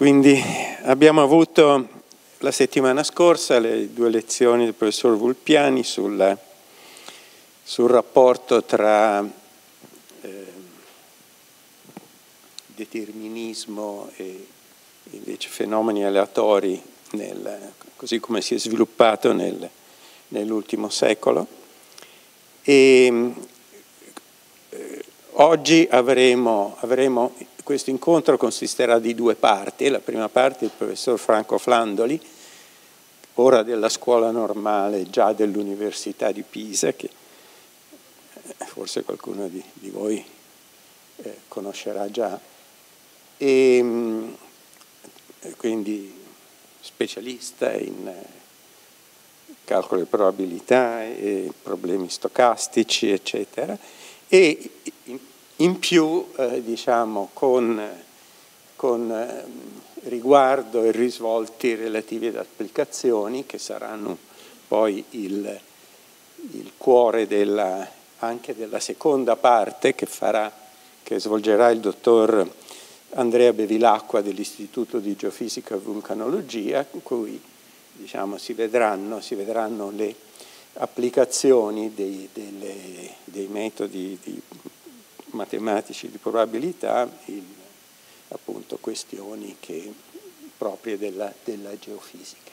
Quindi abbiamo avuto la settimana scorsa le 2 lezioni del professor Vulpiani sul rapporto tra determinismo e invece fenomeni aleatori, così come si è sviluppato nell'ultimo secolo. E oggi avremo questo incontro consisterà di 2 parti. La prima parte il professor Franco Flandoli, ora della scuola normale, già dell'Università di Pisa, che forse qualcuno di voi conoscerà già, e quindi specialista in calcolo di probabilità e problemi stocastici, eccetera, e in più, diciamo, con riguardo e risvolti relativi ad applicazioni che saranno poi il cuore anche della seconda parte che svolgerà il dottor Andrea Bevilacqua dell'Istituto di Geofisica e Vulcanologia, in cui, diciamo, si vedranno le applicazioni dei metodi matematici di probabilità in appunto questioni proprie della geofisica.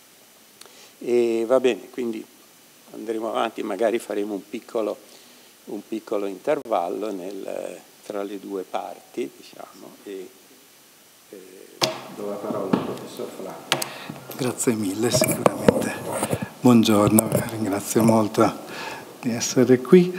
E va bene, quindi andremo avanti, magari faremo un piccolo intervallo tra le 2 parti, diciamo, e do la parola al professor Flandoli. Grazie mille, sicuramente. Buongiorno, ringrazio molto di essere qui.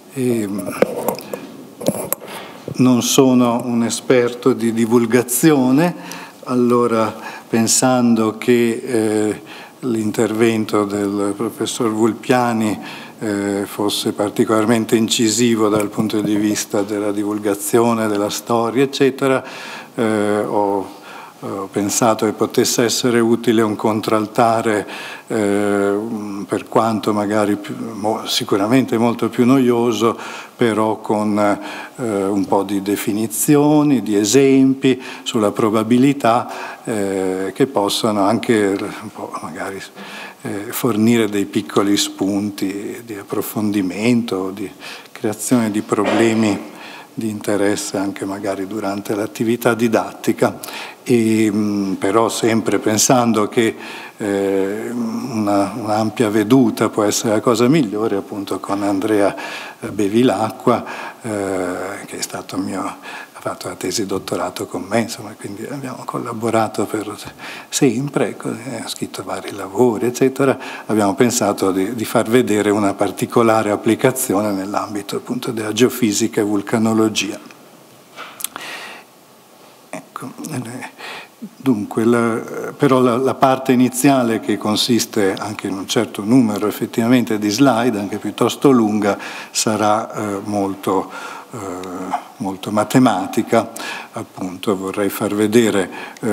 Non sono un esperto di divulgazione, allora pensando che l'intervento del professor Vulpiani fosse particolarmente incisivo dal punto di vista della divulgazione, della storia, eccetera, ho pensato che potesse essere utile un contraltare, per quanto magari sicuramente molto più noioso, però con un po' di definizioni, di esempi sulla probabilità che possano anche un po' magari fornire dei piccoli spunti di approfondimento, di creazione di problemi di interesse anche magari durante l'attività didattica, però sempre pensando che un'ampia veduta può essere la cosa migliore, appunto con Andrea Bevilacqua, che è stato ha fatto la tesi di dottorato con me, insomma, quindi abbiamo collaborato per sempre, ha scritto vari lavori, eccetera. Abbiamo pensato di far vedere una particolare applicazione nell'ambito appunto della geofisica e vulcanologia. Ecco. Dunque, però la parte iniziale, che consiste anche in un certo numero effettivamente di slide, anche piuttosto lunga, sarà molto matematica. Appunto vorrei far vedere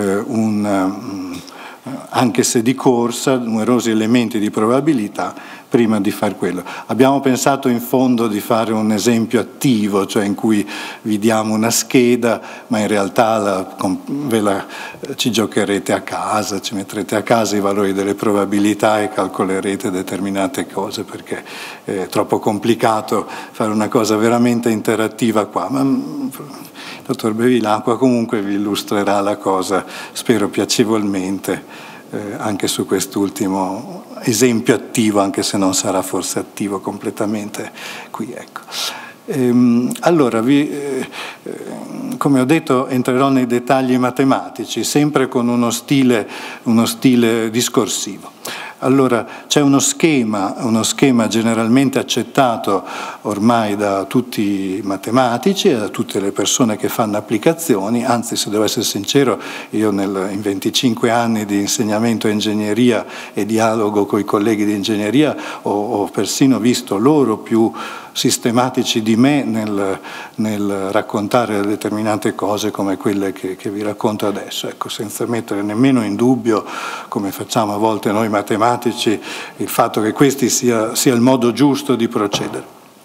anche se di corsa, numerosi elementi di probabilità prima di fare quello. Abbiamo pensato in fondo di fare un esempio attivo, cioè in cui vi diamo una scheda, ma in realtà ci giocherete a casa, ci metterete a casa i valori delle probabilità e calcolerete determinate cose, perché è troppo complicato fare una cosa veramente interattiva qua. Ma il dottor Bevilacqua comunque vi illustrerà la cosa, spero piacevolmente, anche su quest'ultimo esempio attivo, anche se non sarà forse attivo completamente qui. Ecco. Allora, come ho detto, entrerò nei dettagli matematici, sempre con uno stile discorsivo. Allora, c'è uno schema generalmente accettato ormai da tutti i matematici e da tutte le persone che fanno applicazioni, anzi, se devo essere sincero, io in 25 anni di insegnamento a ingegneria e dialogo con i colleghi di ingegneria ho persino visto loro più sistematici di me nel raccontare determinate cose come quelle che vi racconto adesso, ecco, senza mettere nemmeno in dubbio, come facciamo a volte noi matematici, il fatto che questo sia il modo giusto di procedere.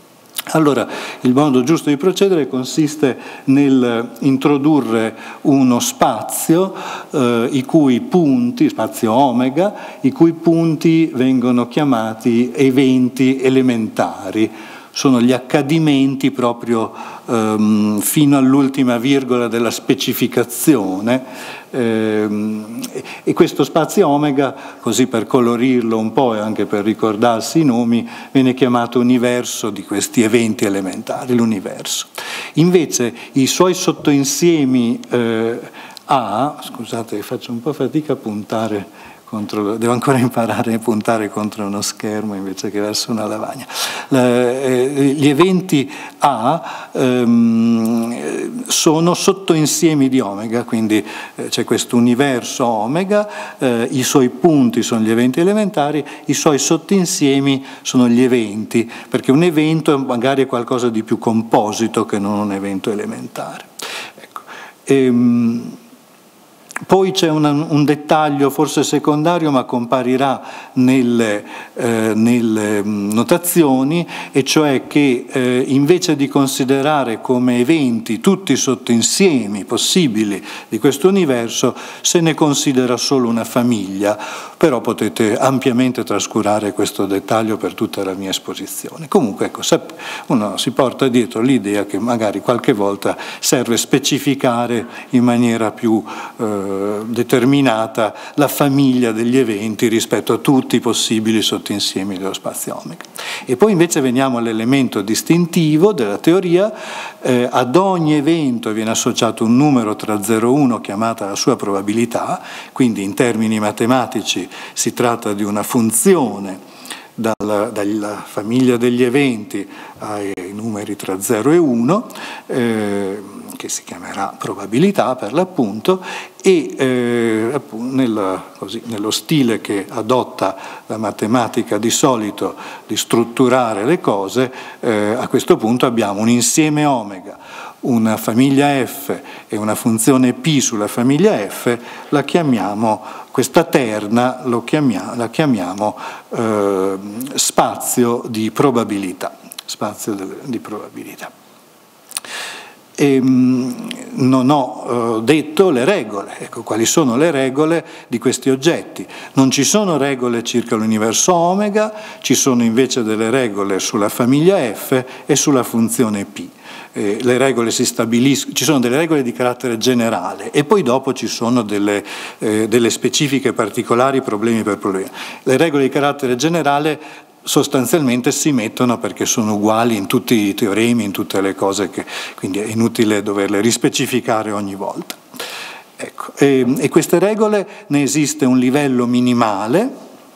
Allora, il modo giusto di procedere consiste nel introdurre uno spazio, i cui punti, spazio omega, i cui punti vengono chiamati eventi elementari. Sono gli accadimenti proprio fino all'ultima virgola della specificazione, e questo spazio omega, così per colorirlo un po' e anche per ricordarsi i nomi, viene chiamato universo di questi eventi elementari, l'universo. Invece i suoi sottoinsiemi A, scusate faccio un po' fatica a puntare devo ancora imparare a puntare contro uno schermo invece che verso una lavagna. Gli eventi A sono sottoinsiemi di omega, quindi c'è questo universo omega, i suoi punti sono gli eventi elementari, i suoi sottoinsiemi sono gli eventi, perché un evento magari è qualcosa di più composito che non un evento elementare. Ecco. Poi c'è un dettaglio forse secondario, ma comparirà nelle notazioni, e cioè che invece di considerare come eventi tutti i sottoinsiemi possibili di questo universo, se ne considera solo una famiglia, però potete ampiamente trascurare questo dettaglio per tutta la mia esposizione. Comunque, ecco, uno si porta dietro l'idea che magari qualche volta serve specificare in maniera più determinata la famiglia degli eventi rispetto a tutti i possibili sottoinsiemi dello spazio omega. E poi invece veniamo all'elemento distintivo della teoria. Ad ogni evento viene associato un numero tra 0 e 1 chiamata la sua probabilità, quindi in termini matematici si tratta di una funzione dalla famiglia degli eventi ai numeri tra 0 e 1, che si chiamerà probabilità per l'appunto, e nello stile che adotta la matematica di solito di strutturare le cose, a questo punto abbiamo un insieme omega, una famiglia f e una funzione p sulla famiglia f, la chiamiamo, questa terna la chiamiamo spazio di probabilità. Spazio di probabilità. Non ho detto le regole. Ecco, quali sono le regole di questi oggetti? Non ci sono regole circa l'universo omega, ci sono invece delle regole sulla famiglia f e sulla funzione p. Le regole si stabiliscono, ci sono delle regole di carattere generale e poi dopo ci sono delle specifiche particolari, problemi per problemi. Le regole di carattere generale sostanzialmente si mettono perché sono uguali in tutti i teoremi, in tutte le cose, quindi è inutile doverle rispecificare ogni volta. Ecco. E queste regole, ne esiste un livello minimale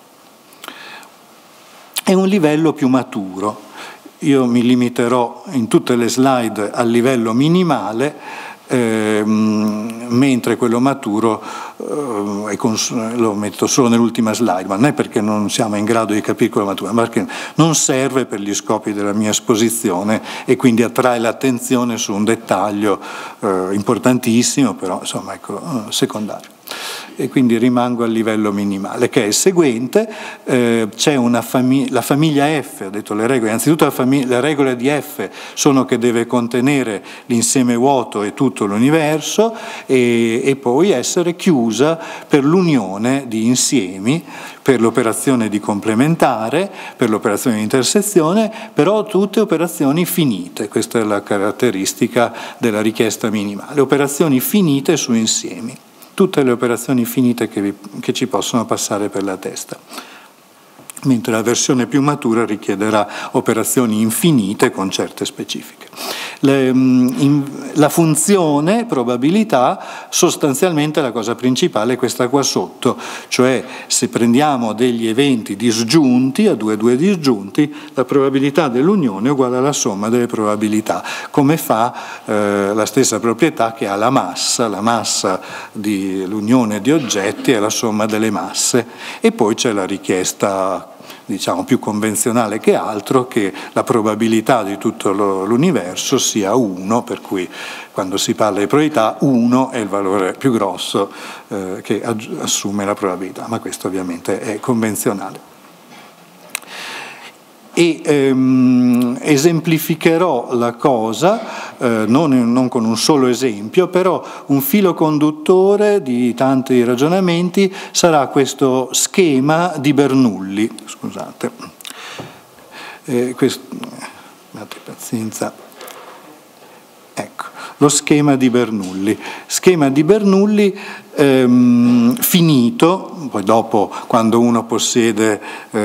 e un livello più maturo. Io mi limiterò in tutte le slide al livello minimale, mentre quello maturo lo metto solo nell'ultima slide, ma non è perché non siamo in grado di capire quello maturo, ma perché non serve per gli scopi della mia esposizione e quindi attrae l'attenzione su un dettaglio importantissimo, però insomma ecco, secondario. E quindi rimango al livello minimale, che è il seguente. C'è la famiglia F, ho detto le regole, innanzitutto le regole di F sono che deve contenere l'insieme vuoto e tutto l'universo e poi essere chiusa per l'unione di insiemi, per l'operazione di complementare, per l'operazione di intersezione, però tutte operazioni finite. Questa è la caratteristica della richiesta minimale, operazioni finite su insiemi. Tutte le operazioni finite che ci possono passare per la testa, mentre la versione più matura richiederà operazioni infinite con certe specifiche. La funzione probabilità, sostanzialmente la cosa principale è questa qua sotto, cioè se prendiamo degli eventi disgiunti, a 2 disgiunti, la probabilità dell'unione è uguale alla somma delle probabilità, come fa la stessa proprietà che ha la massa dell'unione di oggetti è la somma delle masse, e poi c'è la richiesta diciamo più convenzionale che altro, che la probabilità di tutto l'universo sia 1, per cui quando si parla di probabilità 1 è il valore più grosso che assume la probabilità, ma questo ovviamente è convenzionale. e esemplificherò la cosa, non con un solo esempio, però un filo conduttore di tanti ragionamenti sarà questo schema di Bernoulli. Scusate, abbiate pazienza. Ecco, lo schema di Bernoulli. Schema di Bernoulli finito, poi dopo quando uno possiede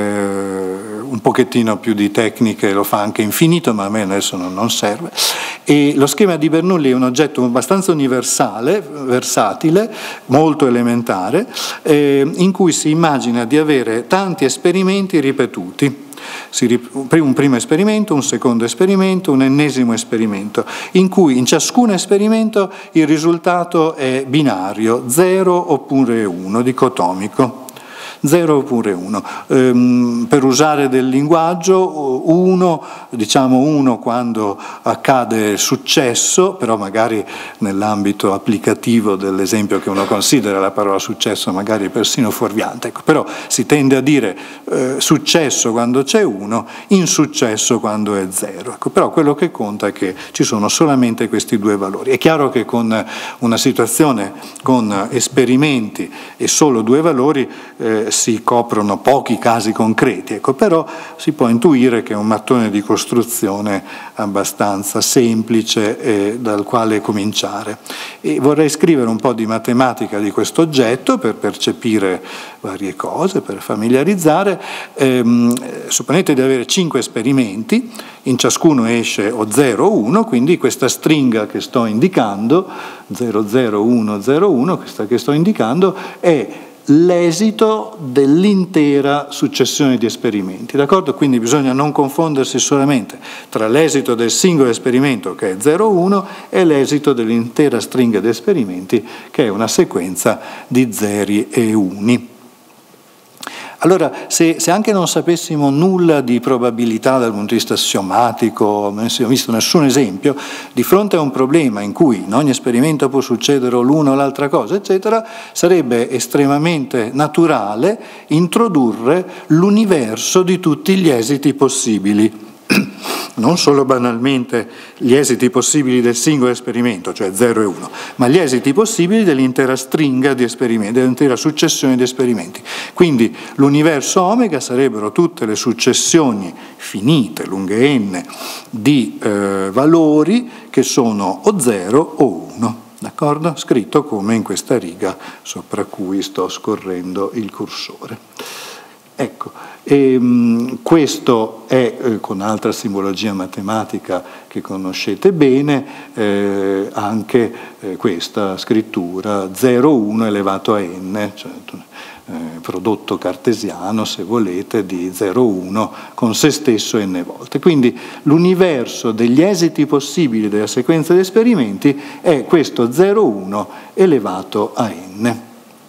un pochettino più di tecniche lo fa anche infinito, ma a me adesso non serve. E lo schema di Bernoulli è un oggetto abbastanza universale, versatile, molto elementare, in cui si immagina di avere tanti esperimenti ripetuti. Un primo esperimento, un secondo esperimento, un ennesimo esperimento, in cui in ciascun esperimento il risultato è binario, 0 oppure 1, dicotomico. 0 oppure 1. Per usare del linguaggio, diciamo 1 quando accade successo, però magari nell'ambito applicativo dell'esempio che uno considera la parola successo magari persino fuorviante. Ecco, però si tende a dire successo quando c'è 1, insuccesso quando è 0. Ecco, però quello che conta è che ci sono solamente questi due valori. È chiaro che con una situazione con esperimenti e solo due valori si coprono pochi casi concreti, ecco, però si può intuire che è un mattone di costruzione abbastanza semplice dal quale cominciare. E vorrei scrivere un po' di matematica di questo oggetto per percepire varie cose, per familiarizzare. Supponete di avere 5 esperimenti, in ciascuno esce o 0 o 1, quindi questa stringa che sto indicando, 0, 0, 1, 0, 1, questa che sto indicando è l'esito dell'intera successione di esperimenti, d'accordo? Quindi bisogna non confondersi solamente tra l'esito del singolo esperimento, che è 0,1, e l'esito dell'intera stringa di esperimenti, che è una sequenza di zeri e uni. Allora, se anche non sapessimo nulla di probabilità dal punto di vista assiomatico, non ho visto nessun esempio, di fronte a un problema in cui in ogni esperimento può succedere l'una o l'altra cosa, eccetera, sarebbe estremamente naturale introdurre l'universo di tutti gli esiti possibili. Non solo banalmente gli esiti possibili del singolo esperimento, cioè 0 e 1, ma gli esiti possibili dell'intera stringa di esperimenti, dell'intera successione di esperimenti. Quindi l'universo omega sarebbero tutte le successioni finite, lunghe n, di valori che sono o 0 o 1, d'accordo? Scritto come in questa riga sopra cui sto scorrendo il cursore. Ecco, questo è, con altra simbologia matematica che conoscete bene, anche questa scrittura 0,1 elevato a n, cioè prodotto cartesiano, se volete, di 0,1 con se stesso n volte. Quindi l'universo degli esiti possibili della sequenza di esperimenti è questo 0,1 elevato a n.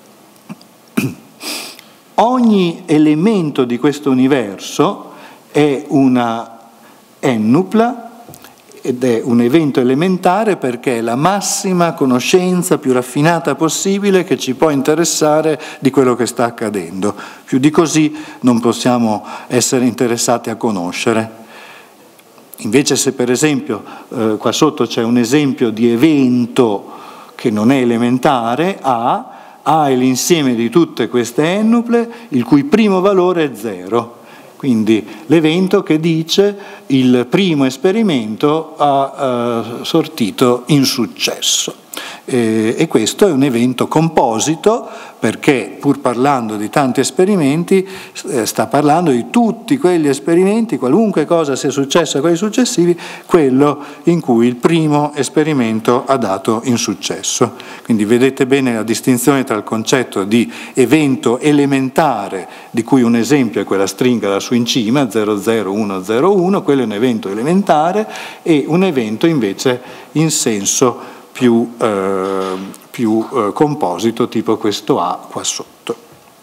Ogni elemento di questo universo è una ennupla ed è un evento elementare perché è la massima conoscenza più raffinata possibile che ci può interessare di quello che sta accadendo. Più di così non possiamo essere interessati a conoscere. Invece se per esempio qua sotto c'è un esempio di evento che non è elementare, A è l'insieme di tutte queste ennuple, il cui primo valore è 0. Quindi l'evento che dice il primo esperimento ha sortito insuccesso. E questo è un evento composito perché, pur parlando di tanti esperimenti, sta parlando di tutti quegli esperimenti, qualunque cosa sia successo a quelli successivi, quello in cui il primo esperimento ha dato insuccesso. Quindi vedete bene la distinzione tra il concetto di evento elementare, di cui un esempio è quella stringa lassù in cima, 00101, quello è un evento elementare, e un evento invece in senso più composito, tipo questo A qua sotto.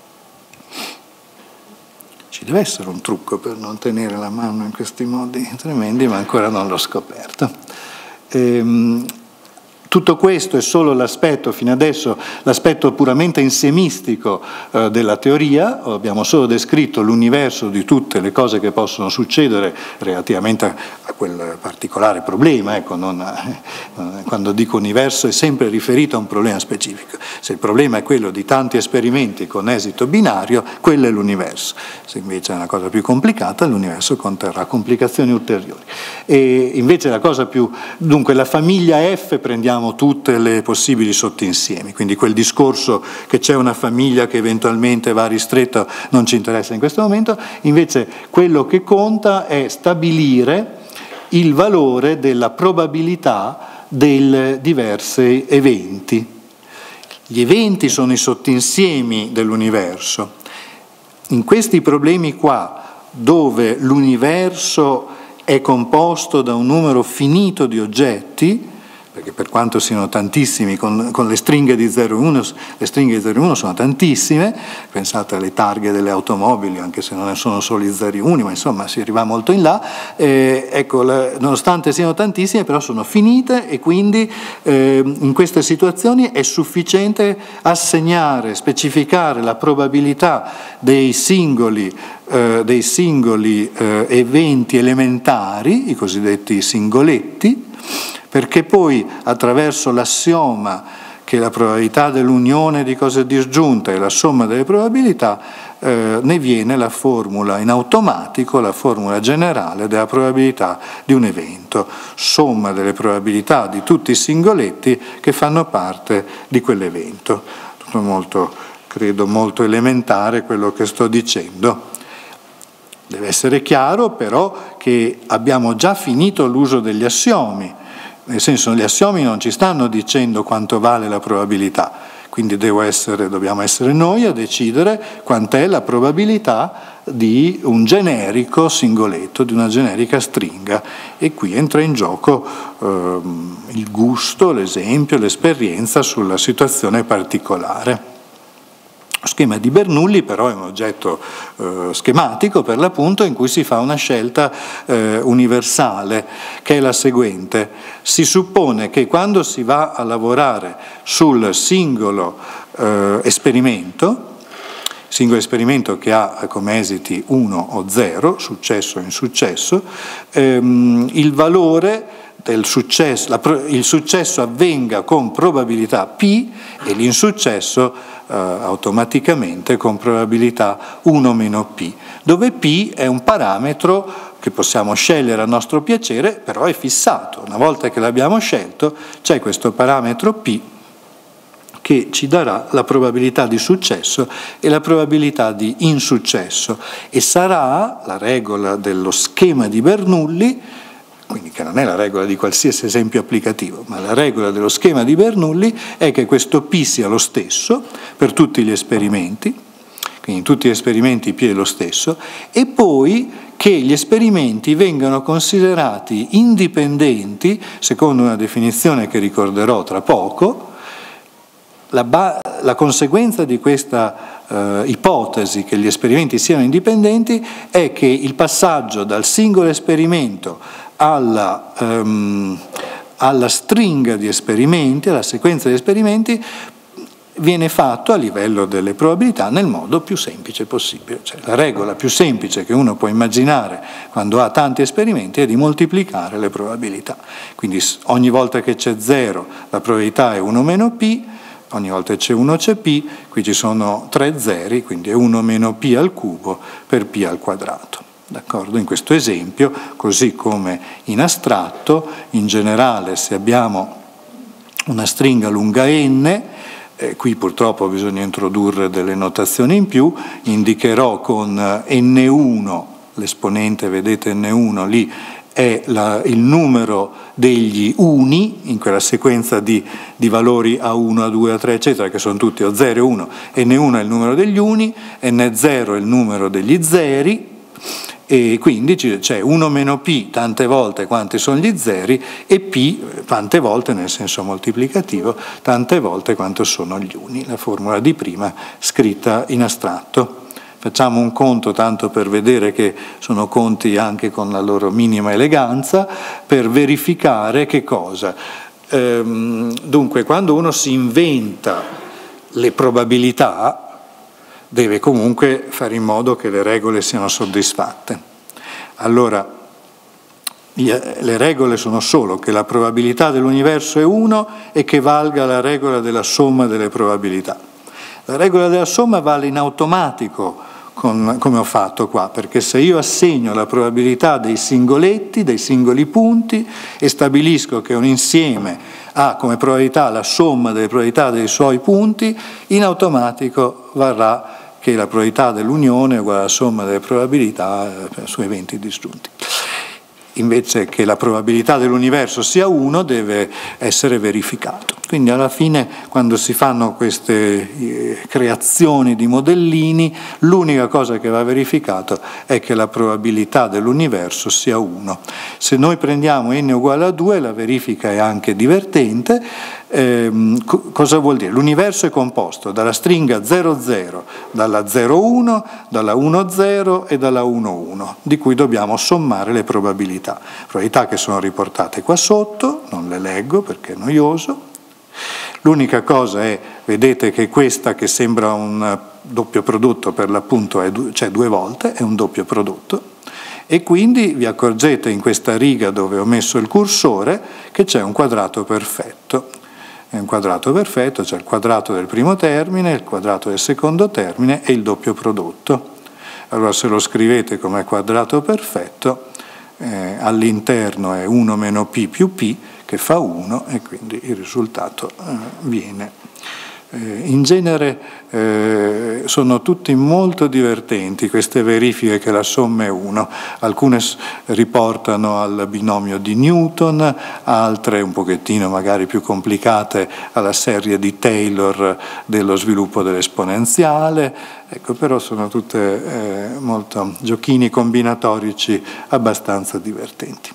Ci deve essere un trucco per non tenere la mano in questi modi tremendi, ma ancora non l'ho scoperto. Tutto questo è solo l'aspetto, fino adesso, l'aspetto puramente insiemistico della teoria. Abbiamo solo descritto l'universo di tutte le cose che possono succedere relativamente a quel particolare problema. Ecco, quando dico universo è sempre riferito a un problema specifico. Se il problema è quello di tanti esperimenti con esito binario, quello è l'universo. Se invece è una cosa più complicata, l'universo conterrà complicazioni ulteriori. E invece la cosa più... Dunque la famiglia F prendiamo tutte le possibili sottoinsiemi, quindi quel discorso che c'è una famiglia che eventualmente va ristretta non ci interessa in questo momento. Invece quello che conta è stabilire il valore della probabilità dei diversi eventi. Gli eventi sono i sottoinsiemi dell'universo. In questi problemi qua, dove l'universo è composto da un numero finito di oggetti, perché per quanto siano tantissimi, con le stringhe di 0 e 1, le stringhe di 0 e 1 sono tantissime, pensate alle targhe delle automobili, anche se non ne sono solo i 0 e 1, ma insomma si arriva molto in là, ecco, nonostante siano tantissime, però sono finite e quindi in queste situazioni è sufficiente assegnare, specificare la probabilità dei singoli eventi elementari, i cosiddetti singoletti, perché poi attraverso l'assioma che la probabilità dell'unione di cose disgiunte è la somma delle probabilità, ne viene la formula in automatico, la formula generale della probabilità di un evento, somma delle probabilità di tutti i singoletti che fanno parte di quell'evento. Tutto molto, credo, molto elementare quello che sto dicendo. Deve essere chiaro però che abbiamo già finito l'uso degli assiomi. Nel senso, gli assiomi non ci stanno dicendo quanto vale la probabilità, quindi dobbiamo essere noi a decidere quant'è la probabilità di un generico singoletto, di una generica stringa, e qui entra in gioco il gusto, l'esempio, l'esperienza sulla situazione particolare. Lo schema di Bernoulli però è un oggetto schematico per l'appunto, in cui si fa una scelta universale, che è la seguente. Si suppone che quando si va a lavorare sul singolo esperimento che ha come esiti 1 o 0, successo o insuccesso, il valore del successo, il successo avvenga con probabilità P e l'insuccesso automaticamente con probabilità 1 meno P, dove P è un parametro che possiamo scegliere a nostro piacere, però è fissato. Una volta che l'abbiamo scelto, c'è questo parametro P che ci darà la probabilità di successo e la probabilità di insuccesso, e sarà la regola dello schema di Bernoulli, quindi che non è la regola di qualsiasi esempio applicativo, ma la regola dello schema di Bernoulli è che questo P sia lo stesso per tutti gli esperimenti, quindi in tutti gli esperimenti P è lo stesso, e poi che gli esperimenti vengano considerati indipendenti, secondo una definizione che ricorderò tra poco. La conseguenza di questa ipotesi che gli esperimenti siano indipendenti è che il passaggio dal singolo esperimento alla stringa di esperimenti, alla sequenza di esperimenti, viene fatto a livello delle probabilità nel modo più semplice possibile. Cioè, la regola più semplice che uno può immaginare quando ha tanti esperimenti è di moltiplicare le probabilità. Quindi ogni volta che c'è 0 la probabilità è 1 meno P, ogni volta che c'è 1 c'è P, qui ci sono 3 zeri, quindi è 1 meno P al cubo per P al quadrato. D'accordo? In questo esempio, così come in astratto, in generale se abbiamo una stringa lunga n, qui purtroppo bisogna introdurre delle notazioni in più, indicherò con n1, l'esponente, vedete n1 lì, è il numero degli uni, in quella sequenza di valori A1, A2, A3, eccetera, che sono tutti o 0 e 1, n1 è il numero degli uni, n0 è il numero degli zeri, e quindi c'è 1 meno P tante volte quanti sono gli zeri e P tante volte, nel senso moltiplicativo, tante volte quanto sono gli uni, la formula di prima scritta in astratto. Facciamo un conto tanto per vedere che sono conti anche con la loro minima eleganza, per verificare che cosa? Dunque, quando uno si inventa le probabilità, deve comunque fare in modo che le regole siano soddisfatte. Allora, le regole sono solo che la probabilità dell'universo è 1 e che valga la regola della somma delle probabilità. La regola della somma vale in automatico, come ho fatto qua, perché se io assegno la probabilità dei singoletti, dei singoli punti, e stabilisco che un insieme ha come probabilità la somma delle probabilità dei suoi punti, in automatico varrà che la probabilità dell'unione è uguale alla somma delle probabilità su eventi disgiunti. Invece che la probabilità dell'universo sia 1 deve essere verificato. Quindi alla fine, quando si fanno queste creazioni di modellini, l'unica cosa che va verificato è che la probabilità dell'universo sia 1. Se noi prendiamo n uguale a 2, la verifica è anche divertente. Cosa vuol dire? L'universo è composto dalla stringa 00, dalla 01, dalla 10 e dalla 11, di cui dobbiamo sommare le probabilità. Probabilità che sono riportate qua sotto, non le leggo perché è noioso. L'unica cosa è, vedete che questa che sembra un doppio prodotto per l'appunto c'è 2 volte, è un doppio prodotto. E quindi vi accorgete in questa riga dove ho messo il cursore che c'è un quadrato perfetto. È un quadrato perfetto, c'è il quadrato del primo termine, il quadrato del secondo termine e il doppio prodotto. Allora se lo scrivete come quadrato perfetto, all'interno è 1 meno p più p, che fa 1, e quindi il risultato viene. In genere sono tutti molto divertenti queste verifiche che la somma è 1. Alcune riportano al binomio di Newton, altre un pochettino magari più complicate alla serie di Taylor dello sviluppo dell'esponenziale. Ecco, però sono tutte molto giochini combinatorici abbastanza divertenti.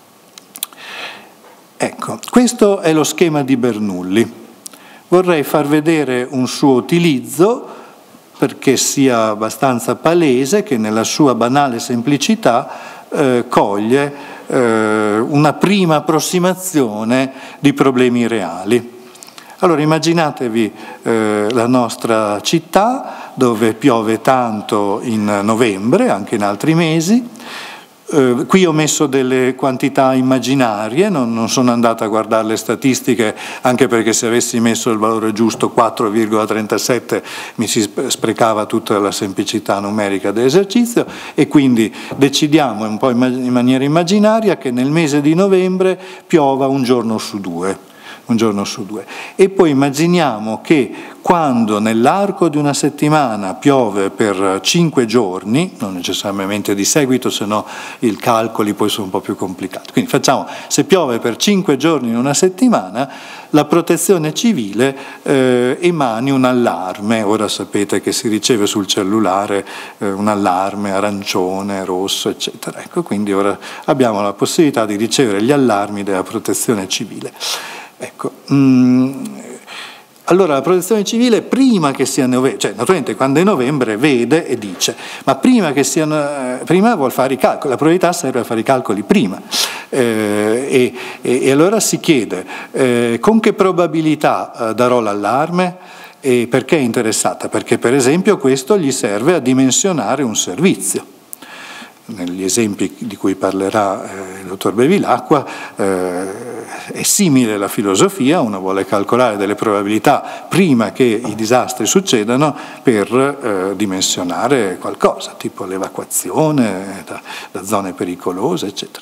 Ecco, questo è lo schema di Bernoulli. Vorrei far vedere un suo utilizzo perché sia abbastanza palese che nella sua banale semplicità coglie una prima approssimazione di problemi reali. Allora immaginatevi la nostra città dove piove tanto in novembre, anche in altri mesi. Qui ho messo delle quantità immaginarie, non sono andato a guardare le statistiche, anche perché se avessi messo il valore giusto 4,37 mi si sprecava tutta la semplicità numerica dell'esercizio, e quindi decidiamo un po' in maniera immaginaria che nel mese di novembre piova un giorno su due. E poi immaginiamo che quando nell'arco di una settimana piove per 5 giorni, non necessariamente di seguito, se no i calcoli poi sono un po' più complicati. Quindi facciamo, se piove per 5 giorni in una settimana, la protezione civile emani un allarme. Ora sapete che si riceve sul cellulare un allarme arancione, rosso, eccetera. Ecco, quindi ora abbiamo la possibilità di ricevere gli allarmi della protezione civile. Ecco, allora la protezione civile prima che sia novembre, cioè naturalmente quando è novembre vede e dice, ma prima vuol fare i calcoli, la probabilità serve a fare i calcoli prima, e allora si chiede con che probabilità darò l'allarme. E perché è interessata? Perché per esempio questo gli serve a dimensionare un servizio. Negli esempi di cui parlerà il dottor Bevilacqua è simile la filosofia, uno vuole calcolare delle probabilità prima che i disastri succedano per dimensionare qualcosa, tipo l'evacuazione da zone pericolose, eccetera.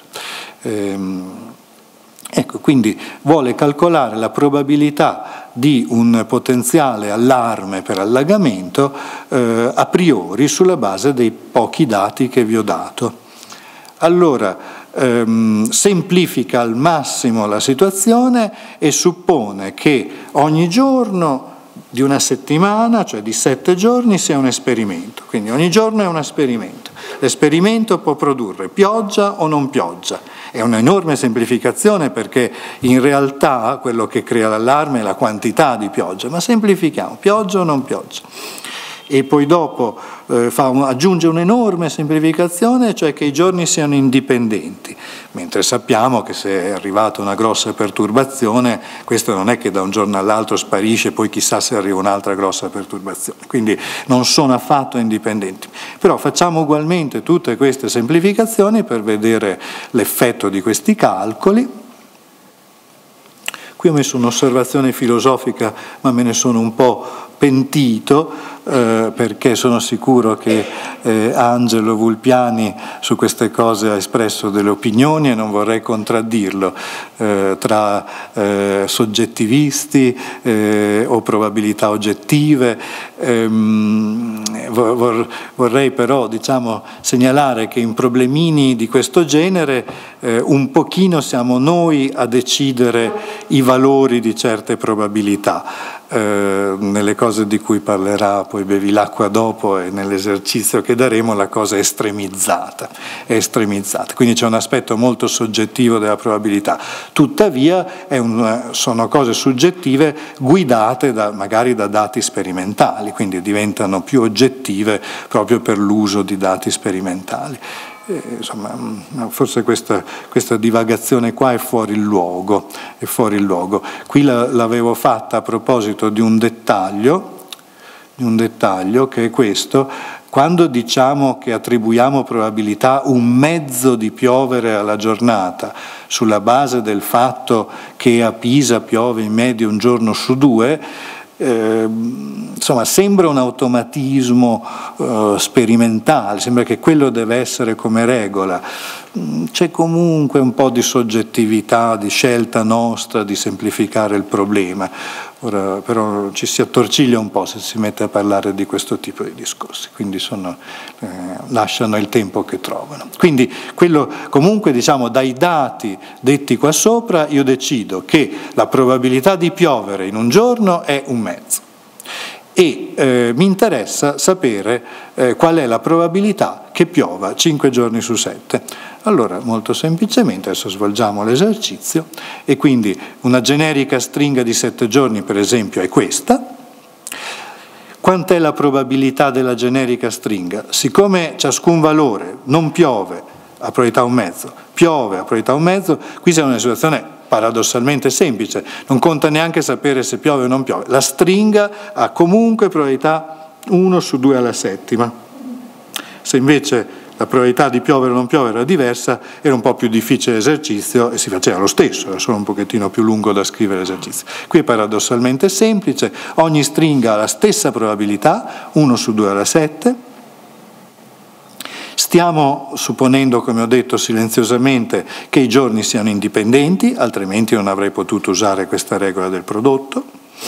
Ecco, quindi vuole calcolare la probabilità di un potenziale allarme per allagamento a priori sulla base dei pochi dati che vi ho dato. Allora, semplifica al massimo la situazione e suppone che ogni giorno di una settimana, cioè di 7 giorni, sia un esperimento. Quindi ogni giorno è un esperimento. L'esperimento può produrre pioggia o non pioggia. È un'enorme semplificazione perché in realtà quello che crea l'allarme è la quantità di pioggia, ma semplifichiamo, pioggia o non pioggia. e poi dopo aggiunge un'enorme semplificazione, cioè che i giorni siano indipendenti, mentre sappiamo che se è arrivata una grossa perturbazione, questo non è che da un giorno all'altro sparisce, poi chissà se arriva un'altra grossa perturbazione, quindi non sono affatto indipendenti. Però facciamo ugualmente tutte queste semplificazioni per vedere l'effetto di questi calcoli. Qui ho messo un'osservazione filosofica, ma me ne sono un po' pentito, perché sono sicuro che Angelo Vulpiani su queste cose ha espresso delle opinioni e non vorrei contraddirlo, tra soggettivisti o probabilità oggettive. Vorrei però, segnalare che in problemini di questo genere un pochino siamo noi a decidere i valori di certe probabilità. Nelle cose di cui parlerà poi Bevilacqua dopo e nell'esercizio che daremo la cosa è estremizzata, quindi c'è un aspetto molto soggettivo della probabilità, tuttavia sono cose soggettive guidate magari da dati sperimentali, quindi diventano più oggettive proprio per l'uso di dati sperimentali. Insomma, forse questa divagazione qua è fuori luogo. Qui l'avevo fatta a proposito di un dettaglio che è questo: quando diciamo che attribuiamo probabilità un mezzo di piovere alla giornata sulla base del fatto che a Pisa piove in media un giorno su 2, sembra un automatismo sperimentale, sembra che quello deve essere come regola. C'è comunque un po' di soggettività, di scelta nostra di semplificare il problema. Ora però ci si attorciglia un po' se si mette a parlare di questo tipo di discorsi, quindi lasciano il tempo che trovano. Quindi quello, comunque dai dati detti qua sopra, io decido che la probabilità di piovere in un giorno è un mezzo e mi interessa sapere qual è la probabilità che piova 5 giorni su 7. Allora, molto semplicemente, adesso svolgiamo l'esercizio, e quindi una generica stringa di 7 giorni, per esempio, è questa. Quant'è la probabilità della generica stringa? Siccome ciascun valore non piove a probabilità un mezzo, piove a probabilità un mezzo, qui siamo in una situazione paradossalmente semplice, non conta neanche sapere se piove o non piove. La stringa ha comunque probabilità 1 su 2 alla settima. Se invece la probabilità di piovere o non piovere era diversa, era un po' più difficile l'esercizio e si faceva lo stesso, era solo un pochettino più lungo da scrivere l'esercizio. Qui è paradossalmente semplice, ogni stringa ha la stessa probabilità, 1 su 2 alla 7. Stiamo supponendo, come ho detto silenziosamente, che i giorni siano indipendenti, altrimenti non avrei potuto usare questa regola del prodotto.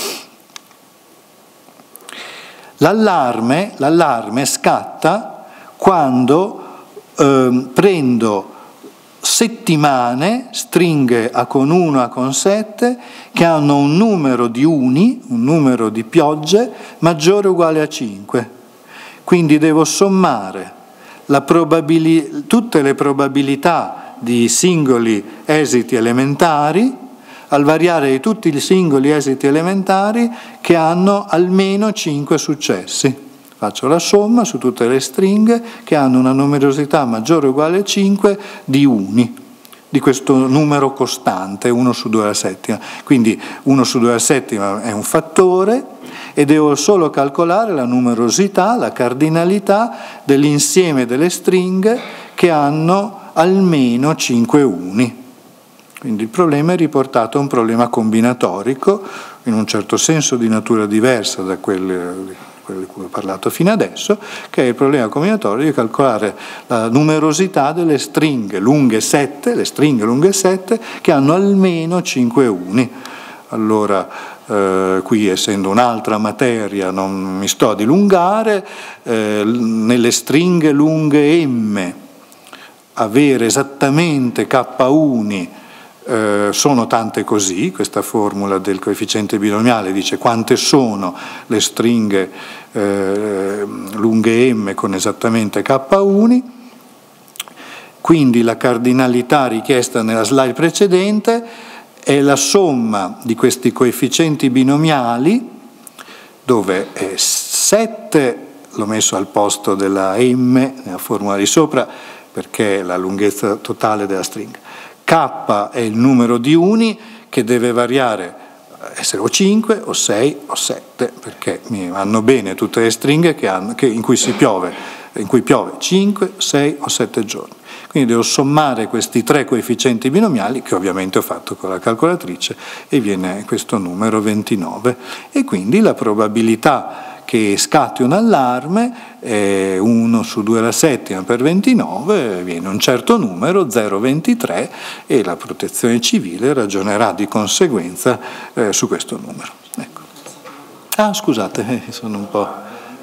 L'allarme scatta quando prendo settimane, stringhe A con 1, A con 7, che hanno un numero di uni, un numero di piogge, maggiore o uguale a 5. Quindi devo sommare tutte le probabilità di singoli esiti elementari al variare di tutti i singoli esiti elementari che hanno almeno 5 successi. Faccio la somma su tutte le stringhe che hanno una numerosità maggiore o uguale a 5 di uni, di questo numero costante, 1 su 2 alla settima. Quindi 1 su 2 alla settima è un fattore e devo solo calcolare la numerosità, la cardinalità dell'insieme delle stringhe che hanno almeno 5 uni. Quindi il problema è riportato a un problema combinatorico, in un certo senso di natura diversa da quello di cui ho parlato fino adesso, che è il problema combinatorio di calcolare la numerosità delle stringhe lunghe 7, le stringhe lunghe 7 che hanno almeno 5 uni. Allora, qui essendo un'altra materia non mi sto a dilungare, nelle stringhe lunghe m avere esattamente k uni sono tante così, questa formula del coefficiente binomiale dice quante sono le stringhe lunghe m con esattamente k uni, quindi la cardinalità richiesta nella slide precedente è la somma di questi coefficienti binomiali dove 7 l'ho messo al posto della M nella formula di sopra perché è la lunghezza totale della stringa. K è il numero di uni che deve variare, essere o 5 o 6 o 7, perché mi vanno bene tutte le stringhe in cui piove 5, 6 o 7 giorni. Quindi devo sommare questi 3 coefficienti binomiali, che ovviamente ho fatto con la calcolatrice, e viene questo numero 29. E quindi la probabilità che scatti un allarme è 1 su 2 alla settima per 29, viene un certo numero, 0,23, e la protezione civile ragionerà di conseguenza su questo numero. Ecco. Ah, scusate, sono un po'...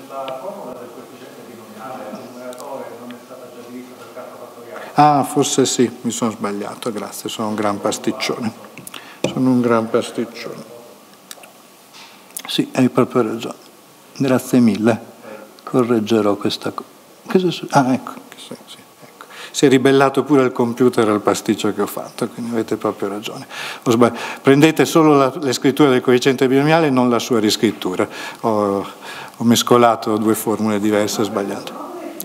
Ah, forse sì, mi sono sbagliato, grazie, sono un gran pasticcione. Sì, hai proprio ragione. Grazie mille, correggerò questa cosa. Ah, ecco. Si è ribellato pure il computer al pasticcio che ho fatto, quindi avete proprio ragione. Prendete solo le scritture del coefficiente binomiale e non la sua riscrittura. Ho mescolato 2 formule diverse e sbagliato.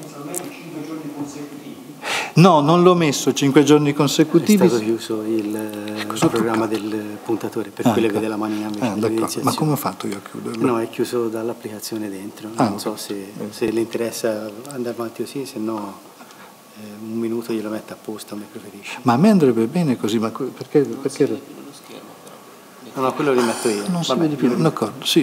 No, non l'ho messo 5 giorni consecutivi. È stato chiuso il programma del puntatore, per cui le vede la manina invece Ma come ho fatto io a chiuderlo? No, è chiuso dall'applicazione dentro. Non so se le interessa andare avanti così, se no un minuto glielo metto apposta, come preferisce. Ma a me andrebbe bene così, ma perché... No, quello lo rimetto io. Non si vede più, d'accordo, sì.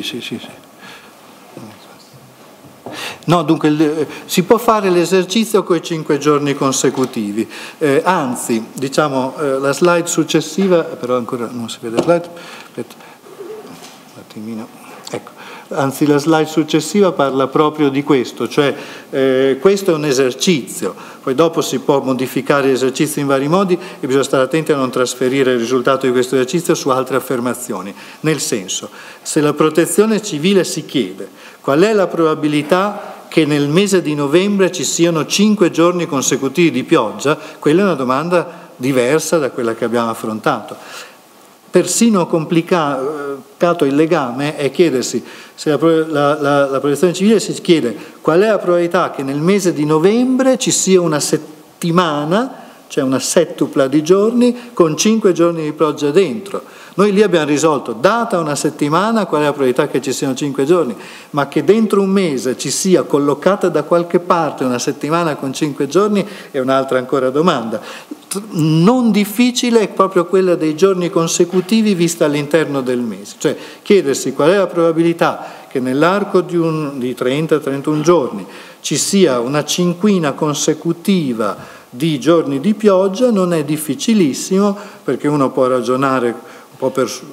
No, dunque si può fare l'esercizio con i 5 giorni consecutivi, anzi, diciamo, la slide successiva, però ancora non si vede la slide, aspetta, un attimino, ecco, anzi la slide successiva parla proprio di questo, cioè questo è un esercizio, poi dopo si può modificare l'esercizio in vari modi e bisogna stare attenti a non trasferire il risultato di questo esercizio su altre affermazioni, nel senso, se la protezione civile si chiede qual è la probabilità che nel mese di novembre ci siano 5 giorni consecutivi di pioggia, quella è una domanda diversa da quella che abbiamo affrontato. Persino complicato il legame è chiedersi, se la protezione civile si chiede qual è la probabilità che nel mese di novembre ci sia una settimana, cioè una settupla di giorni, con 5 giorni di pioggia dentro. Noi lì abbiamo risolto, data una settimana, qual è la probabilità che ci siano 5 giorni, ma che dentro un mese ci sia collocata da qualche parte una settimana con 5 giorni è un'altra ancora domanda. Non difficile è proprio quella dei giorni consecutivi vista all'interno del mese, cioè chiedersi qual è la probabilità che nell'arco di 30-31 giorni ci sia una cinquina consecutiva di giorni di pioggia, non è difficilissimo, perché uno può ragionare un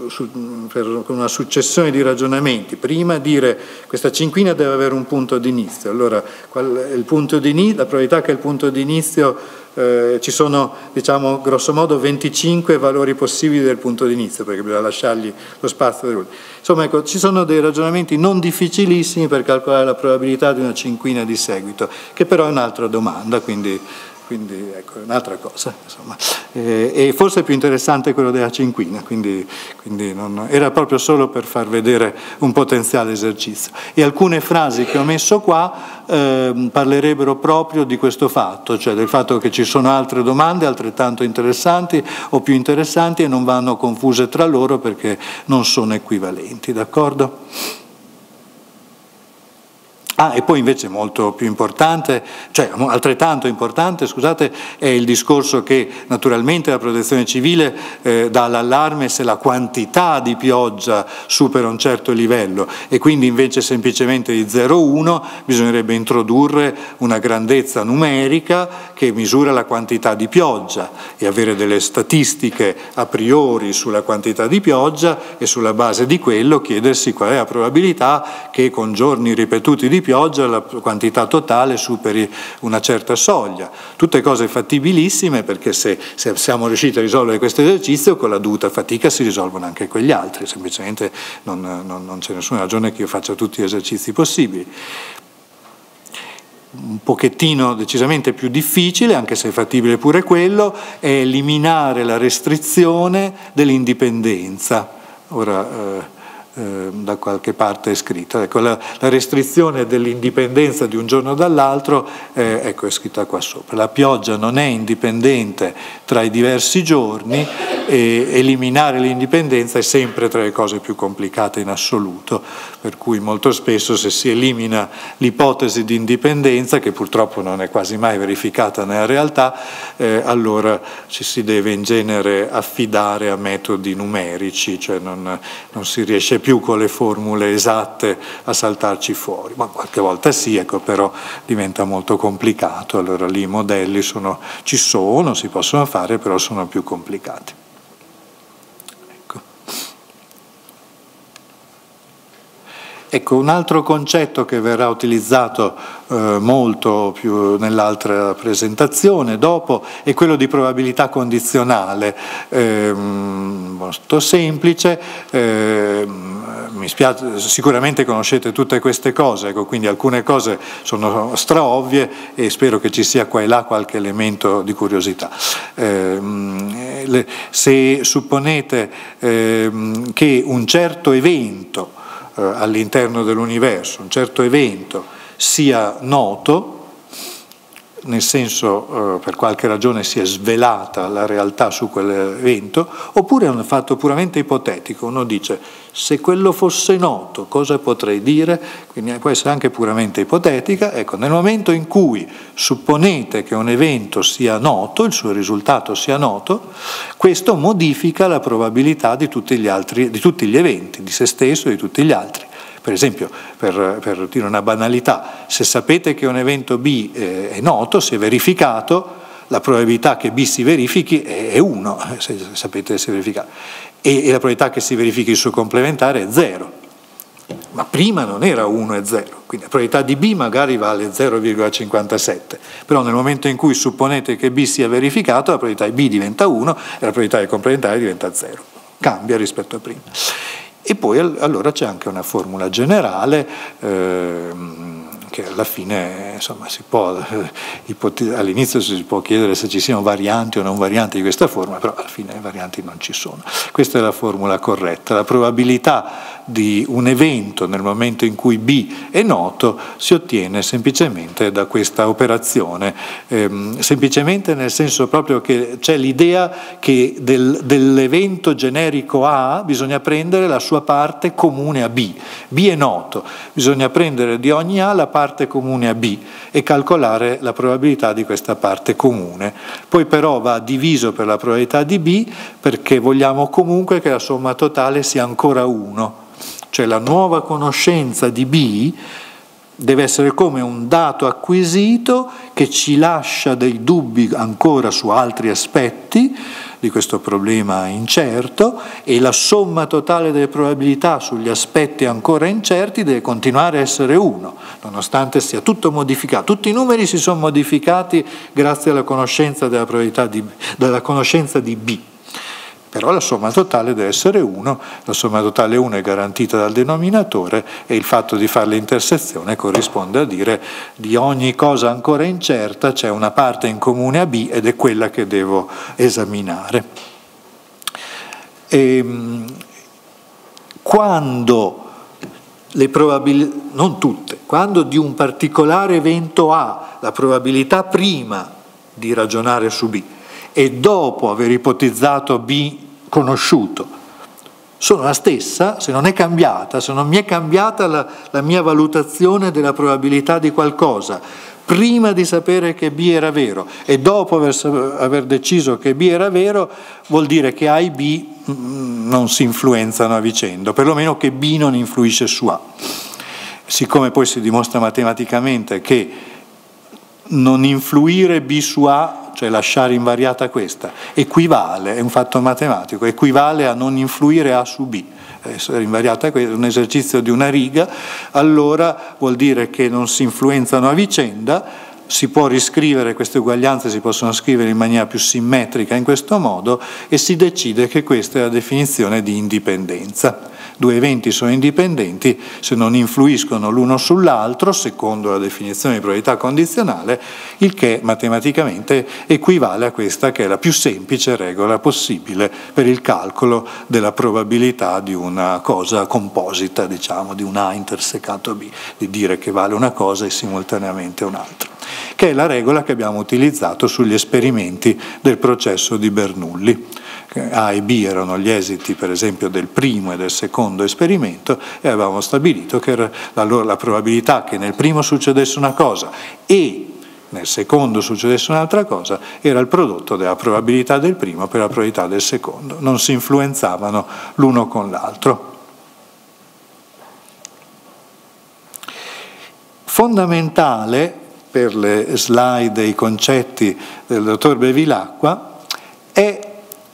po' con una successione di ragionamenti. Prima dire questa cinquina deve avere un punto di inizio, allora la probabilità che il punto di inizio ci sono, diciamo, grosso modo 25 valori possibili del punto di inizio, perché bisogna lasciargli lo spazio per lui. Insomma, ecco, ci sono dei ragionamenti non difficilissimi per calcolare la probabilità di una cinquina di seguito, che però è un'altra domanda, quindi ecco, è un'altra cosa, insomma. E forse è più interessante quello della cinquina, quindi era proprio solo per far vedere un potenziale esercizio. E alcune frasi che ho messo qua parlerebbero proprio di questo fatto, cioè del fatto che ci sono altre domande altrettanto interessanti o più interessanti e non vanno confuse tra loro perché non sono equivalenti, d'accordo? E poi invece molto più importante, cioè altrettanto importante, scusate, è il discorso che naturalmente la protezione civile dà l'allarme se la quantità di pioggia supera un certo livello e quindi invece semplicemente di 0,1 bisognerebbe introdurre una grandezza numerica che misura la quantità di pioggia e avere delle statistiche a priori sulla quantità di pioggia e sulla base di quello chiedersi qual è la probabilità che con giorni ripetuti di pioggia la quantità totale superi una certa soglia. Tutte cose fattibilissime, perché se siamo riusciti a risolvere questo esercizio con la dovuta fatica si risolvono anche quegli altri, semplicemente non c'è nessuna ragione che io faccia tutti gli esercizi possibili. Un pochettino decisamente più difficile, anche se è fattibile pure quello, è eliminare la restrizione dell'indipendenza. Ora da qualche parte è scritto. Ecco, la restrizione dell'indipendenza di un giorno dall'altro ecco, è scritta qua sopra. La pioggia non è indipendente tra i diversi giorni e eliminare l'indipendenza è sempre tra le cose più complicate in assoluto, per cui molto spesso se si elimina l'ipotesi di indipendenza, che purtroppo non è quasi mai verificata nella realtà, allora ci si deve in genere affidare a metodi numerici, cioè non si riesce più con le formule esatte a saltarci fuori, ma qualche volta sì, ecco, però diventa molto complicato, allora lì i modelli ci sono, si possono fare, però sono più complicati. Ecco, un altro concetto che verrà utilizzato molto più nell'altra presentazione dopo è quello di probabilità condizionale, molto semplice. Mi spiace, sicuramente conoscete tutte queste cose, ecco, quindi alcune cose sono straovvie e spero che ci sia qua e là qualche elemento di curiosità. Se supponete che un certo evento all'interno dell'universo, un certo evento sia noto, nel senso per qualche ragione si è svelata la realtà su quell'evento, oppure è un fatto puramente ipotetico, uno dice se quello fosse noto cosa potrei dire, quindi può essere anche puramente ipotetica. Ecco, nel momento in cui supponete che un evento sia noto, il suo risultato sia noto, questo modifica la probabilità di tutti gli altri, di tutti gli eventi, di se stesso e di tutti gli altri. Per esempio, per dire una banalità, se sapete che un evento B è noto, si è verificato, la probabilità che B si verifichi è 1, se sapete se è verificato, e la probabilità che si verifichi il suo complementare è 0. Ma prima non era 1 e 0, quindi la probabilità di B magari vale 0,57, però nel momento in cui supponete che B sia verificato, la probabilità di B diventa 1 e la probabilità del complementare diventa 0, cambia rispetto a prima. E poi allora c'è anche una formula generale che alla fine insomma si può, all'inizio si può chiedere se ci siano varianti o non varianti di questa formula, però alla fine varianti non ci sono. Questa è la formula corretta. La probabilità di un evento nel momento in cui B è noto si ottiene semplicemente da questa operazione, semplicemente nel senso proprio che c'è l'idea che dell'evento generico A bisogna prendere la sua parte comune a B. B è noto, bisogna prendere di ogni A la parte comune a B e calcolare la probabilità di questa parte comune. Poi però va diviso per la probabilità di B perché vogliamo comunque che la somma totale sia ancora 1. Cioè la nuova conoscenza di B deve essere come un dato acquisito che ci lascia dei dubbi ancora su altri aspetti di questo problema incerto, e la somma totale delle probabilità sugli aspetti ancora incerti deve continuare a essere 1, nonostante sia tutto modificato. Tutti i numeri si sono modificati grazie alla conoscenza della probabilità della conoscenza di B. Però la somma totale deve essere 1, la somma totale 1 è garantita dal denominatore e il fatto di fare l'intersezione corrisponde a dire di ogni cosa ancora incerta c'è una parte in comune a B ed è quella che devo esaminare. Quando le probabilità, non tutte, quando di un particolare evento A la probabilità prima di ragionare su B e dopo aver ipotizzato B conosciuto sono la stessa, se non è cambiata, se non mi è cambiata la mia valutazione della probabilità di qualcosa prima di sapere che B era vero e dopo aver deciso che B era vero, vuol dire che A e B non si influenzano a vicenda, perlomeno che B non influisce su A. Siccome poi si dimostra matematicamente che non influire B su A, cioè lasciare invariata questa, equivale, è un fatto matematico, equivale a non influire A su B, essere invariata questa, è un esercizio di una riga, allora vuol dire che non si influenzano a vicenda, si può riscrivere queste uguaglianze, si possono scrivere in maniera più simmetrica in questo modo e si decide che questa è la definizione di indipendenza. due eventi sono indipendenti se non influiscono l'uno sull'altro secondo la definizione di probabilità condizionale, il che matematicamente equivale a questa che è la più semplice regola possibile per il calcolo della probabilità di una cosa composita, diciamo, di un A intersecato B, di dire che vale una cosa e simultaneamente un'altra, che è la regola che abbiamo utilizzato sugli esperimenti del processo di Bernoulli. A e B erano gli esiti, per esempio, del primo e del secondo esperimento, e avevamo stabilito che la probabilità che nel primo succedesse una cosa e nel secondo succedesse un'altra cosa era il prodotto della probabilità del primo per la probabilità del secondo, non si influenzavano l'uno con l'altro. Fondamentale per le slide e i concetti del dottor Bevilacqua è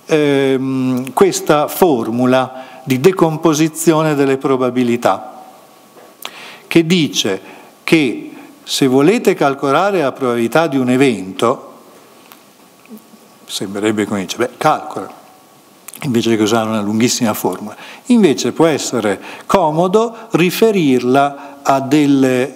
questa formula di decomposizione delle probabilità, che dice che se volete calcolare la probabilità di un evento, sembrerebbe come dice, calcola, invece che usare una lunghissima formula. Invece può essere comodo riferirla a delle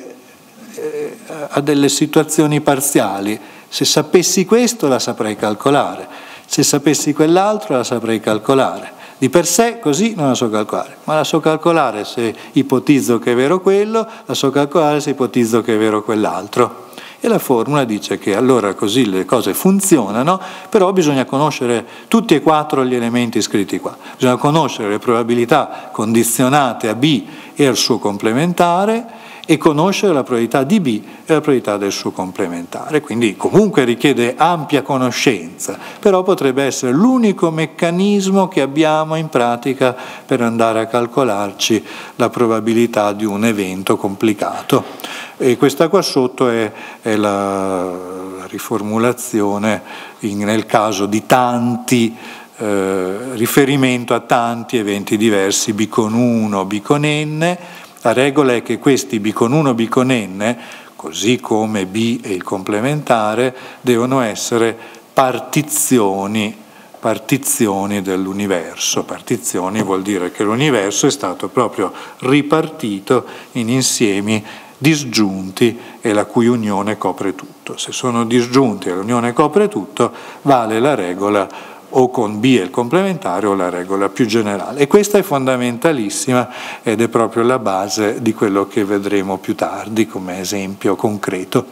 situazioni parziali. Se sapessi questo la saprei calcolare, se sapessi quell'altro la saprei calcolare. Di per sé così non la so calcolare, ma la so calcolare se ipotizzo che è vero quello, la so calcolare se ipotizzo che è vero quell'altro. E la formula dice che allora così le cose funzionano, però bisogna conoscere tutti e quattro gli elementi scritti qua. Bisogna conoscere le probabilità condizionate a B e al suo complementare, e conoscere la probabilità di B e la probabilità del suo complementare. Quindi comunque richiede ampia conoscenza, però potrebbe essere l'unico meccanismo che abbiamo in pratica per andare a calcolarci la probabilità di un evento complicato. E questa qua sotto è la riformulazione nel caso di tanti riferimento a tanti eventi diversi, B con 1, B con n. La regola è che questi B con 1, B con n, così come B e il complementare, devono essere partizioni dell'universo. Partizioni vuol dire che l'universo è stato proprio ripartito in insiemi disgiunti e la cui unione copre tutto. Se sono disgiunti e l'unione copre tutto, vale la regola o con B e il complementare o la regola più generale. E questa è fondamentalissima ed è proprio la base di quello che vedremo più tardi come esempio concreto.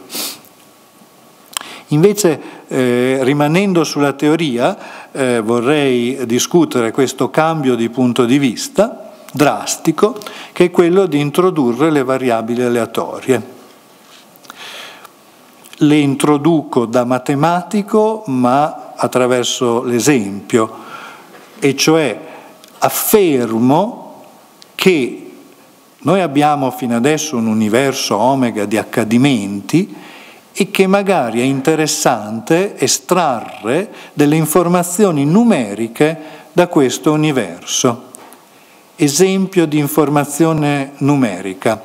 Invece, rimanendo sulla teoria, vorrei discutere questo cambio di punto di vista drastico, che è quello di introdurre le variabili aleatorie. Le introduco da matematico, ma attraverso l'esempio, e cioè affermo che noi abbiamo fino adesso un universo omega di accadimenti e che magari è interessante estrarre delle informazioni numeriche da questo universo. Esempio di informazione numerica.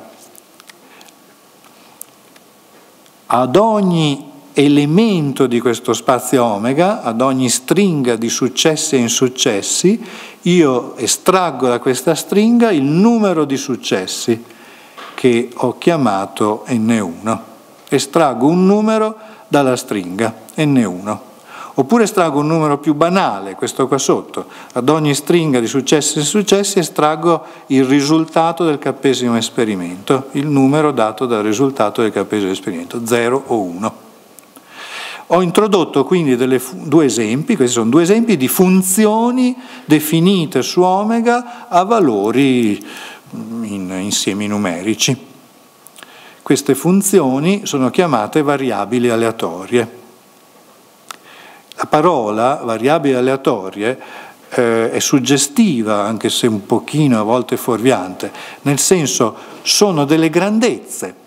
Ad ogni elemento di questo spazio omega, ad ogni stringa di successi e insuccessi, io estraggo da questa stringa il numero di successi che ho chiamato N1. Estraggo un numero dalla stringa N1. Oppure estraggo un numero più banale, questo qua sotto. Ad ogni stringa di successi e insuccessi estraggo il risultato del k-esimo esperimento, il numero dato dal risultato del k-esimo esperimento, 0 o 1. Ho introdotto quindi due esempi, questi sono due esempi di funzioni definite su omega a valori in insiemi numerici. Queste funzioni sono chiamate variabili aleatorie. La parola variabili aleatorie è suggestiva, anche se un pochino a volte fuorviante, nel senso sono delle grandezze.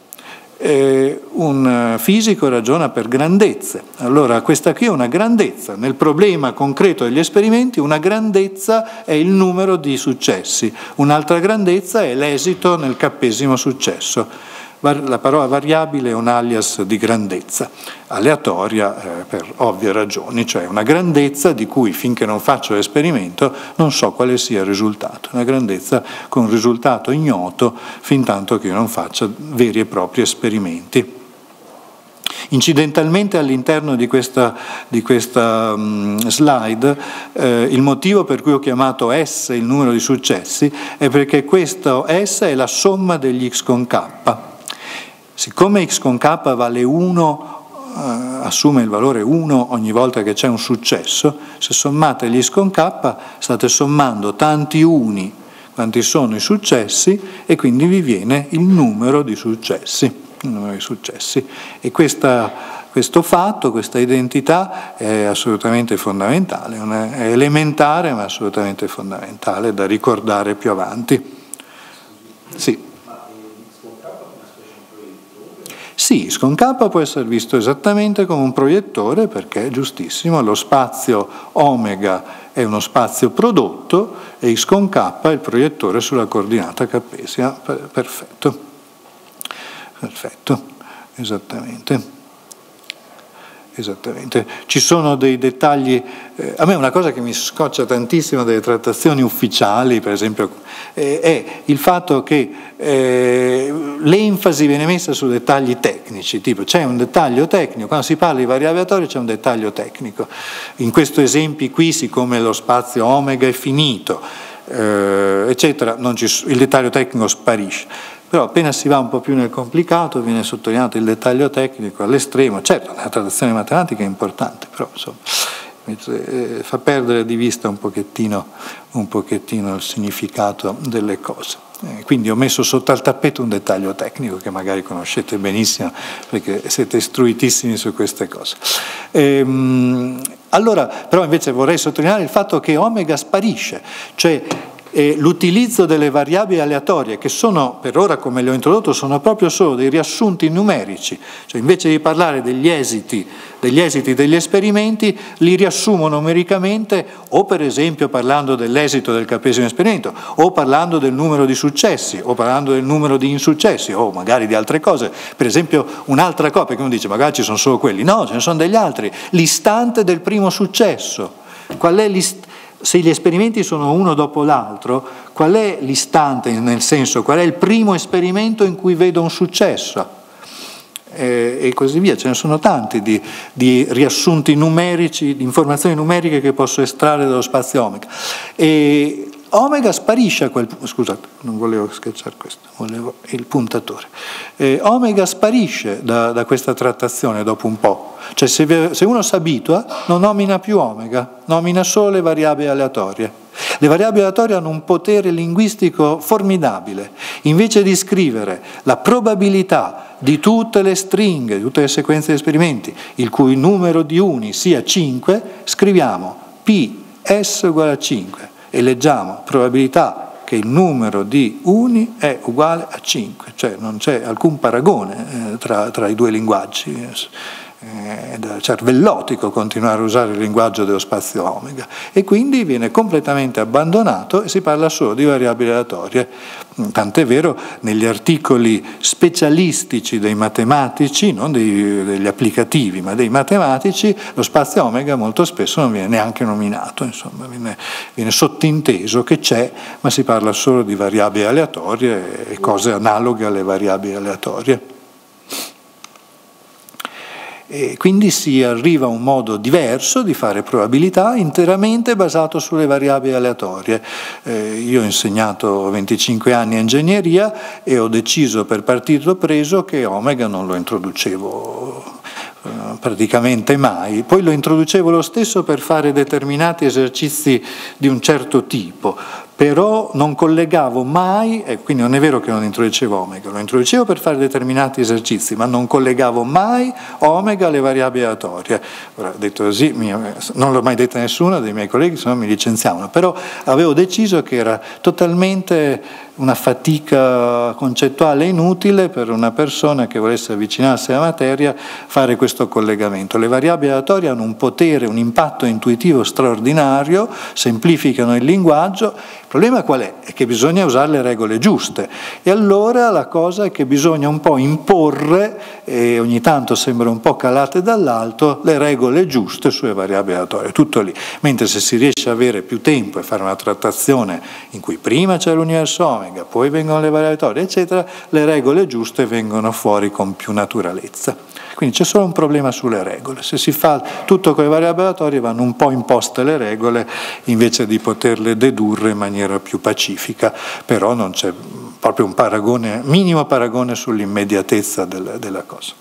Un fisico ragiona per grandezze. Allora questa qui è una grandezza. Nel problema concreto degli esperimenti una grandezza è il numero di successi, un'altra grandezza è l'esito nel k-esimo successo. La parola variabile è un alias di grandezza, aleatoria per ovvie ragioni, cioè una grandezza di cui finché non faccio l'esperimento non so quale sia il risultato, una grandezza con un risultato ignoto fin tanto che io non faccia veri e propri esperimenti. Incidentalmente all'interno di questa slide il motivo per cui ho chiamato S il numero di successi è perché questo S è la somma degli x con k. Siccome x con k vale 1, assume il valore 1 ogni volta che c'è un successo, se sommate gli x con k state sommando tanti uni quanti sono i successi e quindi vi viene il numero di successi. E questo fatto, questa identità è assolutamente fondamentale, è elementare ma assolutamente fondamentale da ricordare più avanti. Sì. Sì, x con k può essere visto esattamente come un proiettore perché è giustissimo, lo spazio omega è uno spazio prodotto e x con k è il proiettore sulla coordinata cartesia. Perfetto. Perfetto, esattamente. Ci sono dei dettagli, a me una cosa che mi scoccia tantissimo delle trattazioni ufficiali, per esempio, è il fatto che l'enfasi viene messa su dettagli tecnici, tipo c'è un dettaglio tecnico, quando si parla di variabili aleatorie c'è un dettaglio tecnico. In questo esempio qui, siccome lo spazio omega è finito, eccetera, il dettaglio tecnico sparisce. Però appena si va un po' più nel complicato viene sottolineato il dettaglio tecnico all'estremo. Certo, la trattazione matematica è importante, però insomma, fa perdere di vista un pochettino il significato delle cose. Quindi ho messo sotto al tappeto un dettaglio tecnico che magari conoscete benissimo perché siete istruitissimi su queste cose. Allora, però invece vorrei sottolineare il fatto che omega sparisce, cioè l'utilizzo delle variabili aleatorie, che sono, per ora come le ho introdotto, sono proprio solo dei riassunti numerici, cioè invece di parlare degli esiti degli esperimenti, li riassumo numericamente, o per esempio parlando dell'esito del capesimo esperimento, o parlando del numero di successi, o parlando del numero di insuccessi, o magari di altre cose. Per esempio un'altra cosa, perché uno dice magari ci sono solo quelli, no, ce ne sono degli altri, l'istante del primo successo. Qual è se gli esperimenti sono uno dopo l'altro, qual è l'istante, nel senso, qual è il primo esperimento in cui vedo un successo? E così via, ce ne sono tanti di riassunti numerici, di informazioni numeriche che posso estrarre dallo spazio omega. E omega sparisce a quel punto, scusate, non volevo sketchare questo, volevo il puntatore. Omega sparisce da questa trattazione dopo un po'. Cioè se uno si abitua non nomina più omega, nomina solo le variabili aleatorie. Le variabili aleatorie hanno un potere linguistico formidabile. Invece di scrivere la probabilità di tutte le stringhe, di tutte le sequenze di esperimenti, il cui numero di uni sia 5, scriviamo PS uguale a 5 e leggiamo probabilità che il numero di uni è uguale a 5, cioè non c'è alcun paragone tra i due linguaggi. È cervellotico continuare a usare il linguaggio dello spazio omega e quindi viene completamente abbandonato e si parla solo di variabili aleatorie. Tant'è vero negli articoli specialistici dei matematici, non degli applicativi, ma dei matematici, lo spazio omega molto spesso non viene neanche nominato, insomma, viene sottinteso che c'è, ma si parla solo di variabili aleatorie e cose analoghe alle variabili aleatorie. E quindi si arriva a un modo diverso di fare probabilità interamente basato sulle variabili aleatorie. Io ho insegnato 25 anni a ingegneria e ho deciso per partito preso che omega non lo introducevo praticamente mai, poi lo introducevo lo stesso per fare determinati esercizi di un certo tipo, però non collegavo mai, e quindi non è vero che non introducevo omega, lo introducevo per fare determinati esercizi, ma non collegavo mai omega alle variabili aleatorie. Ora, detto così, non l'ho mai detto a nessuno dei miei colleghi, se no mi licenziavano, però avevo deciso che era totalmente una fatica concettuale inutile per una persona che volesse avvicinarsi alla materia fare questo collegamento. Le variabili aleatorie hanno un potere, un impatto intuitivo straordinario, semplificano il linguaggio. Il problema qual è? È che bisogna usare le regole giuste, e allora la cosa è che bisogna un po' imporre, e ogni tanto sembra un po' calate dall'alto, le regole giuste sulle variabili aleatorie, tutto lì. Mentre se si riesce a avere più tempo e fare una trattazione in cui prima c'è l'universo omega, poi vengono le variabili aleatorie, eccetera, le regole giuste vengono fuori con più naturalezza. Quindi c'è solo un problema sulle regole. Se si fa tutto con le variabili aleatorie vanno un po' imposte le regole invece di poterle dedurre in maniera più pacifica, però non c'è proprio un paragone, minimo paragone sull'immediatezza della cosa.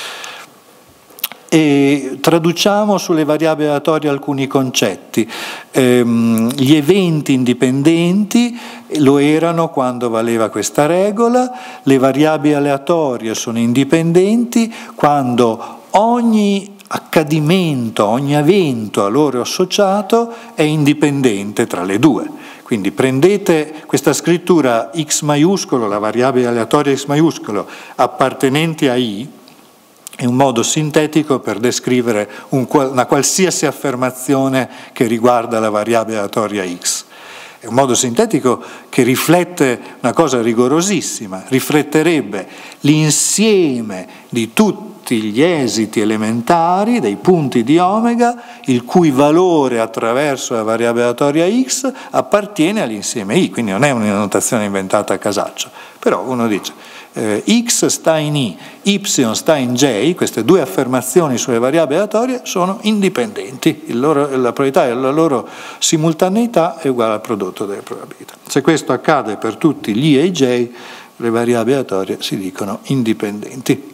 E traduciamo sulle variabili aleatorie alcuni concetti. Gli eventi indipendenti lo erano quando valeva questa regola, le variabili aleatorie sono indipendenti quando ogni accadimento, ogni evento a loro associato è indipendente tra le due. Quindi prendete questa scrittura x maiuscolo, la variabile aleatoria x maiuscolo, appartenente a i, è un modo sintetico per descrivere una qualsiasi affermazione che riguarda la variabile aleatoria x. È un modo sintetico che riflette una cosa rigorosissima, rifletterebbe l'insieme di tutti gli esiti elementari dei punti di omega, il cui valore attraverso la variabile aleatoria x appartiene all'insieme i, quindi non è una notazione inventata a casaccio, però uno dice x sta in i, y sta in j, queste due affermazioni sulle variabili aleatorie sono indipendenti, la probabilità e la loro simultaneità è uguale al prodotto delle probabilità. Se questo accade per tutti gli i e i j, le variabili aleatorie si dicono indipendenti.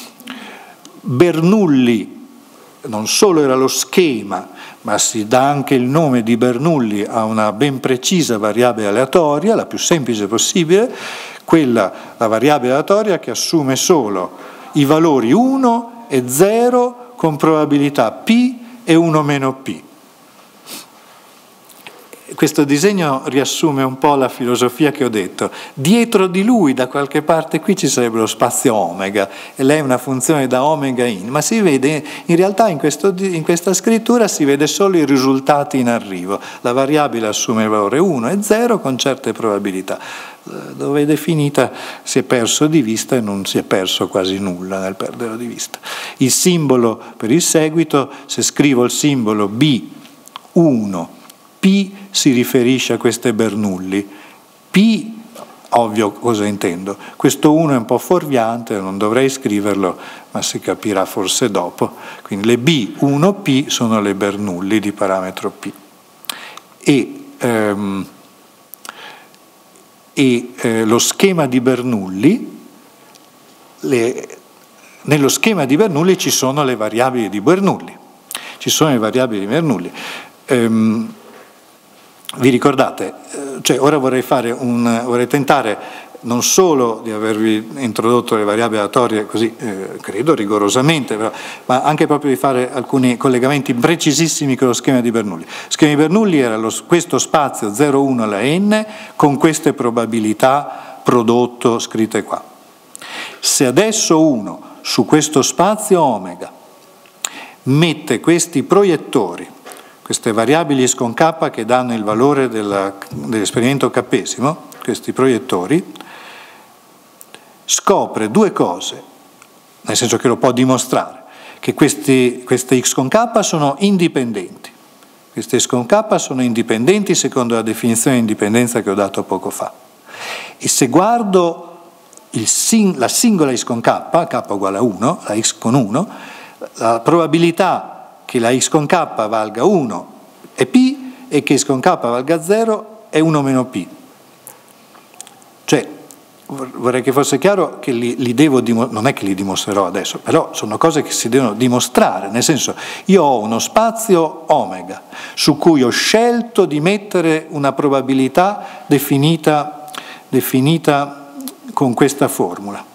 Bernoulli non solo era lo schema, ma si dà anche il nome di Bernoulli a una ben precisa variabile aleatoria, la più semplice possibile, la variabile aleatoria che assume solo i valori 1 e 0 con probabilità P e 1 meno P. Questo disegno riassume un po' la filosofia che ho detto. Dietro di lui, da qualche parte qui, ci sarebbe lo spazio omega, e lei è una funzione da omega in, ma si vede, in realtà in questa scrittura si vede solo i risultati in arrivo. La variabile assume il valore 1 e 0 con certe probabilità. Dove è definita si è perso di vista e non si è perso quasi nulla nel perderlo di vista. Il simbolo per il seguito, se scrivo il simbolo B1, P si riferisce a queste Bernoulli. P, ovvio cosa intendo, questo 1 è un po' fuorviante, non dovrei scriverlo, ma si capirà forse dopo. Quindi le B1P sono le Bernoulli di parametro P. Lo schema di Bernoulli, nello schema di Bernoulli ci sono le variabili di Bernoulli. Ci sono le variabili di Bernoulli. Vi ricordate? Cioè, ora vorrei tentare non solo di avervi introdotto le variabili aleatorie così, credo rigorosamente, però, ma anche proprio di fare alcuni collegamenti precisissimi con lo schema di Bernoulli. Lo schema di Bernoulli era questo spazio 0, 1 alla n con queste probabilità prodotto scritte qua. Se adesso uno su questo spazio omega mette questi proiettori, queste variabili x con k che danno il valore dell'esperimento k-esimo, questi proiettori, scopre due cose, nel senso che lo può dimostrare, che queste x con k sono indipendenti. Queste x con k sono indipendenti secondo la definizione di indipendenza che ho dato poco fa. E se guardo la singola x con k uguale a 1, la x con 1, la probabilità che la x con k valga 1 è P e che x con k valga 0 è 1 meno P. Cioè, vorrei che fosse chiaro che non è che li dimostrerò adesso, però sono cose che si devono dimostrare, nel senso, io ho uno spazio omega su cui ho scelto di mettere una probabilità definita con questa formula.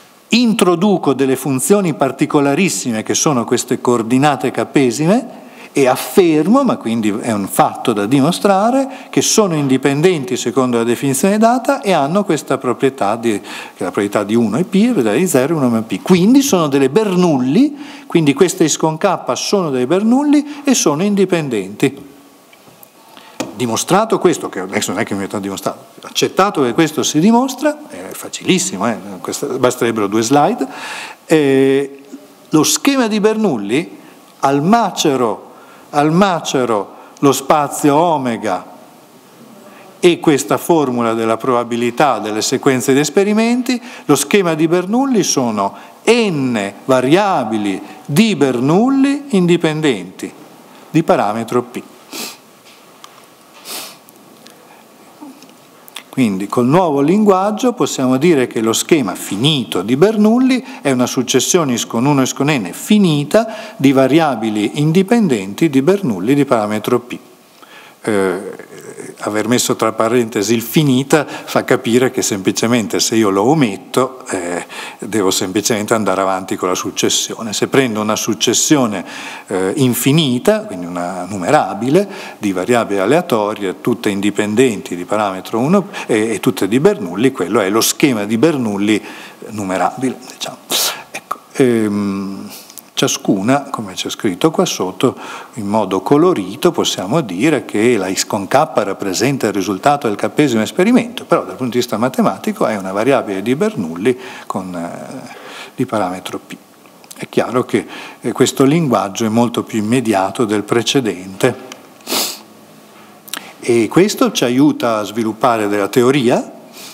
Introduco delle funzioni particolarissime che sono queste coordinate k-esime e affermo, ma quindi è un fatto da dimostrare, che sono indipendenti secondo la definizione data e hanno questa proprietà, che è la proprietà di 1 è P, la proprietà di 0 è 1 P. Quindi sono delle Bernoulli, quindi queste X con K sono dei Bernoulli e sono indipendenti. Dimostrato questo, che adesso non è che mi metto a dimostrare, accettato che questo si dimostra, è facilissimo, basterebbero 2 slide, lo schema di Bernoulli al macero lo spazio omega e questa formula della probabilità delle sequenze di esperimenti, lo schema di Bernoulli sono n variabili di Bernoulli indipendenti di parametro P. Quindi col nuovo linguaggio possiamo dire che lo schema finito di Bernoulli è una successione x con 1 x con n finita di variabili indipendenti di Bernoulli di parametro P. Aver messo tra parentesi il finita fa capire che semplicemente se io lo ometto devo semplicemente andare avanti con la successione. Se prendo una successione infinita, quindi una numerabile, di variabili aleatorie, tutte indipendenti di parametro 1 e tutte di Bernoulli, quello è lo schema di Bernoulli numerabile, diciamo. Ecco, ciascuna, come c'è scritto qua sotto, in modo colorito possiamo dire che la x con k rappresenta il risultato del k-esimo esperimento, però dal punto di vista matematico è una variabile di Bernoulli di parametro P. È chiaro che questo linguaggio è molto più immediato del precedente e questo ci aiuta a sviluppare della teoria.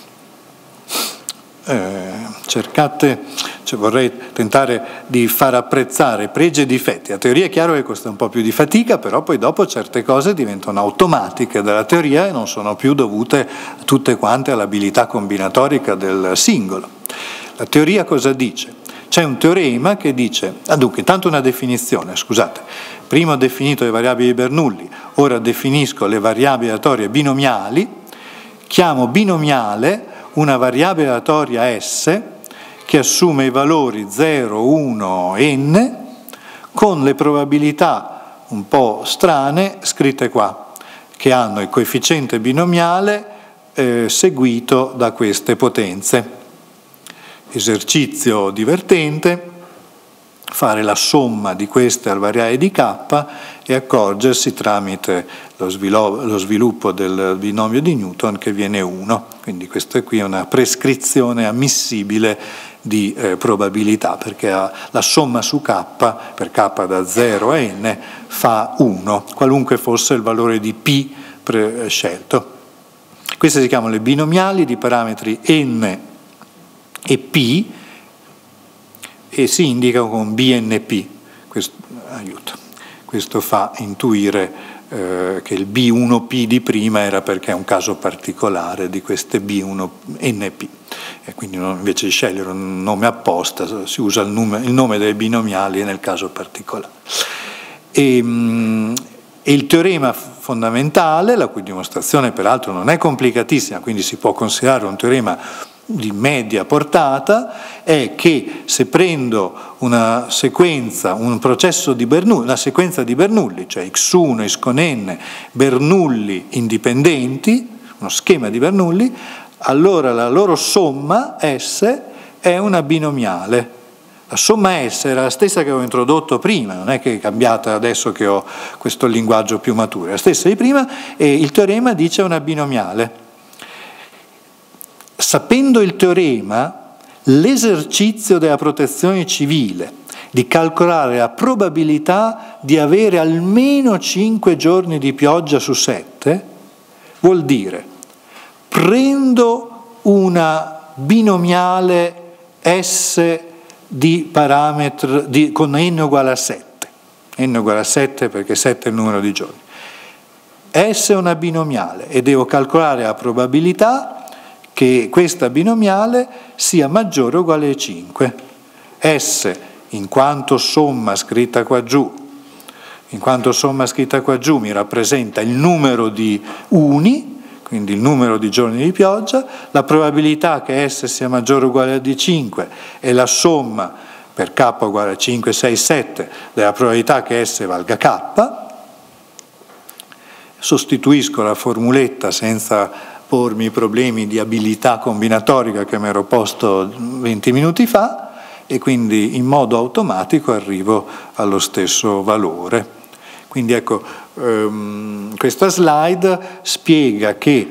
Vorrei tentare di far apprezzare pregi e difetti. La teoria è chiaro che costa un po' più di fatica, però poi dopo certe cose diventano automatiche dalla teoria e non sono più dovute tutte quante all'abilità combinatorica del singolo. La teoria cosa dice? C'è un teorema che dice, dunque, intanto una definizione, scusate, prima ho definito le variabili di Bernoulli, ora definisco le variabili aleatorie binomiali, chiamo binomiale una variabile aleatoria S che assume i valori 0, 1, n con le probabilità un po' strane scritte qua, che hanno il coefficiente binomiale seguito da queste potenze. Esercizio divertente, fare la somma di queste al variabile di k e accorgersi tramite lo sviluppo del binomio di Newton che viene 1. Quindi questa qui è una prescrizione ammissibile di probabilità, perché la somma su k, per k da 0 a n, fa 1, qualunque fosse il valore di p scelto. Queste si chiamano le binomiali di parametri n e p e si indicano con BNP. Questo aiuta. Questo fa intuire che il B1P di prima era perché è un caso particolare di queste B1NP. E quindi invece di scegliere un nome apposta si usa il nome delle binomiali nel caso particolare. E il teorema fondamentale, la cui dimostrazione peraltro non è complicatissima, quindi si può considerare un teorema di media portata, è che se prendo una sequenza, un processo di Bernoulli, una sequenza di Bernoulli, cioè x1, x con n, Bernoulli indipendenti, uno schema di Bernoulli, allora la loro somma S è una binomiale. La somma S era la stessa che avevo introdotto prima, non è che è cambiata adesso che ho questo linguaggio più maturo, è la stessa di prima e il teorema dice una binomiale. Sapendo il teorema, l'esercizio della protezione civile di calcolare la probabilità di avere almeno 5 giorni di pioggia su 7 vuol dire prendo una binomiale S di parametro con n uguale a 7, n uguale a 7 perché 7 è il numero di giorni. S è una binomiale e devo calcolare la probabilità che questa binomiale sia maggiore o uguale a 5. S, in quanto somma scritta qua giù, mi rappresenta il numero di uni, quindi il numero di giorni di pioggia, la probabilità che S sia maggiore o uguale a D5 è la somma per K uguale a 5, 6, 7 della probabilità che S valga K, sostituisco la formuletta senza pormi i problemi di abilità combinatorica che mi ero posto 20 minuti fa, e quindi in modo automatico arrivo allo stesso valore. Quindi ecco, questa slide spiega che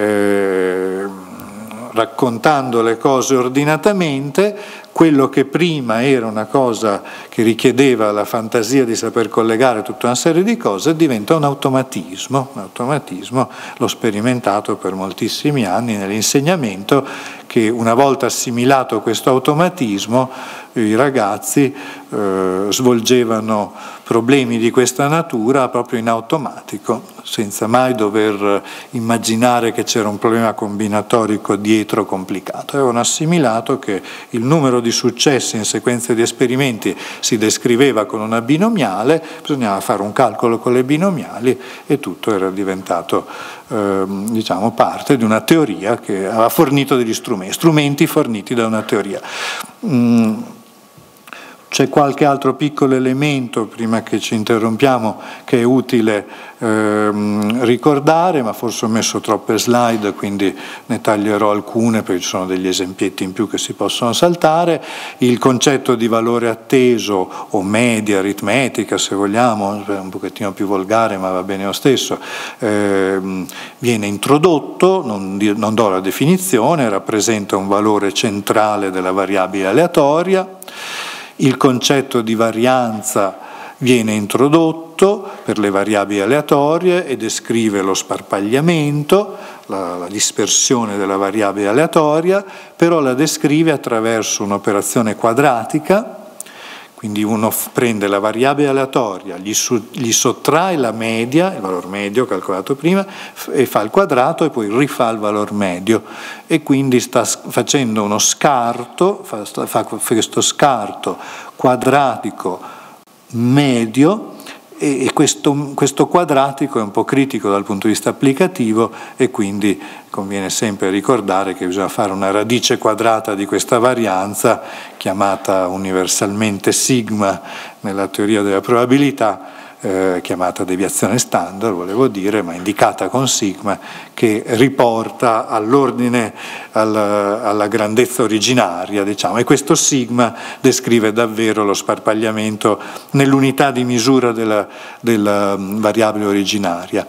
raccontando le cose ordinatamente, quello che prima era una cosa che richiedeva la fantasia di saper collegare tutta una serie di cose diventa un automatismo. Un automatismo l'ho sperimentato per moltissimi anni nell'insegnamento, che una volta assimilato questo automatismo i ragazzi svolgevano problemi di questa natura proprio in automatico, senza mai dover immaginare che c'era un problema combinatorico dietro complicato. Avevano assimilato che il numero di successi in sequenze di esperimenti si descriveva con una binomiale, bisognava fare un calcolo con le binomiali e tutto era diventato diciamo parte di una teoria che aveva fornito degli strumenti forniti da una teoria. C'è qualche altro piccolo elemento, prima che ci interrompiamo, che è utile ricordare, ma forse ho messo troppe slide, quindi ne taglierò alcune perché ci sono degli esempietti in più che si possono saltare. Il concetto di valore atteso o media aritmetica, se vogliamo, un pochettino più volgare ma va bene lo stesso, viene introdotto, non do la definizione, rappresenta un valore centrale della variabile aleatoria. Il concetto di varianza viene introdotto per le variabili aleatorie e descrive lo sparpagliamento, la dispersione della variabile aleatoria, però la descrive attraverso un'operazione quadratica. Quindi uno prende la variabile aleatoria, gli sottrae la media, il valore medio calcolato prima, e fa il quadrato e poi rifà il valore medio. E quindi sta facendo uno scarto, fa questo scarto quadratico medio, e questo quadratico è un po' critico dal punto di vista applicativo, e quindi conviene sempre ricordare che bisogna fare una radice quadrata di questa varianza, chiamata universalmente sigma nella teoria della probabilità, chiamata deviazione standard, volevo dire, ma indicata con sigma, che riporta all'ordine, alla grandezza originaria, diciamo, e questo sigma descrive davvero lo sparpagliamento nell'unità di misura della variabile originaria.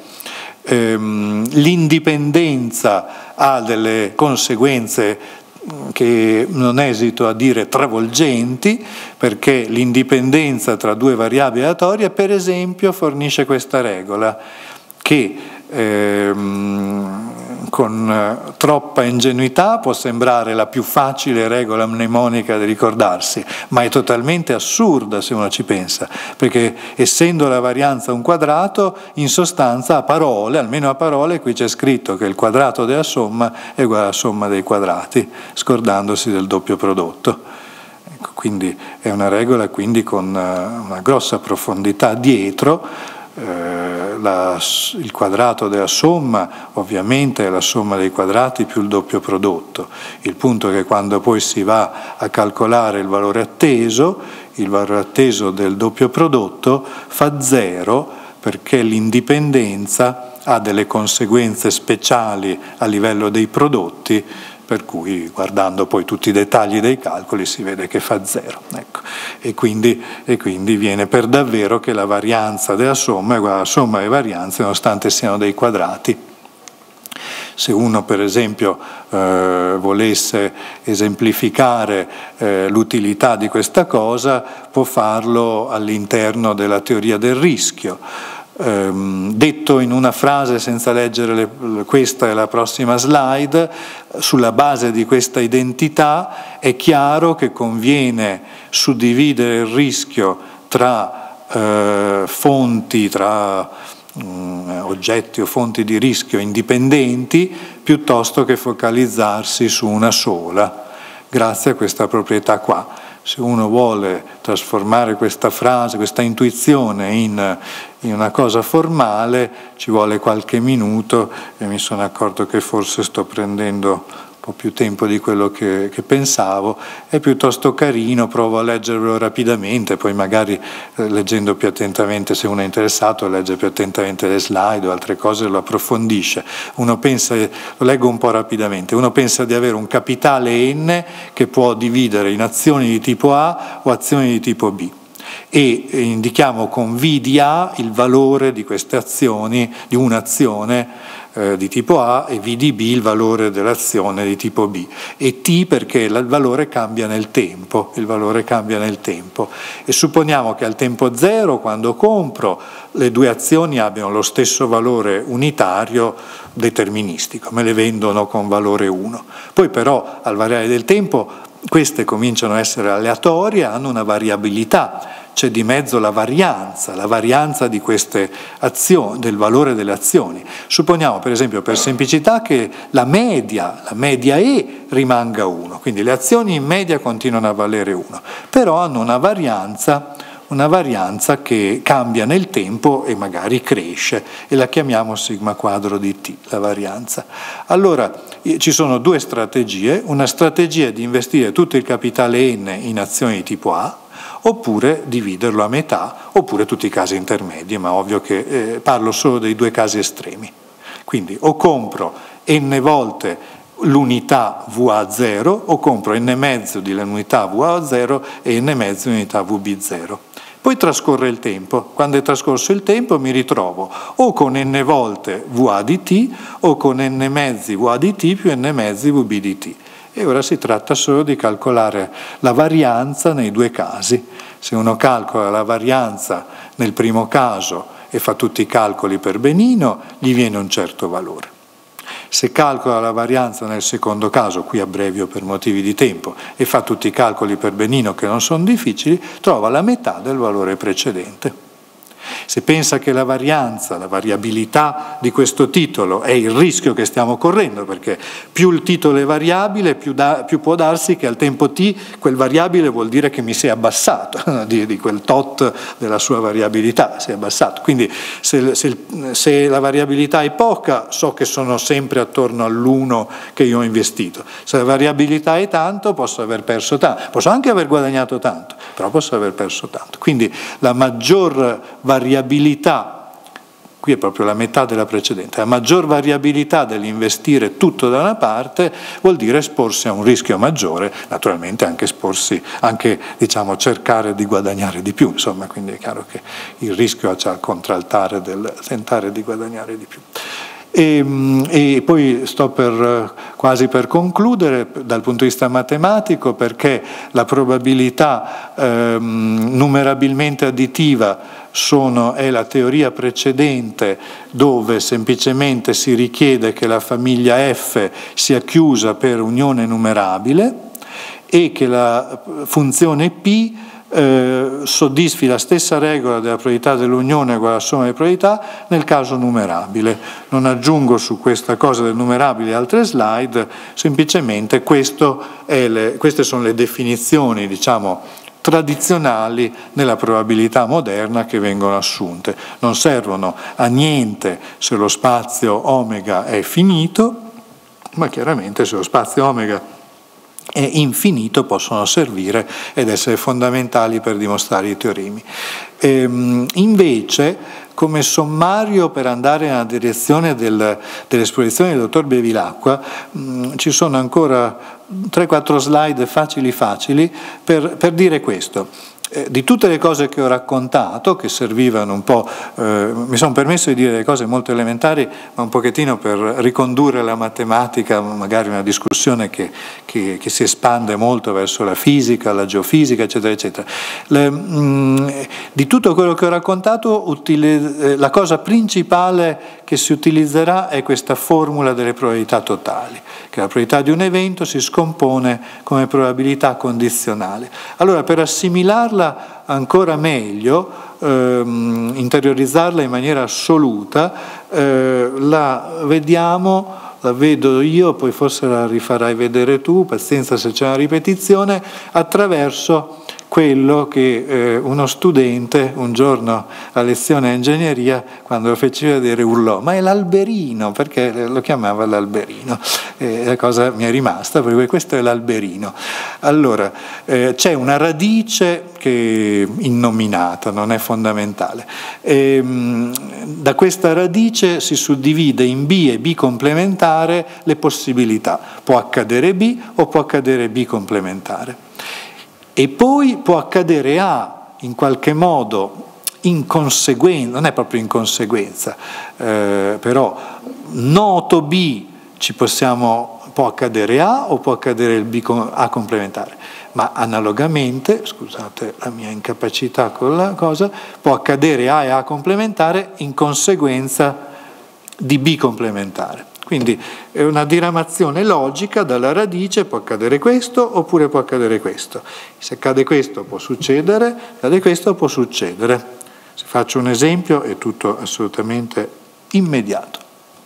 L'indipendenza ha delle conseguenze che non esito a dire travolgenti, perché l'indipendenza tra due variabili aleatorie, per esempio, fornisce questa regola che con troppa ingenuità può sembrare la più facile regola mnemonica di ricordarsi, ma è totalmente assurda se uno ci pensa, perché essendo la varianza un quadrato, in sostanza a parole, almeno a parole, qui c'è scritto che il quadrato della somma è uguale alla somma dei quadrati, scordandosi del doppio prodotto. Ecco, quindi è una regola quindi con una grossa profondità dietro. Il quadrato della somma ovviamente è la somma dei quadrati più il doppio prodotto. Il punto è che quando poi si va a calcolare il valore atteso del doppio prodotto fa 0, perché l'indipendenza ha delle conseguenze speciali a livello dei prodotti, per cui guardando poi tutti i dettagli dei calcoli si vede che fa 0. Ecco. E quindi viene per davvero che la varianza della somma è uguale alla somma delle varianze nonostante siano dei quadrati. Se uno per esempio volesse esemplificare l'utilità di questa cosa, può farlo all'interno della teoria del rischio. Detto in una frase senza leggere questa e la prossima slide, sulla base di questa identità è chiaro che conviene suddividere il rischio tra fonti, tra oggetti o fonti di rischio indipendenti, piuttosto che focalizzarsi su una sola, grazie a questa proprietà qua. Se uno vuole trasformare questa frase, questa intuizione in una cosa formale, ci vuole qualche minuto, e mi sono accorto che forse sto prendendo po' più tempo di quello che pensavo, è piuttosto carino, provo a leggerlo rapidamente, poi magari leggendo più attentamente, se uno è interessato, legge più attentamente le slide o altre cose, lo approfondisce. Uno pensa, lo leggo un po' rapidamente, uno pensa di avere un capitale N che può dividere in azioni di tipo A o azioni di tipo B. E indichiamo con V di A il valore di queste azioni, di un'azione di tipo A, e V di B il valore dell'azione di tipo B, e T perché il valore cambia nel tempo, e supponiamo che al tempo 0, quando compro, le due azioni abbiano lo stesso valore unitario deterministico, me le vendono con valore 1. Poi però al variare del tempo queste cominciano a essere aleatorie, hanno una variabilità, c'è di mezzo la varianza di queste azioni, del valore delle azioni. Supponiamo per esempio, per semplicità, che la media E rimanga 1, quindi le azioni in media continuano a valere 1, però hanno una varianza che cambia nel tempo e magari cresce, e la chiamiamo sigma quadro di T, la varianza. Allora ci sono due strategie: una strategia è di investire tutto il capitale N in azioni di tipo A, oppure dividerlo a metà, oppure tutti i casi intermedi, ma ovvio che parlo solo dei due casi estremi. Quindi o compro n volte l'unità VA0, o compro n mezzo dell'unità VA0 e n mezzo dell'unità VB0. Poi trascorre il tempo. Quando è trascorso il tempo mi ritrovo o con n volte VA di T o con n mezzi VA di T più n mezzi VB di T. E ora si tratta solo di calcolare la varianza nei due casi. Se uno calcola la varianza nel primo caso e fa tutti i calcoli per benino, gli viene un certo valore. Se calcola la varianza nel secondo caso, qui abbrevio per motivi di tempo, e fa tutti i calcoli per benino che non sono difficili, trova la metà del valore precedente. Se pensa che la varianza, la variabilità di questo titolo è il rischio che stiamo correndo, perché più il titolo è variabile, più può darsi che al tempo t quel variabile vuol dire che mi si è abbassato, di quel tot della sua variabilità si è abbassato. Quindi se la variabilità è poca, so che sono sempre attorno all'1 che io ho investito. Se la variabilità è tanto, posso aver perso tanto, posso anche aver guadagnato tanto, però posso aver perso tanto. Quindi la maggior variabilità, qui è proprio la metà della precedente, la maggior variabilità dell'investire tutto da una parte vuol dire esporsi a un rischio maggiore, naturalmente anche diciamo cercare di guadagnare di più, insomma, quindi è chiaro che il rischio c'è al contraltare del tentare di guadagnare di più. E poi sto quasi per concludere dal punto di vista matematico, perché la probabilità numerabilmente additiva è la teoria precedente, dove semplicemente si richiede che la famiglia F sia chiusa per unione numerabile e che la funzione P soddisfi la stessa regola della probabilità dell'unione uguale alla somma delle probabilità nel caso numerabile. Non aggiungo su questa cosa del numerabile altre slide, semplicemente queste sono le definizioni, diciamo, tradizionali nella probabilità moderna che vengono assunte. Non servono a niente se lo spazio omega è finito, ma chiaramente se lo spazio omega è infinito possono servire ed essere fondamentali per dimostrare i teoremi. Invece, come sommario, per andare nella direzione dell'esposizione del dottor Bevilacqua, ci sono ancora 3-4 slide facili per dire questo. Di tutte le cose che ho raccontato, che servivano un po', mi sono permesso di dire delle cose molto elementari, ma un pochettino per ricondurre la matematica, magari una discussione che si espande molto verso la fisica, la geofisica, eccetera, eccetera. Di tutto quello che ho raccontato, la cosa principale che si utilizzerà è questa formula delle probabilità totali, che la probabilità di un evento si scompone come probabilità condizionale. Allora, per assimilarla ancora meglio, interiorizzarla in maniera assoluta, la vedo io, poi forse la rifarai vedere tu, pazienza se c'è una ripetizione, attraverso quello che uno studente un giorno a lezione a ingegneria, quando lo fece vedere, urlò: ma è l'alberino, perché lo chiamava l'alberino. La cosa mi è rimasta, perché questo è l'alberino. Allora, c'è una radice che innominata, non è fondamentale. Da questa radice si suddivide in B e B complementare le possibilità. Può accadere B o può accadere B complementare. E poi può accadere A in qualche modo in conseguenza, non è proprio in conseguenza, però noto B può accadere A o può accadere il B A complementare, ma analogamente, scusate la mia incapacità con la cosa, può accadere A e A complementare in conseguenza di B complementare. Quindi è una diramazione logica dalla radice, può accadere questo oppure può accadere questo. Se accade questo può succedere, accade questo può succedere. Se faccio un esempio è tutto assolutamente immediato.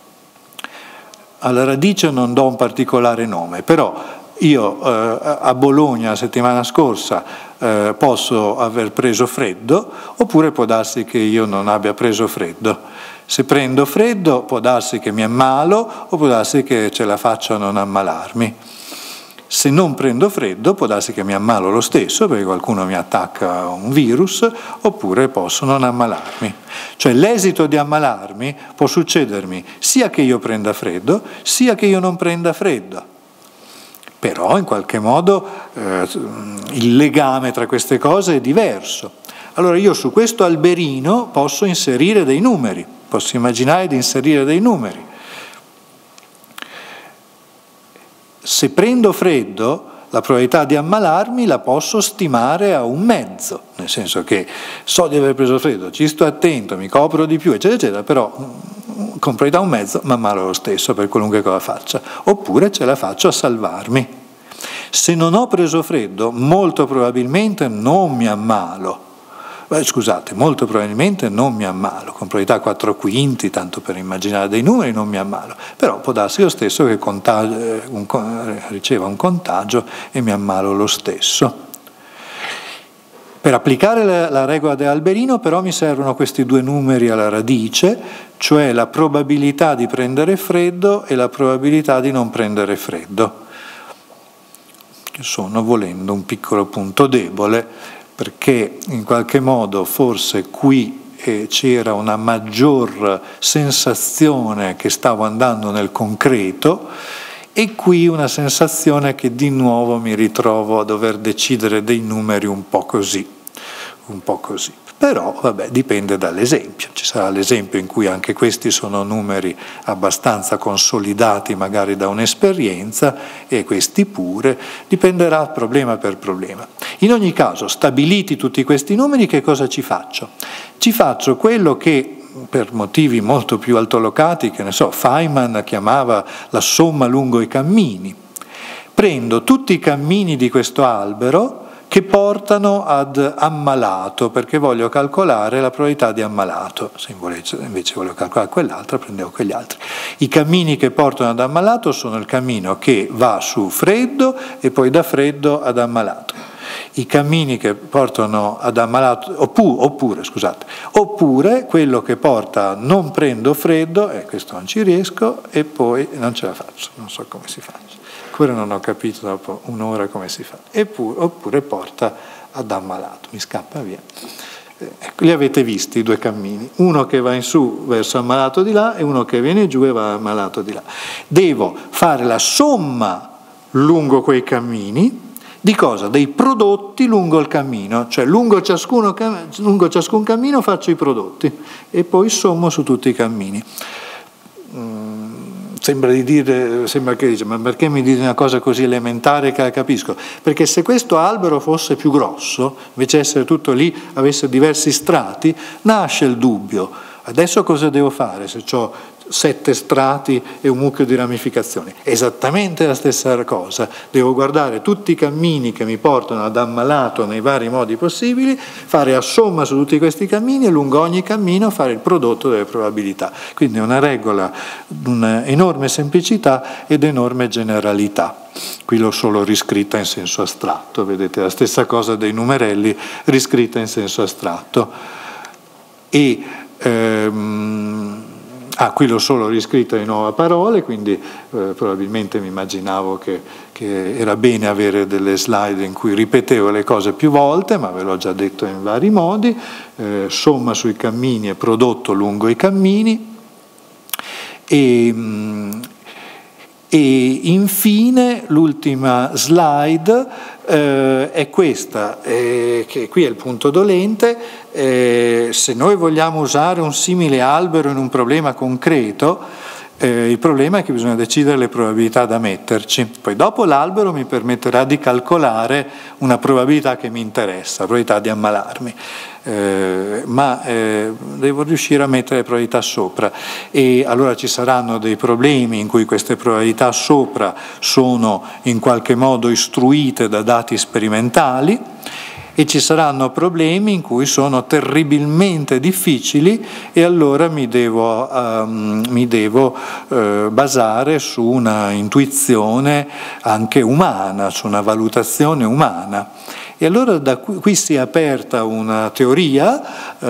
Alla radice non do un particolare nome, però io a Bologna la settimana scorsa posso aver preso freddo, oppure può darsi che io non abbia preso freddo. Se prendo freddo può darsi che mi ammalo o può darsi che ce la faccio a non ammalarmi. Se non prendo freddo può darsi che mi ammalo lo stesso perché qualcuno mi attacca un virus, oppure posso non ammalarmi. Cioè l'esito di ammalarmi può succedermi sia che io prenda freddo sia che io non prenda freddo. Però in qualche modo il legame tra queste cose è diverso. Allora io su questo alberino posso inserire dei numeri, posso immaginare di inserire dei numeri. Se prendo freddo, la probabilità di ammalarmi la posso stimare a 1/2, nel senso che so di aver preso freddo, ci sto attento, mi copro di più, eccetera, eccetera, però con probabilità 1/2 mi ammalo lo stesso per qualunque cosa faccia, oppure ce la faccio a salvarmi. Se non ho preso freddo, molto probabilmente non mi ammalo. Molto probabilmente non mi ammalo, con probabilità 4/5, tanto per immaginare dei numeri, non mi ammalo, però può darsi lo stesso che riceva un contagio e mi ammalo lo stesso. Per applicare la regola dell'alberino però mi servono questi due numeri alla radice, cioè la probabilità di prendere freddo e la probabilità di non prendere freddo, che sono, volendo, un piccolo punto debole, perché in qualche modo forse qui c'era una maggior sensazione che stavo andando nel concreto e qui una sensazione che di nuovo mi ritrovo a dover decidere dei numeri un po' così. Però vabbè, dipende dall'esempio. Ci sarà l'esempio in cui anche questi sono numeri abbastanza consolidati magari da un'esperienza, e questi pure, dipenderà problema per problema. In ogni caso, stabiliti tutti questi numeri, che cosa ci faccio? Ci faccio quello che per motivi molto più altolocati, che ne so, Feynman chiamava la somma lungo i cammini. Prendo tutti i cammini di questo albero che portano ad ammalato, perché voglio calcolare la probabilità di ammalato. Se invece voglio calcolare quell'altra, prendevo quegli altri. I cammini che portano ad ammalato sono il cammino che va su freddo e poi da freddo ad ammalato. I cammini che portano ad ammalato, oppure quello che porta a non prendo freddo, e questo non ci riesco, e poi non ce la faccio, non so come si faccia. Ancora non ho capito dopo un'ora come si fa. Oppure porta ad ammalato, mi scappa via. Ecco, li avete visti i due cammini, uno che va in su verso ammalato di là e uno che viene giù e va ammalato di là. Devo fare la somma lungo quei cammini. Di cosa? Dei prodotti lungo il cammino, cioè lungo ciascun cammino faccio i prodotti e poi sommo su tutti i cammini. Sembra che dice, ma perché mi dite una cosa così elementare che la capisco? Perché se questo albero fosse più grosso, invece di essere tutto lì, avesse diversi strati, nasce il dubbio. Adesso cosa devo fare se ho 7 strati e un mucchio di ramificazioni. Esattamente la stessa cosa, devo guardare tutti i cammini che mi portano ad ammalato nei vari modi possibili, fare a somma su tutti questi cammini e lungo ogni cammino fare il prodotto delle probabilità. Quindi è una regola di un'enorme semplicità ed enorme generalità. Qui l'ho solo riscritta in senso astratto, vedete la stessa cosa dei numerelli riscritta in senso astratto. E qui l'ho solo riscritta in nuove parole, quindi probabilmente mi immaginavo che era bene avere delle slide in cui ripetevo le cose più volte, ma ve l'ho già detto in vari modi, somma sui cammini e prodotto lungo i cammini. E infine l'ultima slide è questa, che qui è il punto dolente. Se noi vogliamo usare un simile albero in un problema concreto, il problema è che bisogna decidere le probabilità da metterci. Poi dopo l'albero mi permetterà di calcolare una probabilità che mi interessa, la probabilità di ammalarmi. Ma devo riuscire a mettere le probabilità sopra, e allora ci saranno dei problemi in cui queste probabilità sopra sono in qualche modo istruite da dati sperimentali, e ci saranno problemi in cui sono terribilmente difficili, e allora mi devo basare su una intuizione anche umana, su una valutazione umana. E allora da qui si è aperta una teoria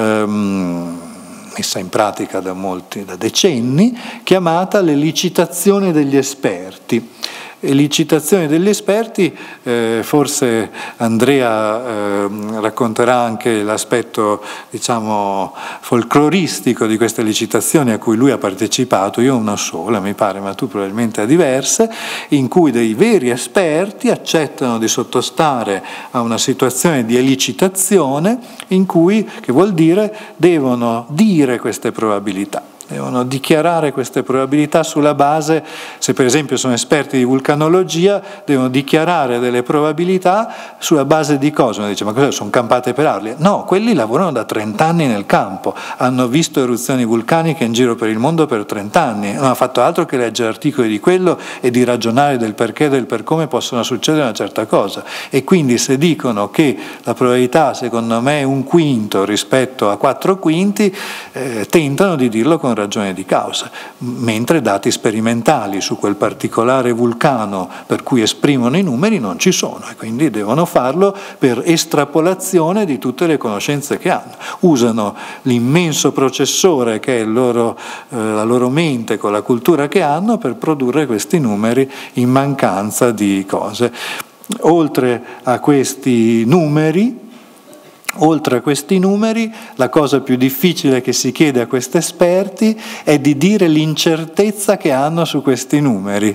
messa in pratica da decenni, chiamata l'elicitazione degli esperti. Elicitazione degli esperti, forse Andrea racconterà anche l'aspetto, diciamo, folcloristico di queste elicitazioni a cui lui ha partecipato. Io una sola, mi pare, ma tu probabilmente a diverse, in cui dei veri esperti accettano di sottostare a una situazione di elicitazione in cui, che vuol dire, devono dire queste probabilità. Devono dichiarare queste probabilità sulla base, se per esempio sono esperti di vulcanologia, devono dichiarare delle probabilità sulla base di cosa? Uno dice, ma cosa sono campate per aria? No, quelli lavorano da 30 anni nel campo, hanno visto eruzioni vulcaniche in giro per il mondo per 30 anni, non hanno fatto altro che leggere articoli di quello e di ragionare del perché e del per come possono succedere una certa cosa. E quindi se dicono che la probabilità secondo me è 1/5 rispetto a 4/5, tentano di dirlo con ragione di causa, mentre dati sperimentali su quel particolare vulcano per cui esprimono i numeri non ci sono, e quindi devono farlo per estrapolazione di tutte le conoscenze che hanno. Usano l'immenso processore che è la loro mente con la cultura che hanno per produrre questi numeri in mancanza di cose. Oltre a questi numeri, la cosa più difficile che si chiede a questi esperti è di dire l'incertezza che hanno su questi numeri.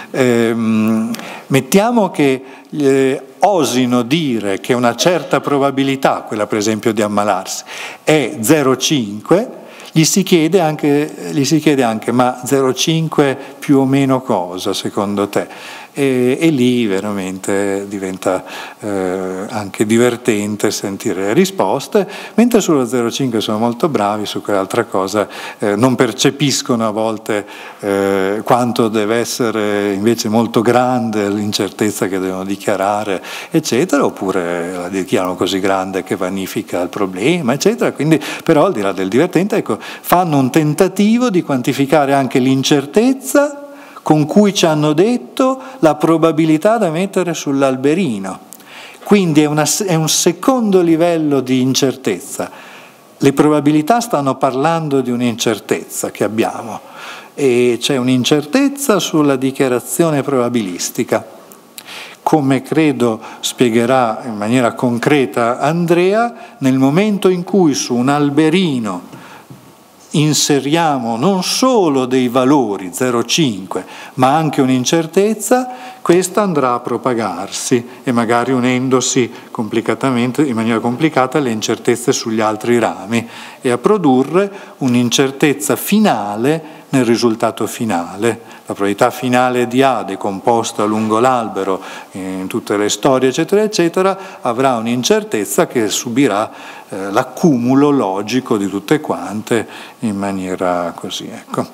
Mettiamo che osino dire che una certa probabilità, quella per esempio di ammalarsi, è 0,5, gli si chiede anche ma 0,5 più o meno cosa secondo te? E lì veramente diventa anche divertente sentire le risposte, mentre sullo 0,5 sono molto bravi, su quell'altra cosa non percepiscono a volte quanto deve essere invece molto grande l'incertezza che devono dichiarare, eccetera, oppure la dichiarano così grande che vanifica il problema, eccetera. Quindi però al di là del divertente, ecco, fanno un tentativo di quantificare anche l'incertezza con cui ci hanno detto la probabilità da mettere sull'alberino. Quindi è un secondo livello di incertezza. Le probabilità stanno parlando di un'incertezza che abbiamo, e c'è un'incertezza sulla dichiarazione probabilistica. Come credo spiegherà in maniera concreta Andrea, nel momento in cui su un alberino inseriamo non solo dei valori 0,5 ma anche un'incertezza, questa andrà a propagarsi e magari unendosi complicatamente, in maniera complicata, le incertezze sugli altri rami e a produrre un'incertezza finale nel risultato finale. La probabilità finale di A decomposta lungo l'albero in tutte le storie eccetera eccetera avrà un'incertezza che subirà l'accumulo logico di tutte quante in maniera così, ecco.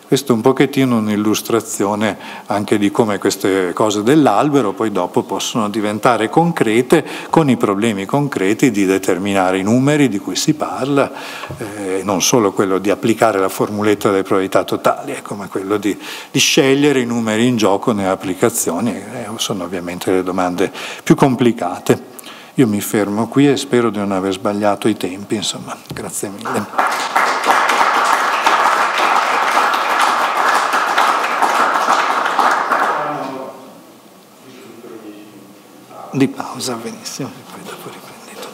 Questo è un pochettino un'illustrazione anche di come queste cose dell'albero poi dopo possono diventare concrete, con i problemi concreti di determinare i numeri di cui si parla, non solo quello di applicare la formuletta delle probabilità totali, ma quello di scegliere i numeri in gioco nelle applicazioni, sono ovviamente le domande più complicate. Io mi fermo qui e spero di non aver sbagliato i tempi, insomma, grazie mille. Di pausa, benissimo, e poi dopo riprendete.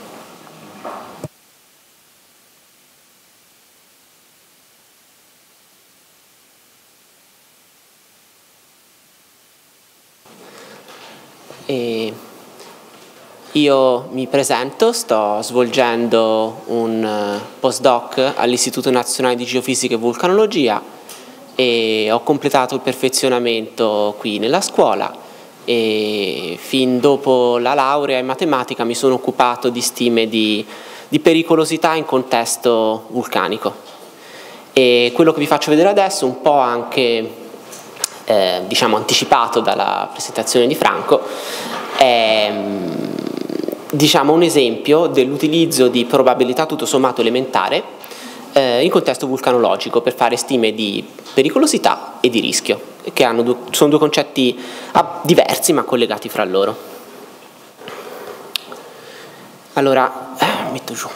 Io mi presento, sto svolgendo un postdoc all'Istituto Nazionale di Geofisica e Vulcanologia e ho completato il perfezionamento qui nella scuola. E fin dopo la laurea in matematica mi sono occupato di stime di pericolosità in contesto vulcanico, e quello che vi faccio vedere adesso, un po' anche diciamo anticipato dalla presentazione di Franco, è diciamo un esempio dell'utilizzo di probabilità tutto sommato elementare in contesto vulcanologico per fare stime di pericolosità e di rischio, che sono due concetti diversi ma collegati fra loro. Allora, metto giù.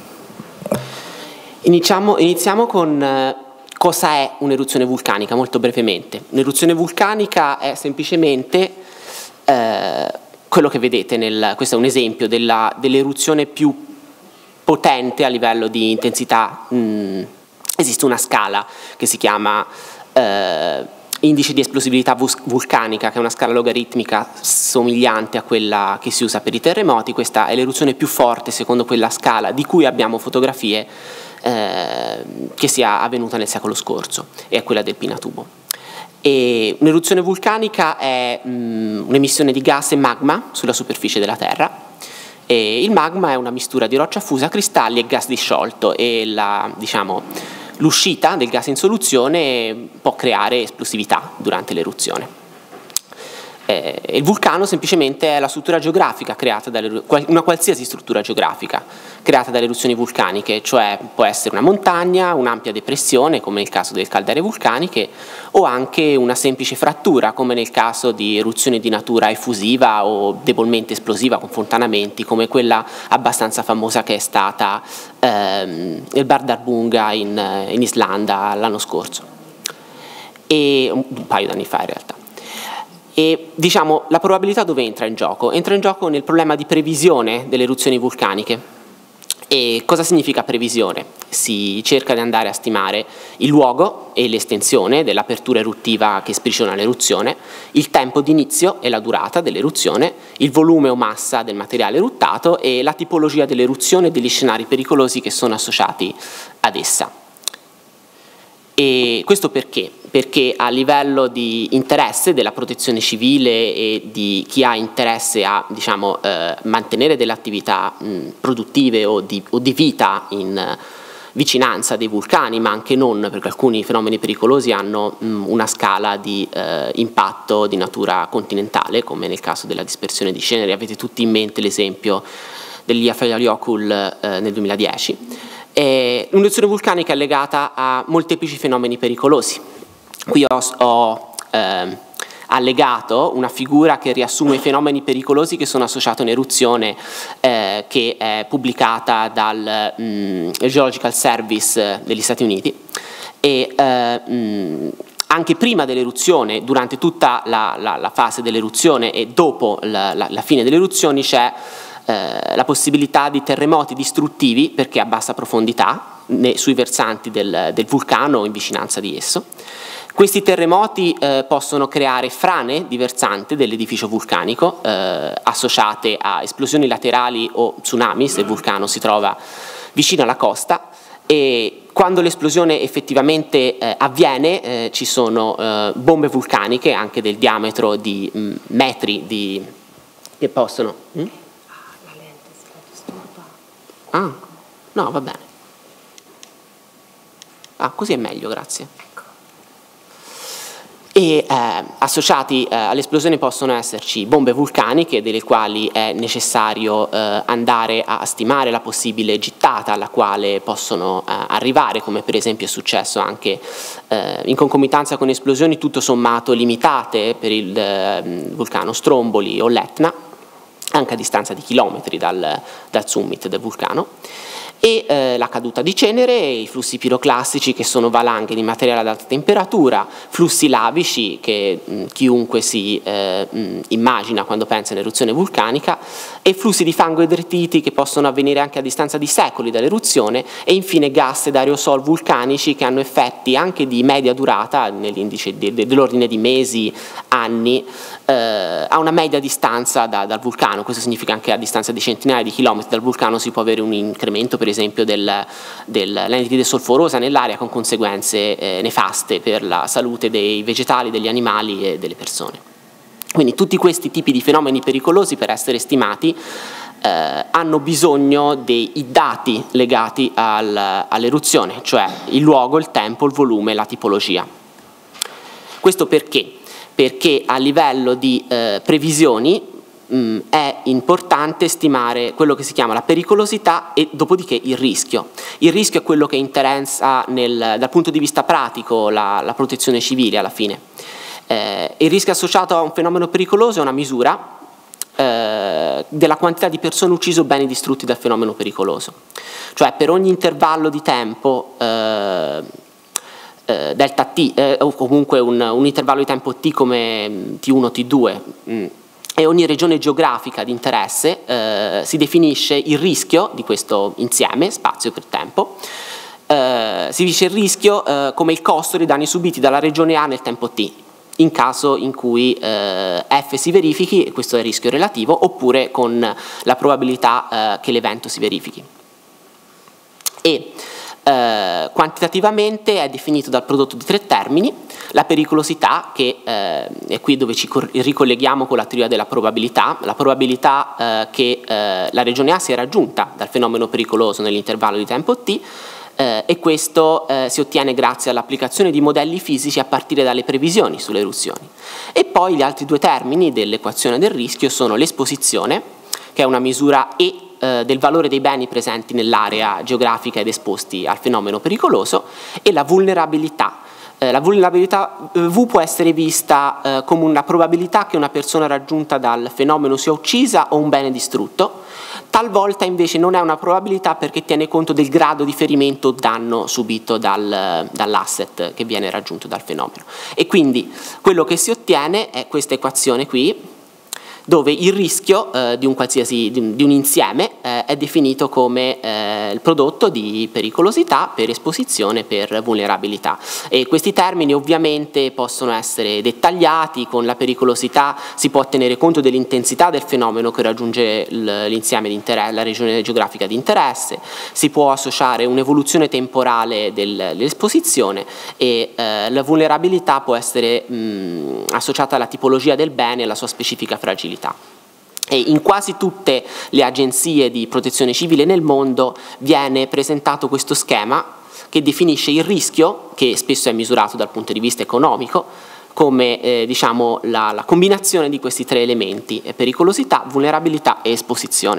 Iniziamo con cosa è un'eruzione vulcanica, molto brevemente. Un'eruzione vulcanica è semplicemente quello che vedete, questo è un esempio dell'eruzione più potente a livello di intensità. Esiste una scala che si chiama indice di esplosibilità vulcanica, che è una scala logaritmica somigliante a quella che si usa per i terremoti. Questa è l'eruzione più forte secondo quella scala, di cui abbiamo fotografie che sia avvenuta nel secolo scorso, e è quella del Pinatubo. E un'eruzione vulcanica è un'emissione di gas e magma sulla superficie della Terra. E il magma è una mistura di roccia fusa, cristalli e gas disciolto, e l'uscita del gas in soluzione può creare esplosività durante l'eruzione. Il vulcano semplicemente è la struttura geografica creata una qualsiasi struttura geografica creata dalle eruzioni vulcaniche, cioè può essere una montagna, un'ampia depressione come nel caso delle caldere vulcaniche, o anche una semplice frattura come nel caso di eruzioni di natura effusiva o debolmente esplosiva con fontanamenti, come quella abbastanza famosa che è stata il Bardarbunga in Islanda l'anno scorso, e un paio d'anni fa in realtà. E diciamo, la probabilità dove entra in gioco? Entra in gioco nel problema di previsione delle eruzioni vulcaniche. E cosa significa previsione? Si cerca di andare a stimare il luogo e l'estensione dell'apertura eruttiva che sprigiona l'eruzione, il tempo di inizio e la durata dell'eruzione, il volume o massa del materiale eruttato e la tipologia dell'eruzione e degli scenari pericolosi che sono associati ad essa. E questo perché? Perché a livello di interesse della protezione civile e di chi ha interesse a mantenere delle attività produttive o di vita in vicinanza dei vulcani, ma anche non, perché alcuni fenomeni pericolosi hanno una scala di impatto di natura continentale, come nel caso della dispersione di ceneri. Avete tutti in mente l'esempio dell'Eyjafjallajökull nel 2010. L'eruzione vulcanica è legata a molteplici fenomeni pericolosi. Qui ho allegato una figura che riassume i fenomeni pericolosi che sono associati a un'eruzione, che è pubblicata dal Geological Service degli Stati Uniti. E anche prima dell'eruzione, durante tutta la fase dell'eruzione e dopo la fine delle eruzioni, c'è la possibilità di terremoti distruttivi, perché a bassa profondità, sui versanti del vulcano o in vicinanza di esso. Questi terremoti possono creare frane di versante dell'edificio vulcanico associate a esplosioni laterali o tsunami se il vulcano si trova vicino alla costa, e quando l'esplosione effettivamente avviene ci sono bombe vulcaniche anche del diametro di metri che possono... Ah, no, va bene. Ah, così è meglio, grazie. e associati all'esplosione possono esserci bombe vulcaniche, delle quali è necessario andare a stimare la possibile gittata alla quale possono arrivare, come per esempio è successo anche in concomitanza con esplosioni tutto sommato limitate per il vulcano Stromboli o l'Etna, anche a distanza di chilometri dal summit del vulcano, e la caduta di cenere, i flussi piroclastici che sono valanghe di materiale ad alta temperatura, flussi lavici che chiunque si immagina quando pensa all'eruzione vulcanica, e flussi di fango e detriti che possono avvenire anche a distanza di secoli dall'eruzione, e infine gas ed aerosol vulcanici che hanno effetti anche di media durata, nell'indice dell'ordine di mesi, anni, a una media distanza dal vulcano. Questo significa anche a distanza di centinaia di chilometri dal vulcano si può avere un incremento per esempio dell'anidride solforosa nell'aria, con conseguenze nefaste per la salute dei vegetali, degli animali e delle persone. Quindi tutti questi tipi di fenomeni pericolosi, per essere stimati, hanno bisogno dei dati legati all'eruzione, cioè il luogo, il tempo, il volume, la tipologia. Questo perché? Perché a livello di previsioni è importante stimare quello che si chiama la pericolosità e dopodiché il rischio. Il rischio è quello che interessa dal punto di vista pratico la protezione civile alla fine. Il rischio associato a un fenomeno pericoloso è una misura della quantità di persone uccise o beni distrutti dal fenomeno pericoloso. Cioè per ogni intervallo di tempo delta t, o comunque un intervallo di tempo t come t1, t2, e ogni regione geografica di interesse si definisce il rischio di questo insieme, spazio per tempo, si dice il rischio come il costo dei danni subiti dalla regione A nel tempo t, in caso in cui F si verifichi, e questo è il rischio relativo, oppure con la probabilità che l'evento si verifichi. E quantitativamente è definito dal prodotto di 3 termini: la pericolosità, che è qui dove ci ricolleghiamo con la teoria della probabilità, la probabilità che la regione A sia raggiunta dal fenomeno pericoloso nell'intervallo di tempo t, e questo si ottiene grazie all'applicazione di modelli fisici a partire dalle previsioni sulle eruzioni. E poi gli altri 2 termini dell'equazione del rischio sono l'esposizione, che è una misura E del valore dei beni presenti nell'area geografica ed esposti al fenomeno pericoloso, e la vulnerabilità. La vulnerabilità V può essere vista come una probabilità che una persona raggiunta dal fenomeno sia uccisa o un bene distrutto. Talvolta invece non è una probabilità perché tiene conto del grado di ferimento o danno subito dall'asset che viene raggiunto dal fenomeno. E quindi quello che si ottiene è questa equazione qui, dove il rischio di un insieme è definito come il prodotto di pericolosità per esposizione per vulnerabilità. E questi termini ovviamente possono essere dettagliati. Con la pericolosità si può tenere conto dell'intensità del fenomeno che raggiunge l'insieme di interesse, la regione geografica di interesse, si può associare un'evoluzione temporale dell'esposizione, e la vulnerabilità può essere associata alla tipologia del bene e alla sua specifica fragilità. E in quasi tutte le agenzie di protezione civile nel mondo viene presentato questo schema che definisce il rischio, che spesso è misurato dal punto di vista economico, come diciamo la combinazione di questi 3 elementi: pericolosità, vulnerabilità e esposizione.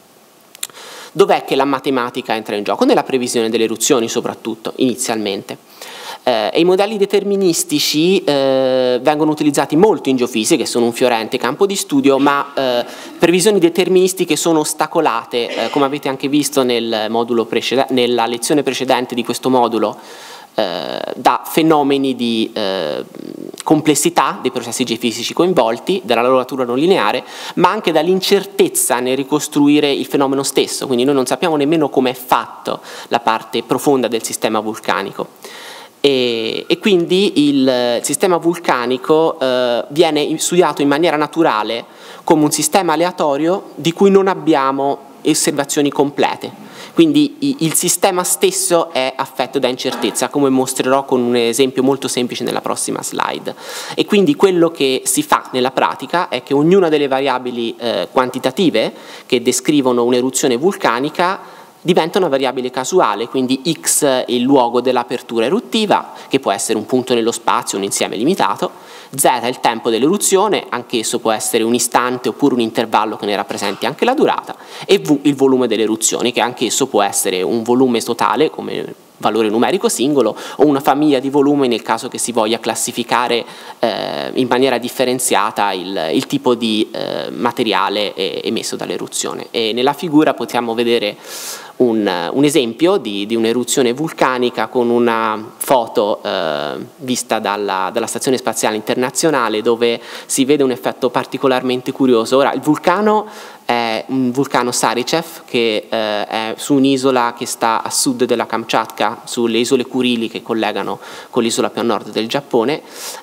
Dov'è che la matematica entra in gioco? Nella previsione delle eruzioni, soprattutto inizialmente. E i modelli deterministici vengono utilizzati molto in geofisica, che sono un fiorente campo di studio, ma previsioni deterministiche sono ostacolate, come avete anche visto nella lezione precedente di questo modulo, da fenomeni di complessità dei processi geofisici coinvolti, dalla loro natura non lineare, ma anche dall'incertezza nel ricostruire il fenomeno stesso. Quindi noi non sappiamo nemmeno come è fatto la parte profonda del sistema vulcanico. E quindi il sistema vulcanico viene studiato in maniera naturale come un sistema aleatorio di cui non abbiamo osservazioni complete. Quindi il sistema stesso è affetto da incertezza, come mostrerò con un esempio molto semplice nella prossima slide. E quindi quello che si fa nella pratica è che ognuna delle variabili quantitative che descrivono un'eruzione vulcanica diventa una variabile casuale, quindi x è il luogo dell'apertura eruttiva, che può essere un punto nello spazio, un insieme limitato, z è il tempo dell'eruzione, anch'esso può essere un istante oppure un intervallo che ne rappresenti anche la durata, e v il volume delle eruzioni, che anch'esso può essere un volume totale come valore numerico singolo o una famiglia di volumi nel caso che si voglia classificare in maniera differenziata il tipo di materiale emesso dall'eruzione. E nella figura possiamo vedere un esempio di un'eruzione vulcanica con una foto vista dalla Stazione Spaziale Internazionale, dove si vede un effetto particolarmente curioso. Ora, il vulcano è un vulcano Sarychev che è su un'isola che sta a sud della Kamchatka, sulle isole Kurili che collegano con l'isola più a nord del Giappone,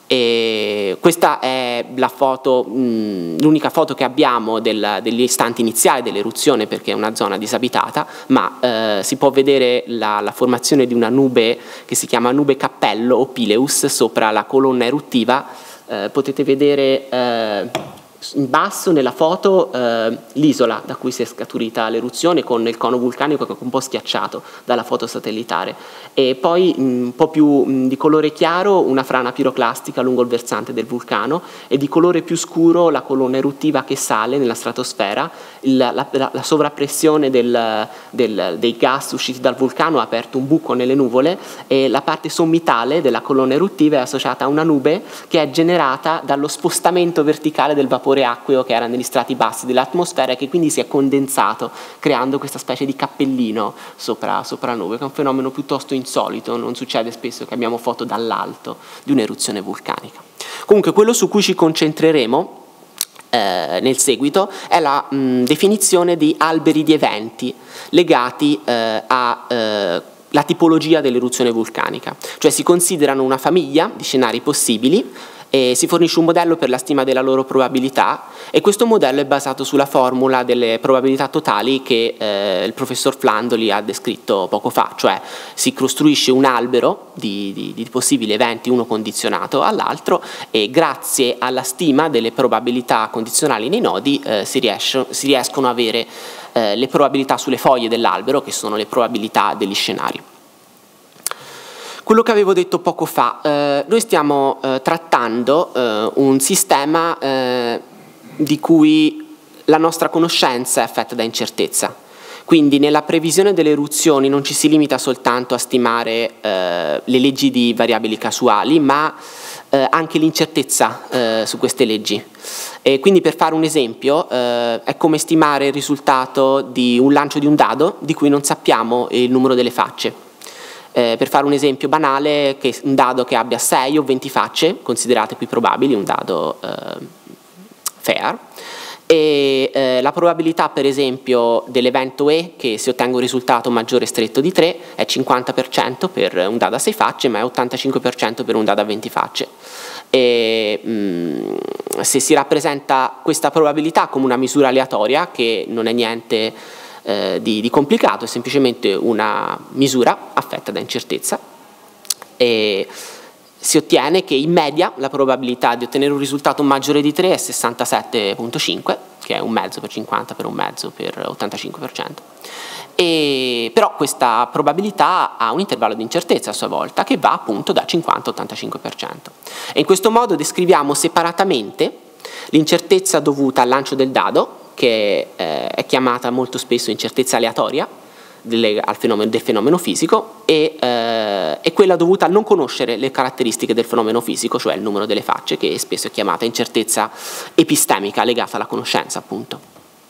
e questa è la foto, l'unica foto che abbiamo degli istanti iniziali dell'eruzione, perché è una zona disabitata, ma si può vedere la formazione di una nube che si chiama nube cappello o pileus sopra la colonna eruttiva. Potete vedere in basso nella foto l'isola da cui si è scaturita l'eruzione, con il cono vulcanico che è un po' schiacciato dalla foto satellitare, e poi un po' più di colore chiaro una frana piroclastica lungo il versante del vulcano, e di colore più scuro la colonna eruttiva che sale nella stratosfera. La sovrappressione dei gas usciti dal vulcano ha aperto un buco nelle nuvole, e la parte sommitale della colonna eruttiva è associata a una nube che è generata dallo spostamento verticale del vapore acqueo che era negli strati bassi dell'atmosfera e che quindi si è condensato, creando questa specie di cappellino sopra la nube, che è un fenomeno piuttosto insolito. Non succede spesso che abbiamo foto dall'alto di un'eruzione vulcanica. Comunque quello su cui ci concentreremo nel seguito è la definizione di alberi di eventi legati alla tipologia dell'eruzione vulcanica, cioè si considerano una famiglia di scenari possibili e si fornisce un modello per la stima della loro probabilità, e questo modello è basato sulla formula delle probabilità totali che il professor Flandoli ha descritto poco fa, cioè si costruisce un albero di possibili eventi, uno condizionato all'altro, e grazie alla stima delle probabilità condizionali nei nodi si riescono a avere le probabilità sulle foglie dell'albero, che sono le probabilità degli scenari. Quello che avevo detto poco fa, noi stiamo trattando un sistema di cui la nostra conoscenza è affetta da incertezza. Quindi nella previsione delle eruzioni non ci si limita soltanto a stimare le leggi di variabili casuali, ma anche l'incertezza su queste leggi. E quindi, per fare un esempio, è come stimare il risultato di un lancio di un dado di cui non sappiamo il numero delle facce. Per fare un esempio banale, un dado che abbia 6 o 20 facce, considerate più probabili, un dado fair, e la probabilità per esempio dell'evento E che si ottenga un risultato maggiore stretto di 3 è 50% per un dado a 6 facce, ma è 85% per un dado a 20 facce. E se si rappresenta questa probabilità come una misura aleatoria, che non è niente di complicato, è semplicemente una misura affetta da incertezza, e si ottiene che in media la probabilità di ottenere un risultato maggiore di 3 è 67,5, che è un mezzo per 50 per un mezzo per 85%. Però questa probabilità ha un intervallo di incertezza a sua volta che va appunto da 50 a 85%. E in questo modo descriviamo separatamente l'incertezza dovuta al lancio del dado, che è chiamata molto spesso incertezza aleatoria del fenomeno fisico, e quella dovuta al non conoscere le caratteristiche del fenomeno fisico, cioè il numero delle facce, che spesso è chiamata incertezza epistemica legata alla conoscenza, appunto.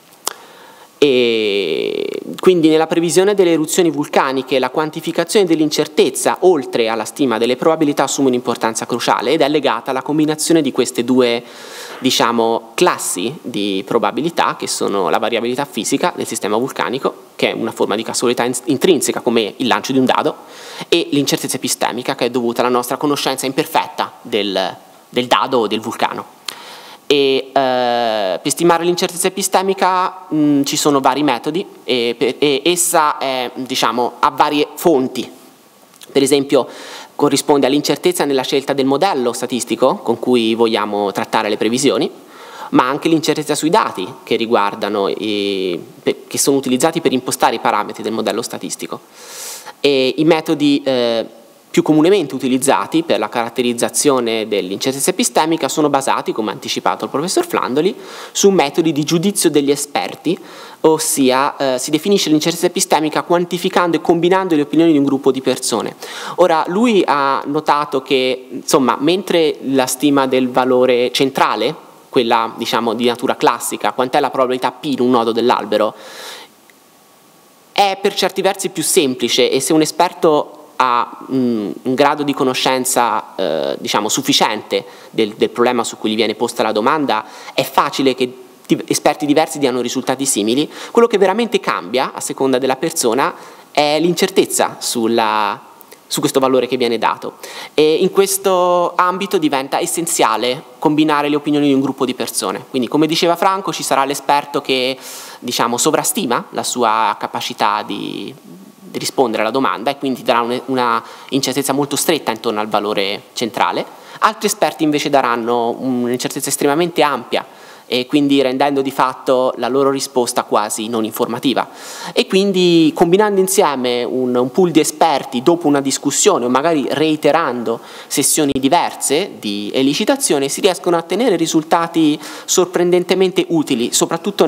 E quindi nella previsione delle eruzioni vulcaniche la quantificazione dell'incertezza, oltre alla stima delle probabilità, assume un'importanza cruciale ed è legata alla combinazione di queste due, diciamo, classi di probabilità, che sono la variabilità fisica del sistema vulcanico, che è una forma di casualità intrinseca come il lancio di un dado, e l'incertezza epistemica, che è dovuta alla nostra conoscenza imperfetta del dado o del vulcano. E per stimare l'incertezza epistemica ci sono vari metodi, e essa è, diciamo, ha varie fonti. Per esempio corrisponde all'incertezza nella scelta del modello statistico con cui vogliamo trattare le previsioni, ma anche l'incertezza sui dati che riguardano, che sono utilizzati per impostare i parametri del modello statistico. E i metodi più comunemente utilizzati per la caratterizzazione dell'incertezza epistemica sono basati, come ha anticipato il professor Flandoli, su metodi di giudizio degli esperti, ossia si definisce l'incertezza epistemica quantificando e combinando le opinioni di un gruppo di persone. Ora, lui ha notato che, insomma, mentre la stima del valore centrale, quella diciamo di natura classica, quant'è la probabilità P in un nodo dell'albero, è per certi versi più semplice, e se un esperto ha un grado di conoscenza diciamo sufficiente del problema su cui gli viene posta la domanda, è facile che esperti diversi diano risultati simili. Quello che veramente cambia a seconda della persona è l'incertezza su questo valore che viene dato, e in questo ambito diventa essenziale combinare le opinioni di un gruppo di persone. Quindi, come diceva Franco, ci sarà l'esperto che diciamo sovrastima la sua capacità di rispondere alla domanda e quindi darà una incertezza molto stretta intorno al valore centrale. Altri esperti invece daranno un'incertezza estremamente ampia, e quindi rendendo di fatto la loro risposta quasi non informativa. E quindi, combinando insieme un pool di esperti dopo una discussione o magari reiterando sessioni diverse di elicitazione, si riescono a ottenere risultati sorprendentemente utili, soprattutto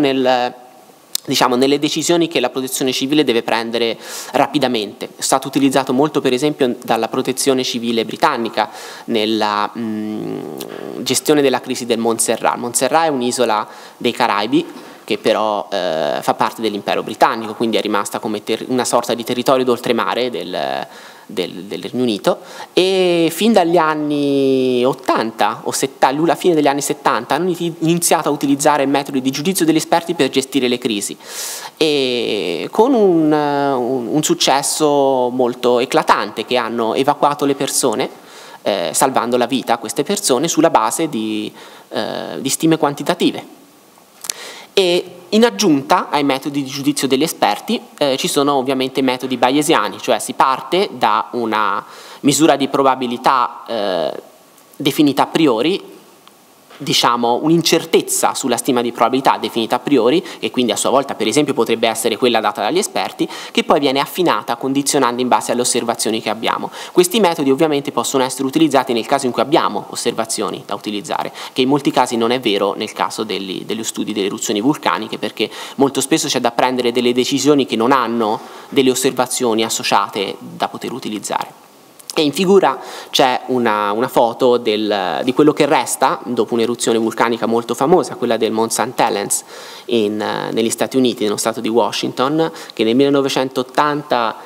nelle decisioni che la protezione civile deve prendere rapidamente. È stato utilizzato molto, per esempio, dalla protezione civile britannica nella gestione della crisi del Montserrat. Montserrat è un'isola dei Caraibi che però fa parte dell'impero britannico, quindi è rimasta come una sorta di territorio d'oltremare del Regno Unito, e fin dagli anni 80 o 70, alla fine degli anni 70 hanno iniziato a utilizzare metodi di giudizio degli esperti per gestire le crisi, e con un successo molto eclatante, che hanno evacuato le persone salvando la vita a queste persone sulla base di stime quantitative. E in aggiunta ai metodi di giudizio degli esperti ci sono ovviamente metodi bayesiani, cioè si parte da una misura di probabilità definita a priori, diciamo un'incertezza sulla stima di probabilità definita a priori, e quindi a sua volta per esempio potrebbe essere quella data dagli esperti, che poi viene affinata condizionando in base alle osservazioni che abbiamo. Questi metodi ovviamente possono essere utilizzati nel caso in cui abbiamo osservazioni da utilizzare, che in molti casi non è vero nel caso degli studi delle eruzioni vulcaniche, perché molto spesso c'è da prendere delle decisioni che non hanno delle osservazioni associate da poter utilizzare. E in figura c'è una foto di quello che resta dopo un'eruzione vulcanica molto famosa, quella del Mont St. Helens negli Stati Uniti, nello stato di Washington, che nel 1980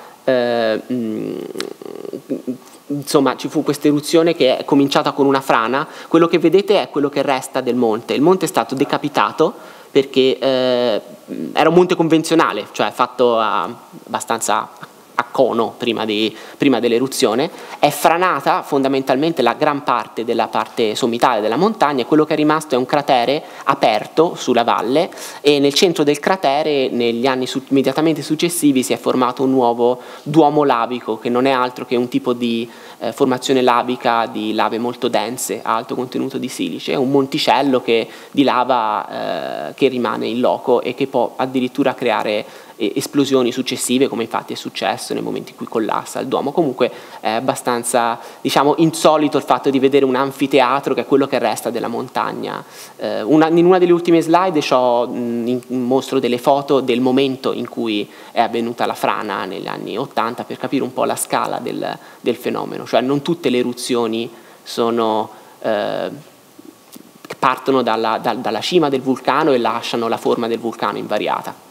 insomma ci fu questa eruzione che è cominciata con una frana. Quello che vedete è quello che resta del monte. Il monte è stato decapitato perché era un monte convenzionale, cioè fatto abbastanza a cono prima dell'eruzione. È franata fondamentalmente la gran parte della parte sommitale della montagna, e quello che è rimasto è un cratere aperto sulla valle, e nel centro del cratere negli anni immediatamente successivi si è formato un nuovo duomo lavico, che non è altro che un tipo di formazione lavica di lave molto dense a alto contenuto di silice, è un monticello di lava che rimane in loco e che può addirittura creare esplosioni successive, come infatti è successo nel momento in cui collassa il duomo. Comunque è abbastanza, diciamo, insolito il fatto di vedere un anfiteatro che è quello che resta della montagna. In una delle ultime slide mostro delle foto del momento in cui è avvenuta la frana negli anni 80, per capire un po' la scala del fenomeno. Cioè non tutte le eruzioni partono dalla cima del vulcano e lasciano la forma del vulcano invariata.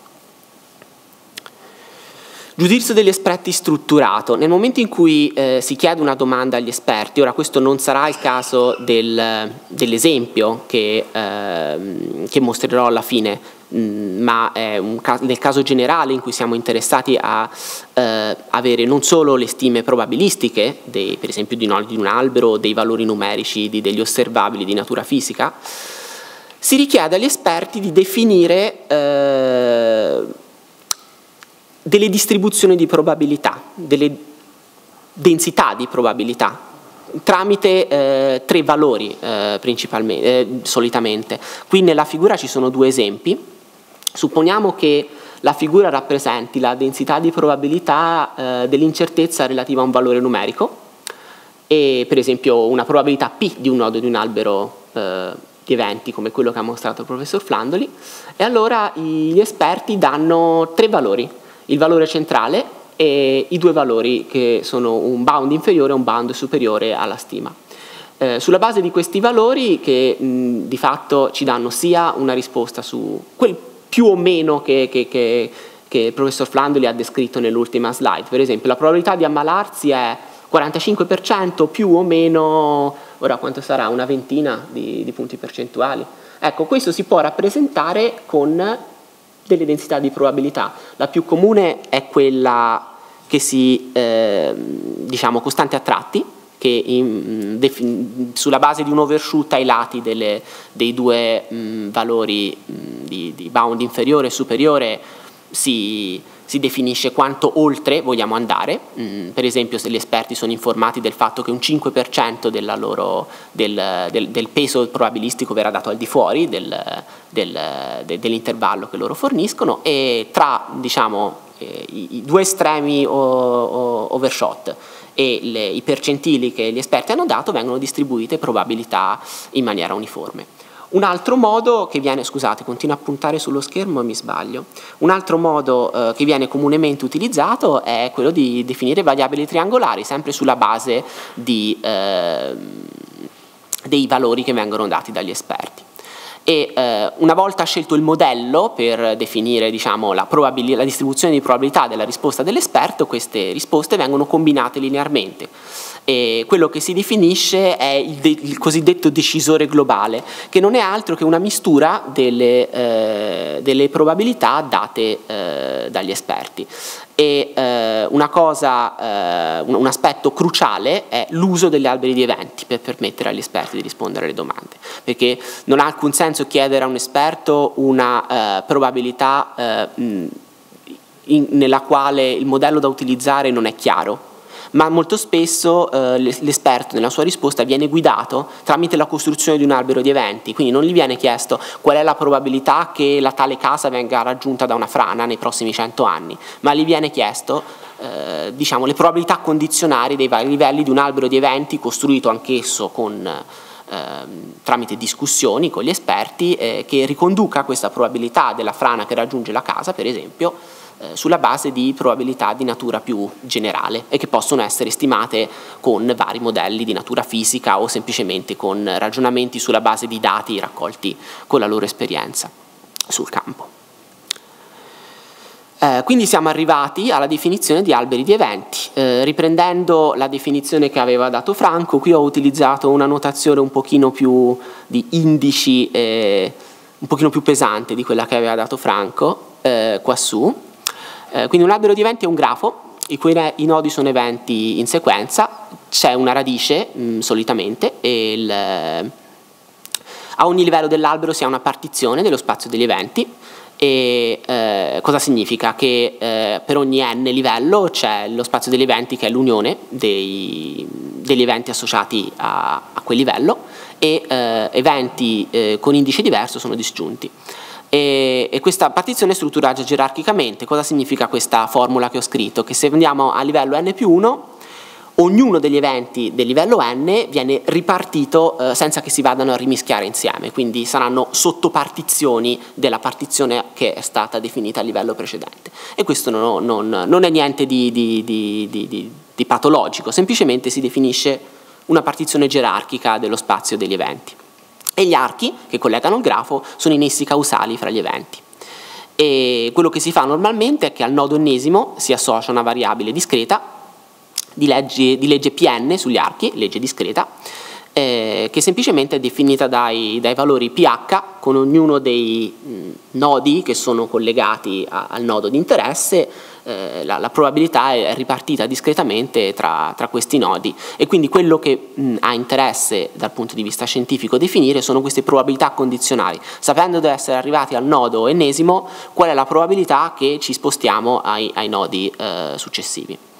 Giudizio degli esperti strutturato. Nel momento in cui si chiede una domanda agli esperti, ora questo non sarà il caso dell'esempio che mostrerò alla fine, ma è nel caso generale in cui siamo interessati a avere non solo le stime probabilistiche, per esempio di un albero, dei valori numerici degli osservabili di natura fisica, si richiede agli esperti di definire delle distribuzioni di probabilità, delle densità di probabilità tramite 3 valori principalmente, solitamente. Qui nella figura ci sono 2 esempi. Supponiamo che la figura rappresenti la densità di probabilità dell'incertezza relativa a un valore numerico, e per esempio una probabilità P di un nodo di un albero di eventi come quello che ha mostrato il professor Flandoli, e allora gli esperti danno 3 valori: il valore centrale e i 2 valori che sono un bound inferiore e un bound superiore alla stima. Sulla base di questi valori, che di fatto ci danno sia una risposta su quel più o meno che il professor Flandoli ha descritto nell'ultima slide. Per esempio, la probabilità di ammalarsi è 45% più o meno, ora quanto sarà? Una ventina di punti percentuali. Ecco, questo si può rappresentare con delle densità di probabilità. La più comune è quella che si, diciamo, costante a tratti, che sulla base di un overshoot ai lati dei 2 valori di bound inferiore e superiore si definisce quanto oltre vogliamo andare. Per esempio, se gli esperti sono informati del fatto che un 5% del peso probabilistico verrà dato al di fuori dell'intervallo che loro forniscono, e tra, diciamo, i 2 estremi overshot e i percentili che gli esperti hanno dato vengono distribuite probabilità in maniera uniforme. Un altro modo che viene, scusate, continuo a puntare sullo schermo e mi sbaglio, un altro modo che viene comunemente utilizzato è quello di definire variabili triangolari, sempre sulla base dei valori che vengono dati dagli esperti. E una volta scelto il modello per definire, diciamo, la distribuzione di probabilità della risposta dell'esperto, queste risposte vengono combinate linearmente. E quello che si definisce è il cosiddetto decisore globale, che non è altro che una mistura delle probabilità date dagli esperti. E un aspetto cruciale è l'uso degli alberi di eventi per permettere agli esperti di rispondere alle domande, perché non ha alcun senso chiedere a un esperto una probabilità nella quale il modello da utilizzare non è chiaro, ma molto spesso l'esperto nella sua risposta viene guidato tramite la costruzione di un albero di eventi, quindi non gli viene chiesto qual è la probabilità che la tale casa venga raggiunta da una frana nei prossimi 100 anni, ma gli viene chiesto diciamo, le probabilità condizionali dei vari livelli di un albero di eventi costruito anch'esso tramite discussioni con gli esperti, che riconduca questa probabilità della frana che raggiunge la casa, per esempio, sulla base di probabilità di natura più generale e che possono essere stimate con vari modelli di natura fisica o semplicemente con ragionamenti sulla base di dati raccolti con la loro esperienza sul campo. Quindi siamo arrivati alla definizione di alberi di eventi. Riprendendo la definizione che aveva dato Franco, qui ho utilizzato una notazione un pochino più di indici, un pochino più pesante di quella che aveva dato Franco quassù. Quindi un albero di eventi è un grafo i cui i nodi sono eventi in sequenza, c'è una radice solitamente, e a ogni livello dell'albero si ha una partizione dello spazio degli eventi. E cosa significa? Che per ogni n livello c'è lo spazio degli eventi, che è l'unione degli eventi associati a quel livello, e eventi con indice diverso sono disgiunti. E questa partizione è strutturata gerarchicamente. Cosa significa questa formula che ho scritto? Che se andiamo a livello n+1, ognuno degli eventi del livello n viene ripartito senza che si vadano a rimischiare insieme, quindi saranno sottopartizioni della partizione che è stata definita a livello precedente. E questo non è niente di patologico, semplicemente si definisce una partizione gerarchica dello spazio degli eventi. E gli archi che collegano il grafo sono i nessi causali fra gli eventi. E quello che si fa normalmente è che al nodo ennesimo si associa una variabile discreta di legge Pn sugli archi, legge discreta, che semplicemente è definita dai valori pH, con ognuno dei nodi che sono collegati al nodo di interesse. La probabilità è ripartita discretamente tra questi nodi, e quindi quello che ha interesse dal punto di vista scientifico definire sono queste probabilità condizionali, sapendo di essere arrivati al nodo ennesimo qual è la probabilità che ci spostiamo ai nodi successivi.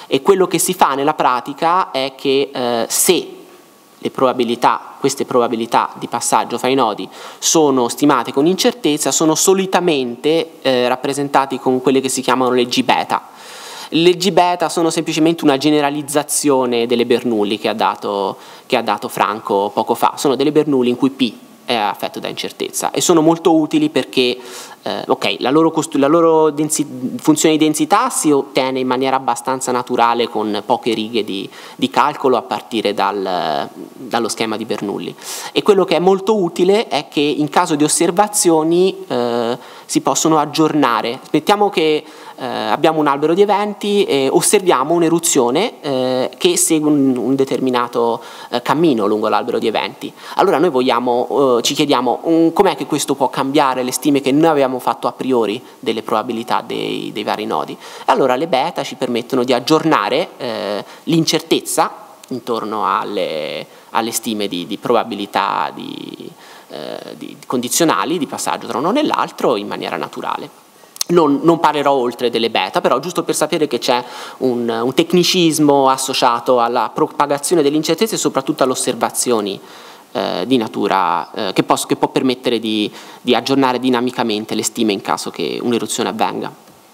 E quello che si fa nella pratica è che se queste probabilità di passaggio fra i nodi sono stimate con incertezza, sono solitamente rappresentati con quelle che si chiamano le G beta. Le G beta sono semplicemente una generalizzazione delle Bernoulli che ha dato Franco poco fa. Sono delle Bernoulli in cui P è affetto da incertezza e sono molto utili perché la loro funzione di densità si ottiene in maniera abbastanza naturale con poche righe di calcolo a partire dallo schema di Bernoulli. E quello che è molto utile è che in caso di osservazioni si possono aggiornare. Mettiamo che abbiamo un albero di eventi e osserviamo un'eruzione che segue un determinato cammino lungo l'albero di eventi. Allora noi ci chiediamo com'è che questo può cambiare le stime che noi abbiamo fatto a priori delle probabilità dei vari nodi. Allora le beta ci permettono di aggiornare l'incertezza intorno alle stime di probabilità di condizionali di passaggio tra un nodo e l'altro in maniera naturale. Non parlerò oltre delle beta, però giusto per sapere che c'è un tecnicismo associato alla propagazione dell'incertezza e soprattutto alle osservazioni di natura che può permettere di aggiornare dinamicamente le stime in caso che un'eruzione avvenga.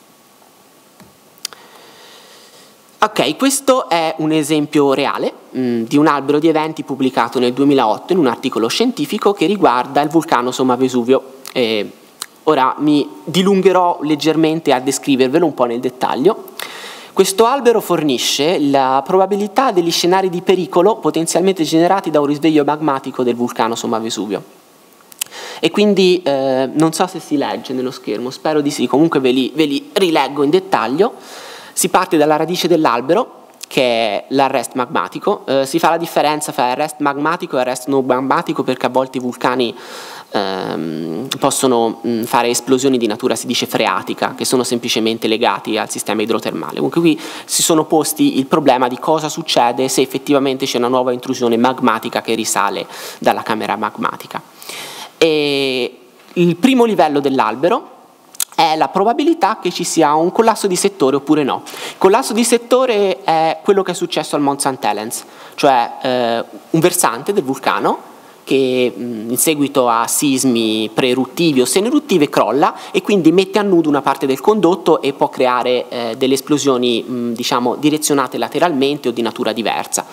Ok, questo è un esempio reale di un albero di eventi pubblicato nel 2008 in un articolo scientifico che riguarda il vulcano Somma Vesuvio. Ora mi dilungherò leggermente a descrivervelo un po' nel dettaglio. Questo albero fornisce la probabilità degli scenari di pericolo potenzialmente generati da un risveglio magmatico del vulcano Somma Vesuvio. E quindi non so se si legge nello schermo, spero di sì, comunque ve li rileggo in dettaglio. Si parte dalla radice dell'albero, che è l'arrest magmatico. Si fa la differenza fra arrest magmatico e arrest non magmatico perché a volte i vulcani possono fare esplosioni di natura, si dice freatica, che sono semplicemente legati al sistema idrotermale. Comunque qui si sono posti il problema di cosa succede se effettivamente c'è una nuova intrusione magmatica che risale dalla camera magmatica. E il primo livello dell'albero è la probabilità che ci sia un collasso di settore oppure no. Il collasso di settore è quello che è successo al Mont St. Helens, cioè un versante del vulcano che in seguito a sismi pre-eruttivi o semi-eruttivi crolla e quindi mette a nudo una parte del condotto e può creare delle esplosioni diciamo direzionate lateralmente o di natura diversa.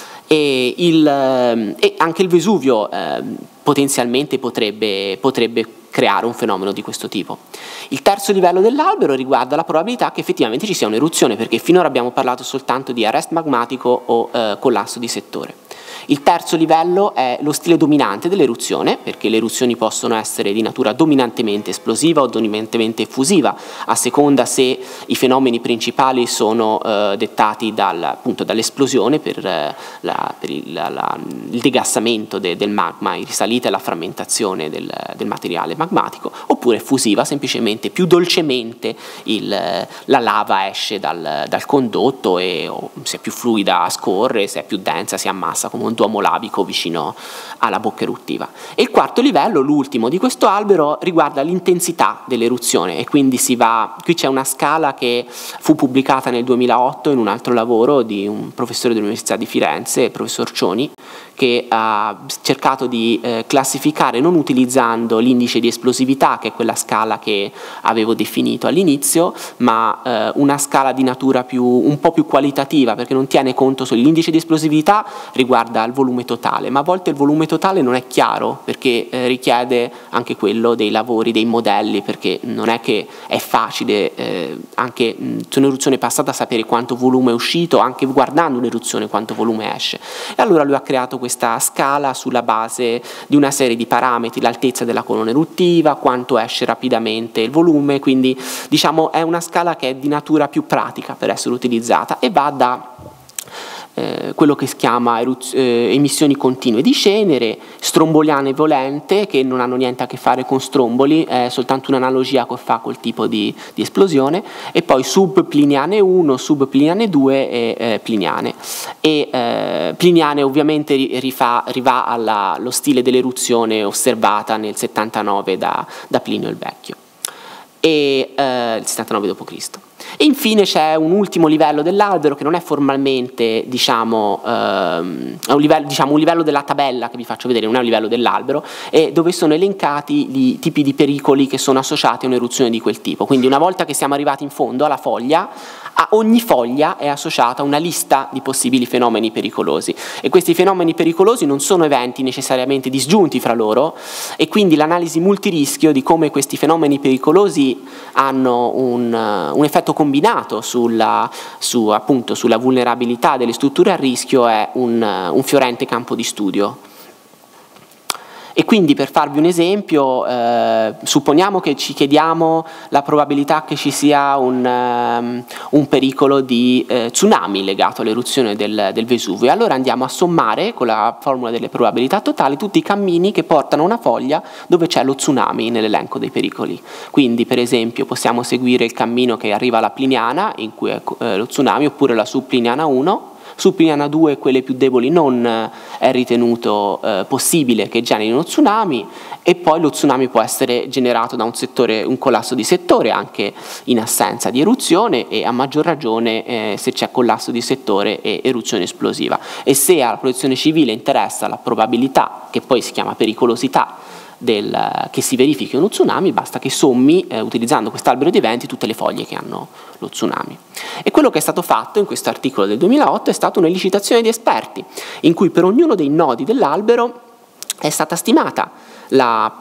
E anche il Vesuvio potenzialmente potrebbe creare un fenomeno di questo tipo. Il terzo livello dell'albero riguarda la probabilità che effettivamente ci sia un'eruzione, perché finora abbiamo parlato soltanto di arrest magmatico o collasso di settore. Il terzo livello è lo stile dominante dell'eruzione, perché le eruzioni possono essere di natura dominantemente esplosiva o dominantemente effusiva, a seconda se i fenomeni principali sono dettati dall'esplosione per il degassamento del magma in risalita e la frammentazione del materiale magmatico, oppure effusiva, semplicemente più dolcemente la lava esce dal condotto e se è più fluida scorre, se è più densa si ammassa come un duomo lavico vicino alla bocca eruttiva. E il quarto livello, l'ultimo di questo albero, riguarda l'intensità dell'eruzione e quindi qui c'è una scala che fu pubblicata nel 2008 in un altro lavoro di un professore dell'Università di Firenze, il professor Cioni, che ha cercato di classificare non utilizzando l'indice di esplosività, che è quella scala che avevo definito all'inizio, ma una scala di natura un po' più qualitativa, perché non tiene conto sull'indice di esplosività, riguarda il volume totale, ma a volte il volume totale non è chiaro, perché richiede anche quello dei lavori, dei modelli, perché non è che è facile anche su un'eruzione passata sapere quanto volume è uscito, anche guardando un'eruzione quanto volume esce. E allora lui ha creato questa scala sulla base di una serie di parametri, l'altezza della colonna eruttiva, quanto esce rapidamente il volume, quindi diciamo è una scala che è di natura più pratica per essere utilizzata e va da quello che si chiama emissioni continue di cenere, stromboliane violente, che non hanno niente a che fare con stromboli, è soltanto un'analogia che fa col tipo di esplosione, e poi subpliniane 1, subpliniane 2 e pliniane. E pliniane ovviamente rivà allo stile dell'eruzione osservata nel 79 da Plinio il Vecchio, e il 79 d.C. E infine c'è un ultimo livello dell'albero che non è formalmente, diciamo, è un livello della tabella che vi faccio vedere, non è un livello dell'albero, dove sono elencati i tipi di pericoli che sono associati a un'eruzione di quel tipo. Quindi una volta che siamo arrivati in fondo alla foglia, a ogni foglia è associata una lista di possibili fenomeni pericolosi, e questi fenomeni pericolosi non sono eventi necessariamente disgiunti fra loro, e quindi l'analisi multirischio di come questi fenomeni pericolosi hanno un effetto combinato appunto, sulla vulnerabilità delle strutture a rischio è un fiorente campo di studio. E quindi, per farvi un esempio, supponiamo che ci chiediamo la probabilità che ci sia un pericolo di tsunami legato all'eruzione del Vesuvio. Allora andiamo a sommare con la formula delle probabilità totali tutti i cammini che portano a una foglia dove c'è lo tsunami nell'elenco dei pericoli. Quindi, per esempio, possiamo seguire il cammino che arriva alla Pliniana, in cui è lo tsunami, oppure la subpliniana 1. Su Pliniana 2, quelle più deboli, non è ritenuto possibile che generino uno tsunami, e poi lo tsunami può essere generato da un collasso di settore anche in assenza di eruzione, e a maggior ragione se c'è collasso di settore e eruzione esplosiva. E se alla protezione civile interessa la probabilità, che poi si chiama pericolosità, che si verifichi uno tsunami, basta che sommi, utilizzando quest'albero di eventi, tutte le foglie che hanno lo tsunami. E quello che è stato fatto in questo articolo del 2008 è stata un'elicitazione di esperti, in cui per ognuno dei nodi dell'albero è stata stimata la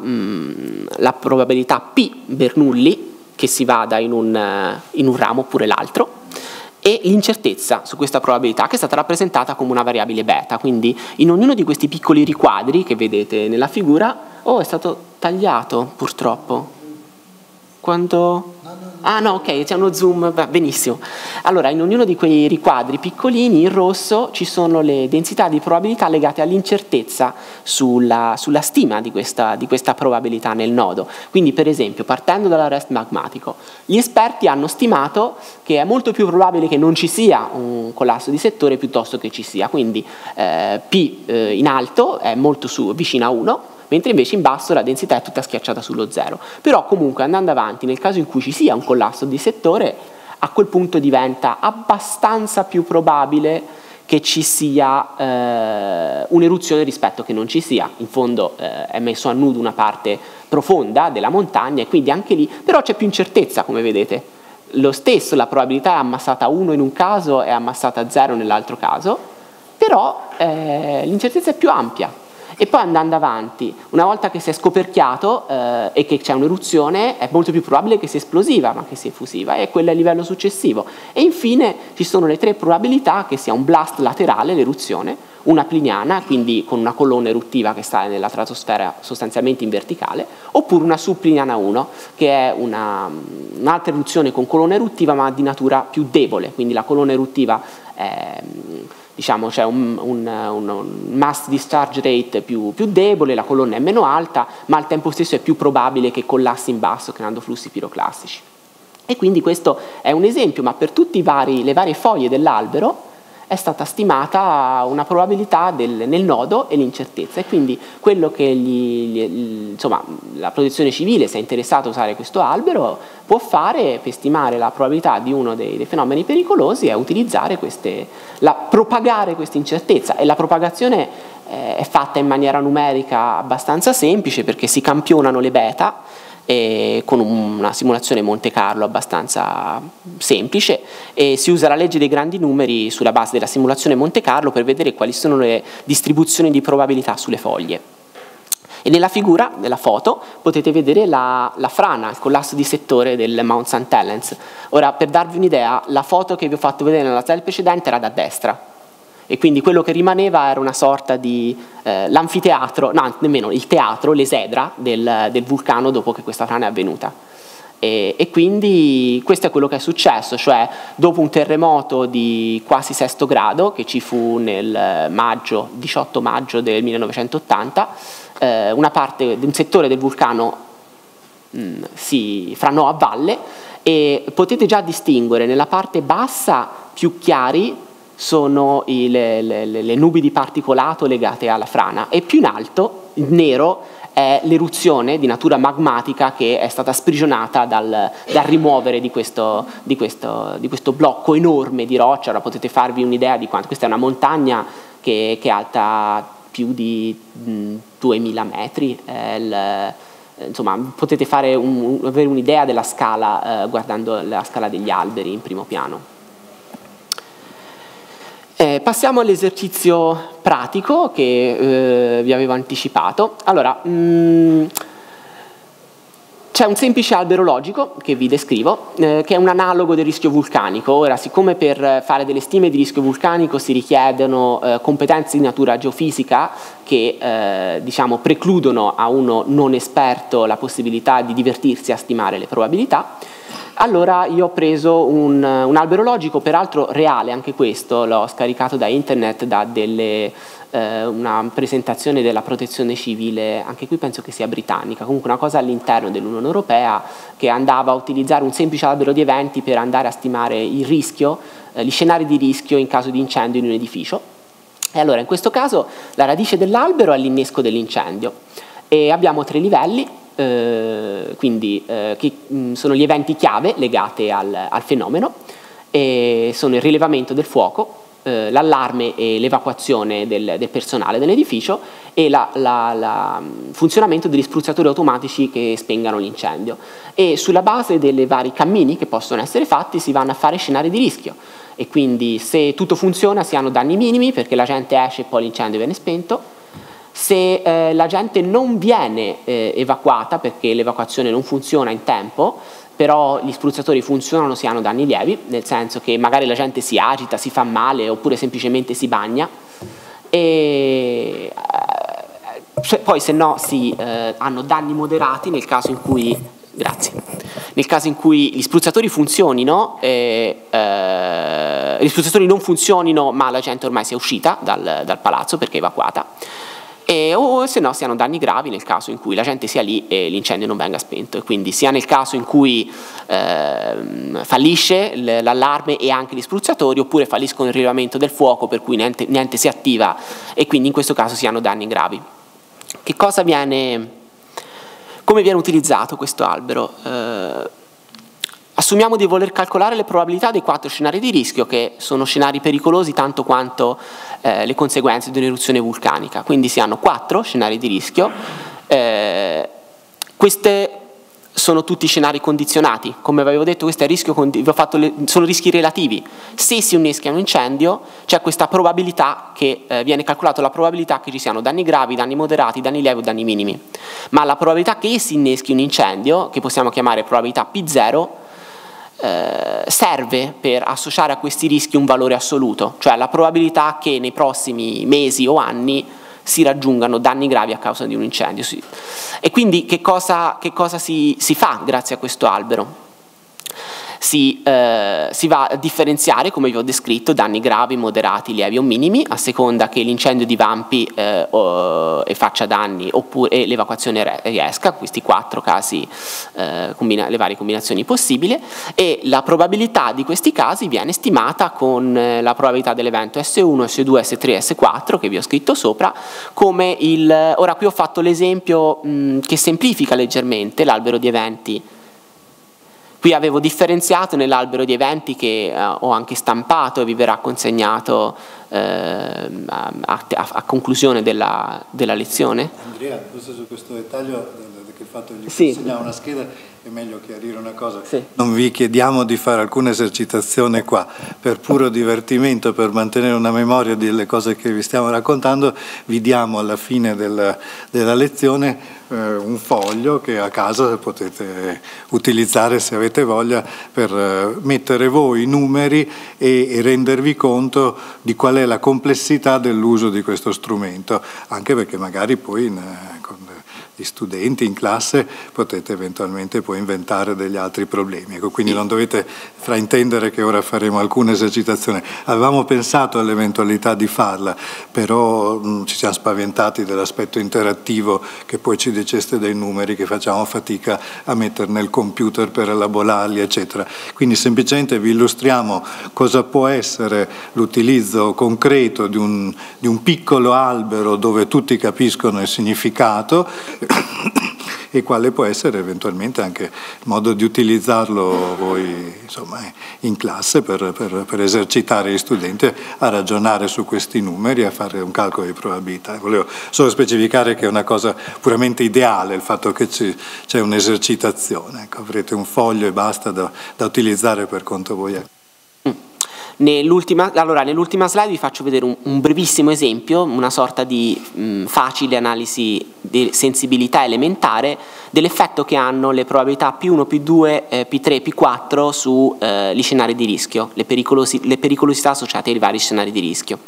probabilità P Bernoulli, che si vada in un ramo oppure l'altro, e l'incertezza su questa probabilità, che è stata rappresentata come una variabile beta. Quindi in ognuno di questi piccoli riquadri che vedete nella figura, è stato tagliato purtroppo. Quando... Ah no, ok, c'è uno zoom, benissimo. Allora, in ognuno di quei riquadri piccolini, in rosso, ci sono le densità di probabilità legate all'incertezza sulla stima di questa probabilità nel nodo. Quindi, per esempio, partendo dall'arresto magmatico, gli esperti hanno stimato che è molto più probabile che non ci sia un collasso di settore piuttosto che ci sia. Quindi P in alto è molto vicino a 1, mentre invece in basso la densità è tutta schiacciata sullo 0. Però comunque, andando avanti, nel caso in cui ci sia un collasso di settore, a quel punto diventa abbastanza più probabile che ci sia un'eruzione rispetto che non ci sia. In fondo è messo a nudo una parte profonda della montagna, e quindi anche lì però c'è più incertezza, come vedete. Lo stesso, la probabilità è ammassata a 1 in un caso e ammassata a 0 nell'altro caso, però l'incertezza è più ampia. E poi, andando avanti, una volta che si è scoperchiato e che c'è un'eruzione, è molto più probabile che sia esplosiva, ma che sia effusiva, e quello è il livello successivo. E infine ci sono le 3 probabilità che sia un blast laterale, l'eruzione, una pliniana, quindi con una colonna eruttiva che sta nella stratosfera sostanzialmente in verticale, oppure una subpliniana 1, che è un'altra eruzione con colonna eruttiva ma di natura più debole. Quindi la colonna eruttiva è... diciamo c'è un mass discharge rate più debole, la colonna è meno alta, ma al tempo stesso è più probabile che collassi in basso creando flussi piroclastici. E quindi questo è un esempio, ma per tutte le varie foglie dell'albero è stata stimata una probabilità nel nodo e l'incertezza, e quindi quello che insomma, la protezione civile, se è interessata a usare questo albero, può fare per stimare la probabilità di uno dei fenomeni pericolosi è utilizzare propagare questa incertezza. E la propagazione è fatta in maniera numerica abbastanza semplice, perché si campionano le beta con una simulazione Monte Carlo abbastanza semplice, e si usa la legge dei grandi numeri sulla base della simulazione Monte Carlo per vedere quali sono le distribuzioni di probabilità sulle foglie. E nella figura, nella foto, potete vedere la frana, il collasso di settore del Mount St. Helens. Ora, per darvi un'idea, la foto che vi ho fatto vedere nella slide precedente era da destra, e quindi quello che rimaneva era una sorta di l'anfiteatro, no, nemmeno il teatro, l'esedra del vulcano dopo che questa frana è avvenuta. E quindi questo è quello che è successo, cioè dopo un terremoto di quasi 6° grado che ci fu nel 18 maggio del 1980, una parte di un settore del vulcano si franò a valle, e potete già distinguere nella parte bassa più chiari sono le nubi di particolato legate alla frana, e più in alto, il nero, è l'eruzione di natura magmatica che è stata sprigionata dal rimuovere di questo blocco enorme di roccia. Ora potete farvi un'idea di quanto, questa è una montagna che è alta più di 2000 metri, insomma potete avere un'idea della scala guardando la scala degli alberi in primo piano. Passiamo all'esercizio pratico che vi avevo anticipato. Allora, c'è un semplice albero logico che vi descrivo, che è un analogo del rischio vulcanico. Ora, siccome per fare delle stime di rischio vulcanico si richiedono competenze di natura geofisica che diciamo, precludono a uno non esperto la possibilità di divertirsi a stimare le probabilità, allora io ho preso un albero logico, peraltro reale anche questo, l'ho scaricato da internet, da una presentazione della protezione civile, anche qui penso che sia britannica, comunque una cosa all'interno dell'Unione Europea, che andava a utilizzare un semplice albero di eventi per andare a stimare il rischio, gli scenari di rischio in caso di incendio in un edificio. E allora in questo caso la radice dell'albero è l'innesco dell'incendio e abbiamo 3 livelli. Quindi che sono gli eventi chiave legati al fenomeno, e sono il rilevamento del fuoco, l'allarme e l'evacuazione del personale dell'edificio e il funzionamento degli spruzzatori automatici che spengano l'incendio. E sulla base dei vari cammini che possono essere fatti si vanno a fare scenari di rischio, e quindi se tutto funziona si hanno danni minimi perché la gente esce e poi l'incendio viene spento. Se la gente non viene evacuata perché l'evacuazione non funziona in tempo, però gli spruzzatori funzionano, si hanno danni lievi, nel senso che magari la gente si agita, si fa male oppure semplicemente si bagna, e poi se no hanno danni moderati nel caso in cui, nel caso in cui gli spruzzatori funzionino, gli spruzzatori non funzionino ma la gente ormai sia uscita dal palazzo perché è evacuata. O se no si hanno danni gravi nel caso in cui la gente sia lì e l'incendio non venga spento, e quindi sia nel caso in cui fallisce l'allarme e anche gli spruzzatori, oppure falliscono il rilevamento del fuoco per cui niente si attiva e quindi in questo caso si hanno danni gravi. Come viene utilizzato questo albero? Assumiamo di voler calcolare le probabilità dei 4 scenari di rischio, che sono scenari pericolosi tanto quanto le conseguenze di un'eruzione vulcanica. Quindi si hanno 4 scenari di rischio. Questi sono tutti scenari condizionati. Come avevo detto, questo è sono rischi relativi. Se si innesca un incendio, c'è questa probabilità che viene calcolata, la probabilità che ci siano danni gravi, danni moderati, danni lievi o danni minimi. Ma la probabilità che si inneschi un incendio, che possiamo chiamare probabilità P0, serve per associare a questi rischi un valore assoluto, cioè la probabilità che nei prossimi mesi o anni si raggiungano danni gravi a causa di un incendio. E quindi che cosa si fa grazie a questo albero? Si va a differenziare, come vi ho descritto, danni gravi, moderati, lievi o minimi, a seconda che l'incendio divampi e faccia danni oppure l'evacuazione riesca, questi 4 casi, le varie combinazioni possibili, e la probabilità di questi casi viene stimata con la probabilità dell'evento S1, S2, S3, S4 che vi ho scritto sopra, come ora qui ho fatto l'esempio che semplifica leggermente l'albero di eventi. Qui avevo differenziato nell'albero di eventi che ho anche stampato e vi verrà consegnato a conclusione della lezione. Andrea, questo su questo dettaglio che il fatto che gli consegniamo una scheda è meglio chiarire una cosa. Sì. Non vi chiediamo di fare alcuna esercitazione qua, per puro divertimento, per mantenere una memoria delle cose che vi stiamo raccontando, vi diamo alla fine della lezione un foglio che a casa potete utilizzare se avete voglia per mettere voi i numeri e rendervi conto di qual è la complessità dell'uso di questo strumento, anche perché magari poi con gli studenti in classe potete eventualmente poi inventare degli altri problemi. Ecco, quindi non dovete fraintendere che ora faremo alcuna esercitazione. Avevamo pensato all'eventualità di farla, però ci siamo spaventati dell'aspetto interattivo, che poi ci diceste dei numeri che facciamo fatica a mettere nel computer per elaborarli, eccetera. Quindi semplicemente vi illustriamo cosa può essere l'utilizzo concreto di un piccolo albero dove tutti capiscono il significato, e quale può essere eventualmente anche il modo di utilizzarlo voi, insomma, in classe per esercitare gli studenti a ragionare su questi numeri e a fare un calcolo di probabilità. Volevo solo specificare che è una cosa puramente ideale il fatto che c'è un'esercitazione, ecco, avrete un foglio e basta da utilizzare per conto voi. Nell'ultima slide vi faccio vedere un brevissimo esempio, una sorta di facile analisi di sensibilità elementare dell'effetto che hanno le probabilità P1, P2, P3, P4 sugli scenari di rischio, le pericolosità associate ai vari scenari di rischio.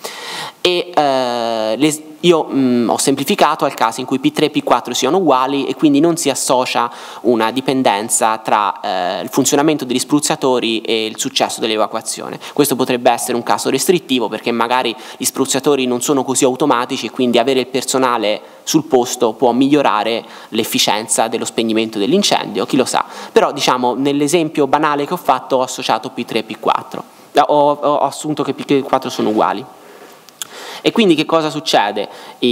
E io ho semplificato al caso in cui P3 e P4 siano uguali e quindi non si associa una dipendenza tra il funzionamento degli spruzzatori e il successo dell'evacuazione. Questo potrebbe essere un caso restrittivo perché magari gli spruzzatori non sono così automatici e quindi avere il personale sul posto può migliorare l'efficienza dello spegnimento dell'incendio, chi lo sa. Però diciamo nell'esempio banale che ho fatto ho associato P3 e P4, ho assunto che P3 e P4 sono uguali. E quindi che cosa succede?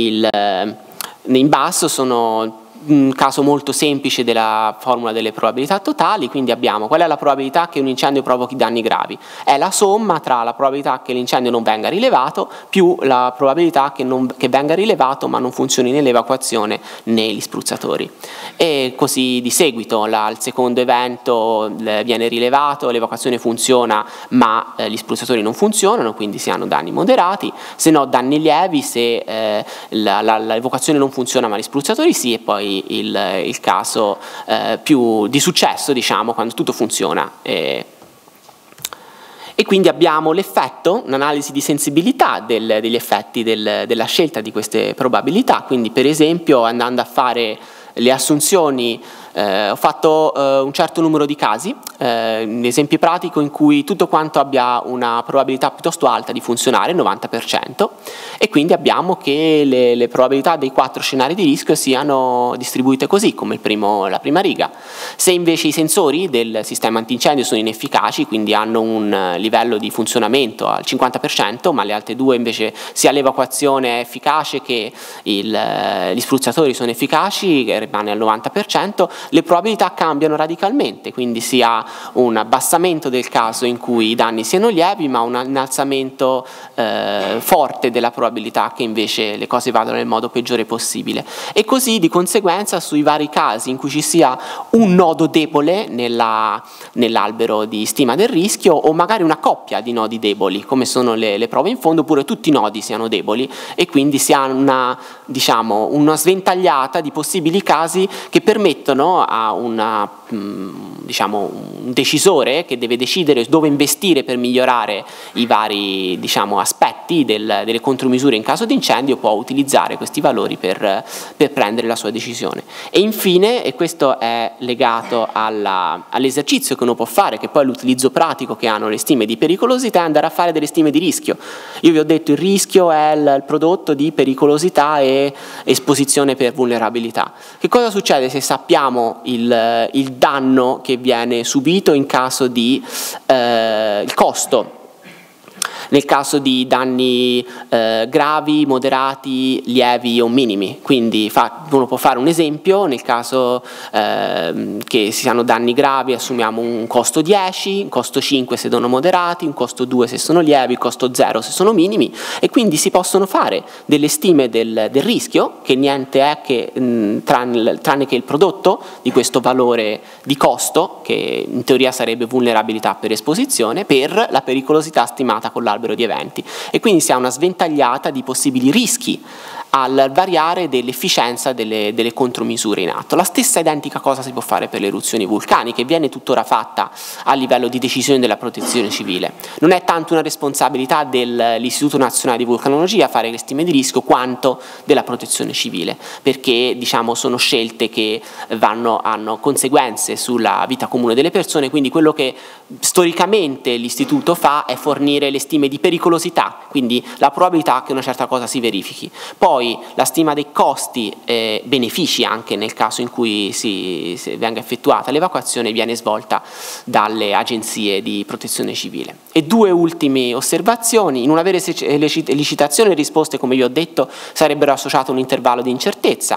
In basso sono un caso molto semplice della formula delle probabilità totali, quindi abbiamo qual è la probabilità che un incendio provochi danni gravi? È la somma tra la probabilità che l'incendio non venga rilevato più la probabilità che venga rilevato ma non funzioni né l'evacuazione né gli spruzzatori. E così di seguito il secondo evento viene rilevato, l'evacuazione funziona ma gli spruzzatori non funzionano, quindi si hanno danni moderati, se no danni lievi se l'evacuazione non funziona ma gli spruzzatori sì, e poi il caso più di successo, diciamo, quando tutto funziona. E quindi abbiamo l'effetto, un'analisi di sensibilità degli effetti della scelta di queste probabilità. Quindi per esempio andando a fare le assunzioni ho fatto un certo numero di casi, un esempio pratico in cui tutto quanto abbia una probabilità piuttosto alta di funzionare, 90%, e quindi abbiamo che le probabilità dei 4 scenari di rischio siano distribuite così, come la prima riga. Se invece i sensori del sistema antincendio sono inefficaci, quindi hanno un livello di funzionamento al 50%, ma le altre due invece sia l'evacuazione è efficace che gli spruzzatori sono efficaci, che rimane al 90%, le probabilità cambiano radicalmente, quindi si ha un abbassamento del caso in cui i danni siano lievi, ma un innalzamento forte della probabilità che invece le cose vadano nel modo peggiore possibile. E così di conseguenza sui vari casi in cui ci sia un nodo debole nell'albero di stima del rischio o magari una coppia di nodi deboli, come sono le prove in fondo, oppure tutti i nodi siano deboli e quindi si ha una sventagliata di possibili casi che permettono a un decisore che deve decidere dove investire per migliorare i vari aspetti delle contromisure in caso di incendio, può utilizzare questi valori per prendere la sua decisione. E infine, e questo è legato all'esercizio che uno può fare, che poi è l'utilizzo pratico che hanno le stime di pericolosità, è andare a fare delle stime di rischio. Io vi ho detto il rischio è il prodotto di pericolosità e esposizione per vulnerabilità. Che cosa succede se sappiamo il danno che viene subito in caso di il costo? Nel caso di danni gravi, moderati, lievi o minimi. Quindi uno può fare un esempio, nel caso che siano danni gravi assumiamo un costo 10, un costo 5 se sono moderati, un costo 2 se sono lievi, un costo 0 se sono minimi, e quindi si possono fare delle stime del rischio, che niente è che tranne che il prodotto di questo valore di costo, che in teoria sarebbe vulnerabilità per esposizione, per la pericolosità stimata con l'albero di eventi, e quindi si ha una sventagliata di possibili rischi al variare dell'efficienza delle contromisure in atto. La stessa identica cosa si può fare per le eruzioni vulcaniche, viene tuttora fatta a livello di decisione della protezione civile. Non è tanto una responsabilità dell'Istituto Nazionale di Vulcanologia fare le stime di rischio quanto della protezione civile, perché sono scelte che hanno conseguenze sulla vita comune delle persone, quindi quello che storicamente l'Istituto fa è fornire le stime di pericolosità, quindi la probabilità che una certa cosa si verifichi. Poi la stima dei costi e benefici, anche nel caso in cui venga effettuata l'evacuazione, viene svolta dalle agenzie di protezione civile. E due ultime osservazioni: in una vera licitazione le risposte, come vi ho detto, sarebbero associate a un intervallo di incertezza,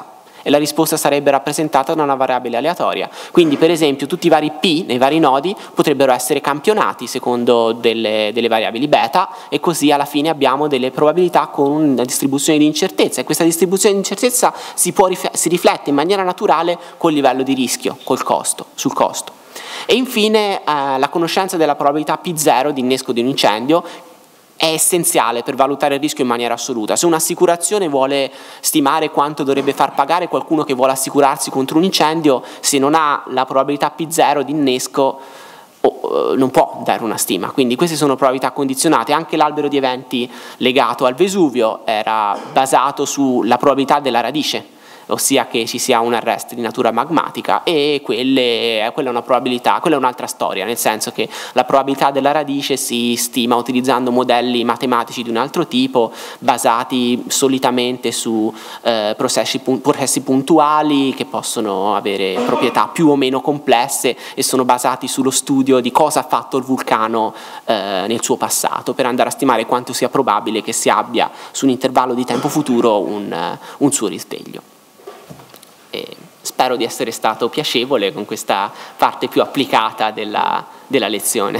e la risposta sarebbe rappresentata da una variabile aleatoria. Quindi per esempio tutti i vari P nei vari nodi potrebbero essere campionati secondo delle variabili beta, e così alla fine abbiamo delle probabilità con una distribuzione di incertezza, e questa distribuzione di incertezza si riflette in maniera naturale col livello di rischio, sul costo. E infine la conoscenza della probabilità P0 di innesco di un incendio è essenziale per valutare il rischio in maniera assoluta. Se un'assicurazione vuole stimare quanto dovrebbe far pagare qualcuno che vuole assicurarsi contro un incendio, se non ha la probabilità P0 di innesco non può dare una stima. Quindi queste sono probabilità condizionate. Anche l'albero di eventi legato al Vesuvio era basato sulla probabilità della radice, ossia che ci sia un arresto di natura magmatica, e quella è una probabilità, quella è un'altra storia, nel senso che la probabilità della radice si stima utilizzando modelli matematici di un altro tipo, basati solitamente su processi puntuali che possono avere proprietà più o meno complesse e sono basati sullo studio di cosa ha fatto il vulcano nel suo passato, per andare a stimare quanto sia probabile che si abbia su un intervallo di tempo futuro un suo risveglio. E spero di essere stato piacevole con questa parte più applicata della lezione.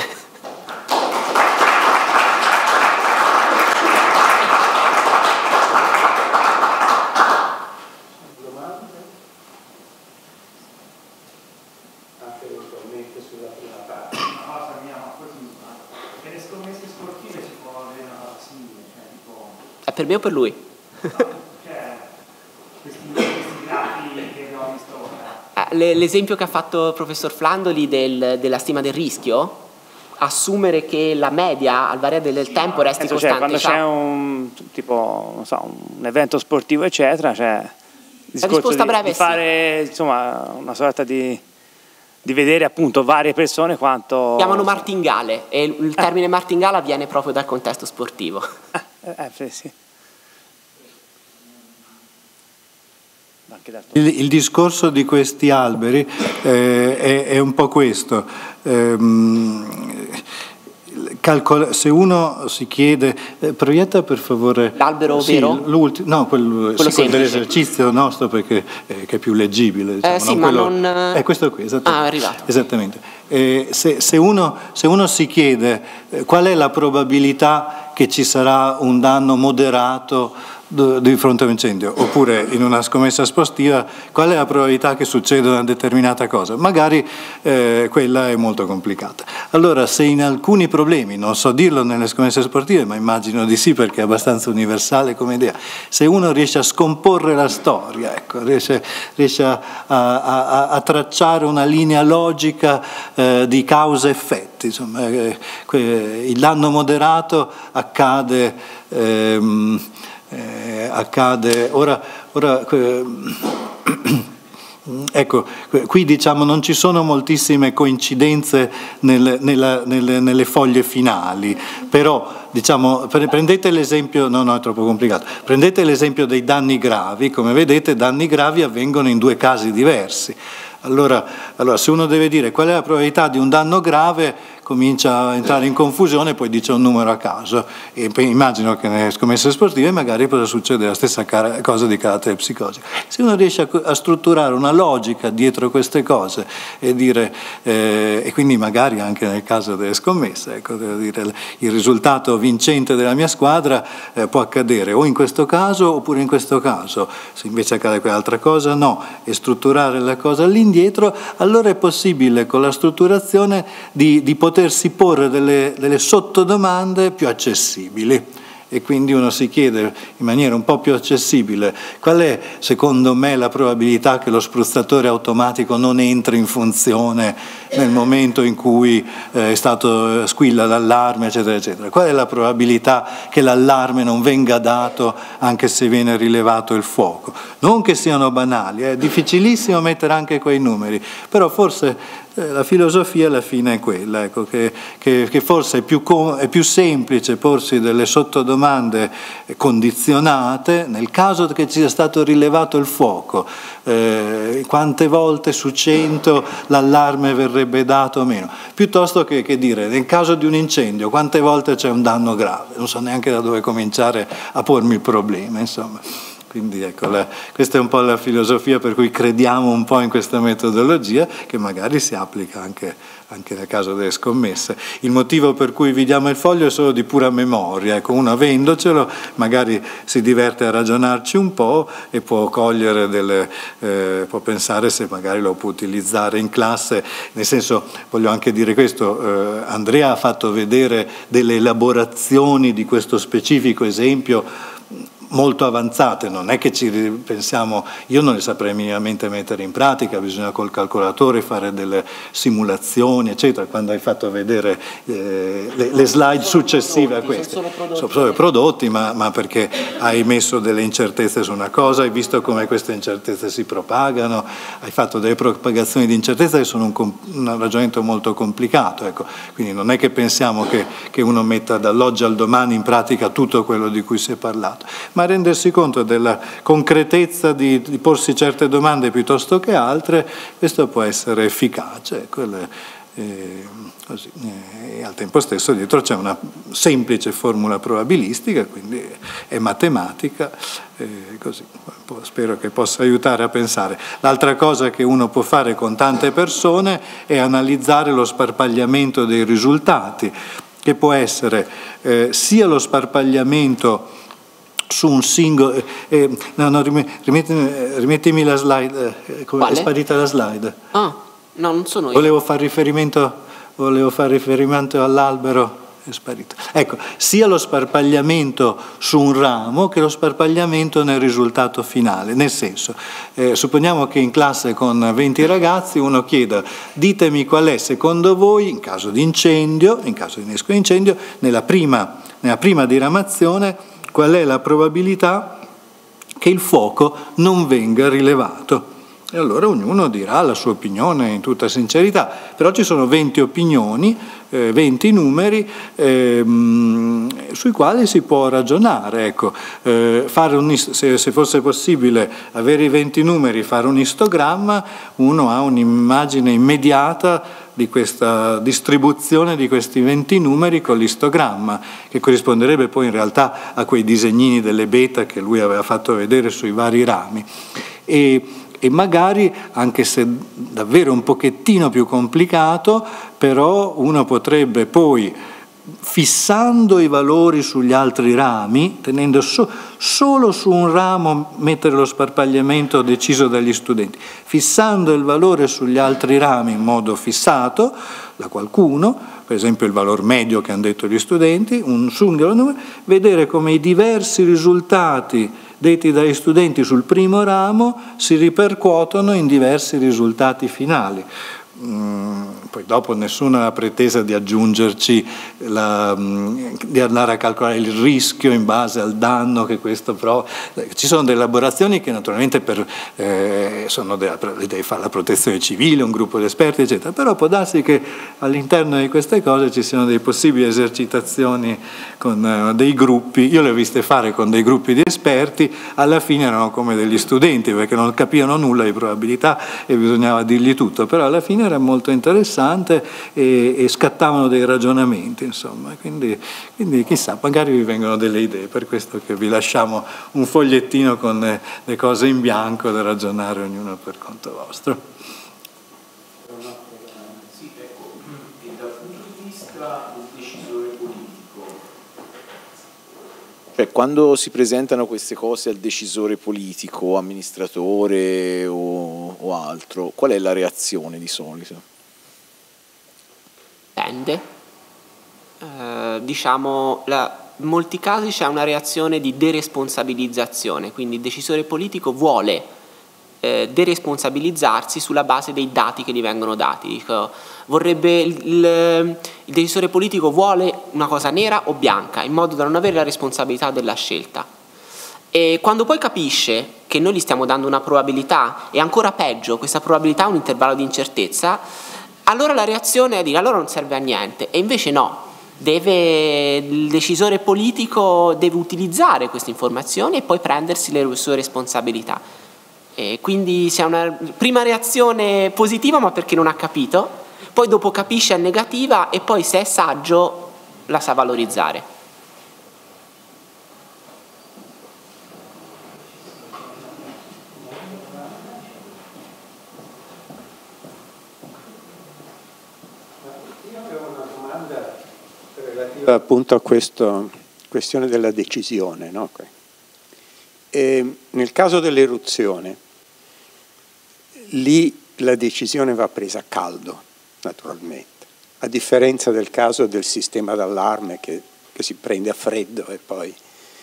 Anche eventualmente sulla prima parte. Una cosa mia, ma così, per le scommesse sportive si può avere una simile, cioè tipo... È per me o per lui? Cioè, questi grafi che abbiamo visto ora. L'esempio che ha fatto il professor Flandoli della stima del rischio, assumere che la media al variare del tempo resti costante. Quando c'è un evento sportivo eccetera, cioè la risposta breve di fare insomma una sorta di vedere appunto varie persone quanto... Chiamano martingale, e il termine martingala viene proprio dal contesto sportivo. Sì. Il discorso di questi alberi è un po' questo. Se uno si chiede, proietta per favore l'albero vero? No, quello dell'esercizio nostro, perché che è più leggibile. Diciamo, sì, ma non... È questo qui, esattamente. È arrivato. Esattamente. Se uno si chiede qual è la probabilità che ci sarà un danno moderato di fronte a un incendio, oppure in una scommessa sportiva, qual è la probabilità che succeda una determinata cosa? Magari quella è molto complicata. Allora, se in alcuni problemi, non so dirlo nelle scommesse sportive, ma immagino di sì perché è abbastanza universale come idea, se uno riesce a scomporre la storia, ecco, riesce a tracciare una linea logica di causa-effetti, insomma, il danno moderato accade ora ecco, qui diciamo non ci sono moltissime coincidenze nelle foglie finali, però diciamo prendete l'esempio, no è troppo complicato, prendete l'esempio dei danni gravi. Come vedete, danni gravi avvengono in due casi diversi. Allora se uno deve dire qual è la probabilità di un danno grave, comincia a entrare in confusione, poi dice un numero a caso, e poi immagino che nelle scommesse sportive magari possa succedere la stessa cosa di carattere psicologico. Se uno riesce a strutturare una logica dietro queste cose e dire, e quindi magari anche nel caso delle scommesse, ecco, devo dire, il risultato vincente della mia squadra può accadere o in questo caso oppure in questo caso, se invece accade quell'altra cosa no, e strutturare la cosa all'indietro, allora è possibile con la strutturazione di potersi porre delle sottodomande più accessibili, e quindi uno si chiede in maniera un po' più accessibile qual è secondo me la probabilità che lo spruzzatore automatico non entri in funzione nel momento in cui squilla l'allarme eccetera eccetera, qual è la probabilità che l'allarme non venga dato anche se viene rilevato il fuoco. Non che siano banali, è difficilissimo mettere anche quei numeri, però forse la filosofia alla fine è quella, ecco, che forse è più semplice porsi delle sottodomande condizionate nel caso che ci sia stato rilevato il fuoco, quante volte su 100 l'allarme verrebbe dato o meno, piuttosto che dire nel caso di un incendio quante volte c'è un danno grave, non so neanche da dove cominciare a pormi il problema, insomma. Quindi ecco, questa è un po' la filosofia per cui crediamo un po' in questa metodologia, che magari si applica anche nel caso delle scommesse. Il motivo per cui vi diamo il foglio è solo di pura memoria, ecco, uno avendocelo magari si diverte a ragionarci un po' e può cogliere può pensare se magari lo può utilizzare in classe, nel senso, voglio anche dire questo, Andrea ha fatto vedere delle elaborazioni di questo specifico esempio molto avanzate, non è che ci pensiamo, io non le saprei minimamente mettere in pratica, bisogna col calcolatore fare delle simulazioni, eccetera. Quando hai fatto vedere le slide successive a queste, sono solo prodotti, ma perché hai messo delle incertezze su una cosa, hai visto come queste incertezze si propagano, hai fatto delle propagazioni di incertezza che sono un ragionamento molto complicato, ecco. Quindi non è che pensiamo che uno metta dall'oggi al domani in pratica tutto quello di cui si è parlato, ma rendersi conto della concretezza di porsi certe domande piuttosto che altre, questo può essere efficace. E al tempo stesso dietro c'è una semplice formula probabilistica, quindi è matematica, così. Spero che possa aiutare a pensare. L'altra cosa che uno può fare con tante persone è analizzare lo sparpagliamento dei risultati, che può essere sia lo sparpagliamento su un singolo... rimettimi la slide, è sparita la slide. Ah, no, non sono io. Volevo fare riferimento all'albero, è sparito. Ecco, sia lo sparpagliamento su un ramo che lo sparpagliamento nel risultato finale, nel senso, supponiamo che in classe con 20 ragazzi uno chieda: ditemi qual è secondo voi, in caso di incendio, in caso di innesco di incendio, nella prima diramazione, qual è la probabilità che il fuoco non venga rilevato? E allora ognuno dirà la sua opinione in tutta sincerità, però ci sono 20 opinioni, 20 numeri sui quali si può ragionare. Ecco, se fosse possibile avere i 20 numeri, fare un istogramma, uno ha un'immagine immediata di questa distribuzione di questi 20 numeri con l'istogramma, che corrisponderebbe poi in realtà a quei disegnini delle beta che lui aveva fatto vedere sui vari rami. E magari, anche se davvero un pochettino più complicato, però uno potrebbe poi, fissando i valori sugli altri rami, tenendo solo su un ramo mettere lo sparpagliamento deciso dagli studenti, fissando il valore sugli altri rami in modo fissato da qualcuno, per esempio il valor medio che hanno detto gli studenti, un singolo numero, vedere come i diversi risultati detti dagli studenti sul primo ramo si ripercuotono in diversi risultati finali. Poi dopo nessuna ha pretesa di aggiungerci, di andare a calcolare il rischio in base al danno che questo ci sono delle elaborazioni che naturalmente deve fare la protezione civile, un gruppo di esperti, eccetera, però può darsi che all'interno di queste cose ci siano delle possibili esercitazioni con dei gruppi. Io le ho viste fare con dei gruppi di esperti, alla fine erano come degli studenti perché non capivano nulla di probabilità e bisognava dirgli tutto, però alla fine era molto interessante e scattavano dei ragionamenti, insomma, quindi chissà, magari vi vengono delle idee, per questo che vi lasciamo un fogliettino con le cose in bianco da ragionare ognuno per conto vostro. Sì, ecco, e dal punto di vista del decisore politico, cioè quando si presentano queste cose al decisore politico, amministratore o altro, qual è la reazione di solito? Dipende. Diciamo, in molti casi c'è una reazione di deresponsabilizzazione, quindi il decisore politico vuole deresponsabilizzarsi sulla base dei dati che gli vengono dati. Dico, il decisore politico vuole una cosa nera o bianca, in modo da non avere la responsabilità della scelta. E quando poi capisce che noi gli stiamo dando una probabilità, e ancora peggio, questa probabilità ha un intervallo di incertezza, allora la reazione è dire allora non serve a niente, e invece no, il decisore politico deve utilizzare queste informazioni e poi prendersi le sue responsabilità. E quindi c'è una prima reazione positiva ma perché non ha capito, poi dopo capisce è negativa e poi se è saggio la sa valorizzare. domanda relativa appunto a questa questione della decisione, no? Nel caso dell'eruzione, lì la decisione va presa a caldo, naturalmente, a differenza del caso del sistema d'allarme che si prende a freddo e poi...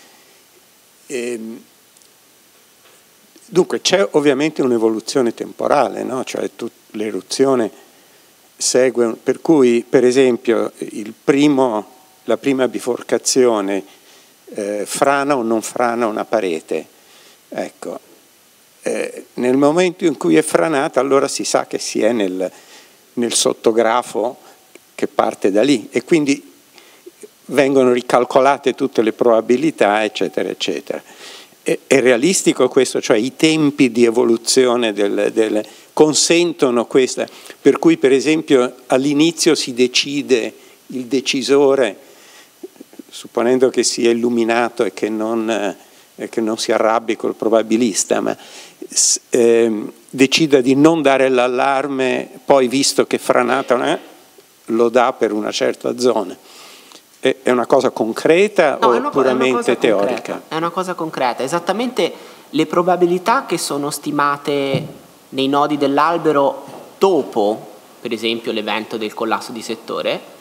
Dunque c'è ovviamente un'evoluzione temporale, no? Cioè l'eruzione segue, per cui per esempio la prima biforcazione frana o non frana una parete, ecco, nel momento in cui è franata allora si sa che si è nel sottografo che parte da lì e quindi vengono ricalcolate tutte le probabilità eccetera eccetera. È realistico questo, cioè i tempi di evoluzione consentono questa, per cui per esempio all'inizio si decide il decisore, supponendo che sia illuminato e che non si arrabbi col probabilista, ma decida di non dare l'allarme, poi visto che franata lo dà per una certa zona. È una cosa concreta o puramente teorica? È una cosa concreta, esattamente le probabilità che sono stimate nei nodi dell'albero dopo, per esempio, l'evento del collasso di settore,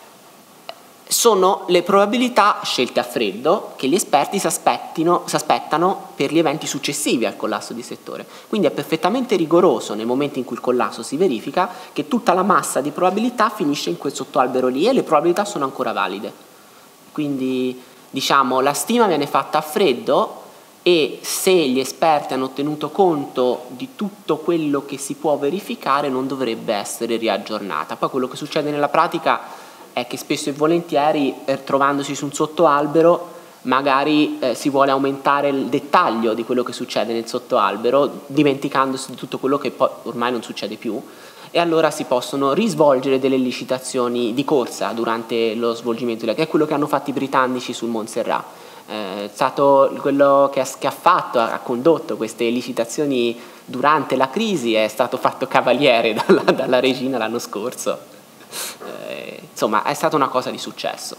sono le probabilità scelte a freddo che gli esperti si aspettano per gli eventi successivi al collasso di settore. Quindi è perfettamente rigoroso nel momento in cui il collasso si verifica che tutta la massa di probabilità finisce in quel sottoalbero lì e le probabilità sono ancora valide. Quindi diciamo la stima viene fatta a freddo e se gli esperti hanno tenuto conto di tutto quello che si può verificare non dovrebbe essere riaggiornata. Poi quello che succede nella pratica è che spesso e volentieri trovandosi su un sottoalbero magari si vuole aumentare il dettaglio di quello che succede nel sottoalbero dimenticandosi di tutto quello che poi ormai non succede più e allora si possono risvolgere delle licitazioni di corsa durante lo svolgimento, che è quello che hanno fatto i britannici sul Montserrat. È stato quello che ha condotto queste licitazioni durante la crisi, è stato fatto cavaliere dalla regina l'anno scorso. Insomma è stata una cosa di successo,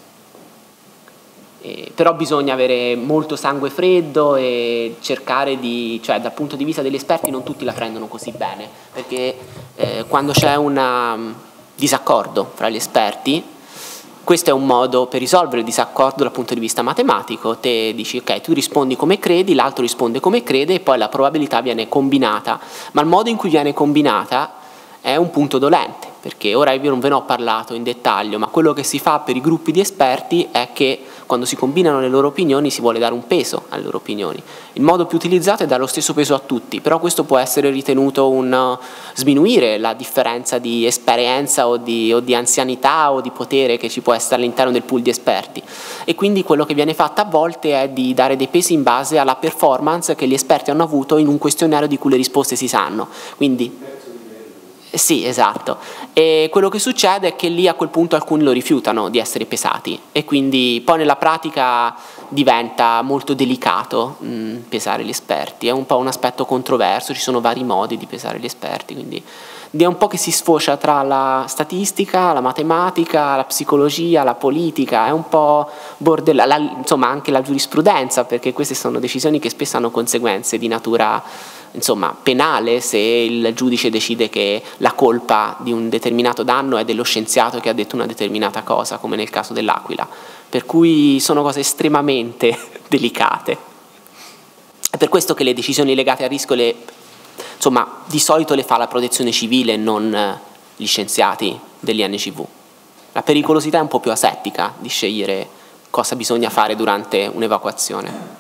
però bisogna avere molto sangue freddo e cercare cioè dal punto di vista degli esperti non tutti la prendono così bene, perché quando c'è un disaccordo fra gli esperti, questo è un modo per risolvere il disaccordo dal punto di vista matematico. Te dici ok, tu rispondi come credi, l'altro risponde come crede e poi la probabilità viene combinata, ma il modo in cui viene combinata è un punto dolente, perché ora io non ve ne ho parlato in dettaglio, ma quello che si fa per i gruppi di esperti è che quando si combinano le loro opinioni si vuole dare un peso alle loro opinioni. Il modo più utilizzato è dare lo stesso peso a tutti, però questo può essere ritenuto sminuire la differenza di esperienza o di anzianità o di potere che ci può essere all'interno del pool di esperti. E quindi quello che viene fatto a volte è di dare dei pesi in base alla performance che gli esperti hanno avuto in un questionario di cui le risposte si sanno. Quindi sì, esatto. E quello che succede è che lì a quel punto alcuni lo rifiutano di essere pesati e quindi poi nella pratica diventa molto delicato pesare gli esperti. È un po' un aspetto controverso, ci sono vari modi di pesare gli esperti, quindi è un po' che si sfocia tra la statistica, la matematica, la psicologia, la politica, è un po' insomma anche la giurisprudenza, perché queste sono decisioni che spesso hanno conseguenze di natura penale se il giudice decide che la colpa di un determinato danno è dello scienziato che ha detto una determinata cosa, come nel caso dell'Aquila. Per cui sono cose estremamente delicate. È per questo che le decisioni legate a rischio di solito le fa la protezione civile e non gli scienziati dell'INCV. La pericolosità è un po' più asettica di scegliere cosa bisogna fare durante un'evacuazione.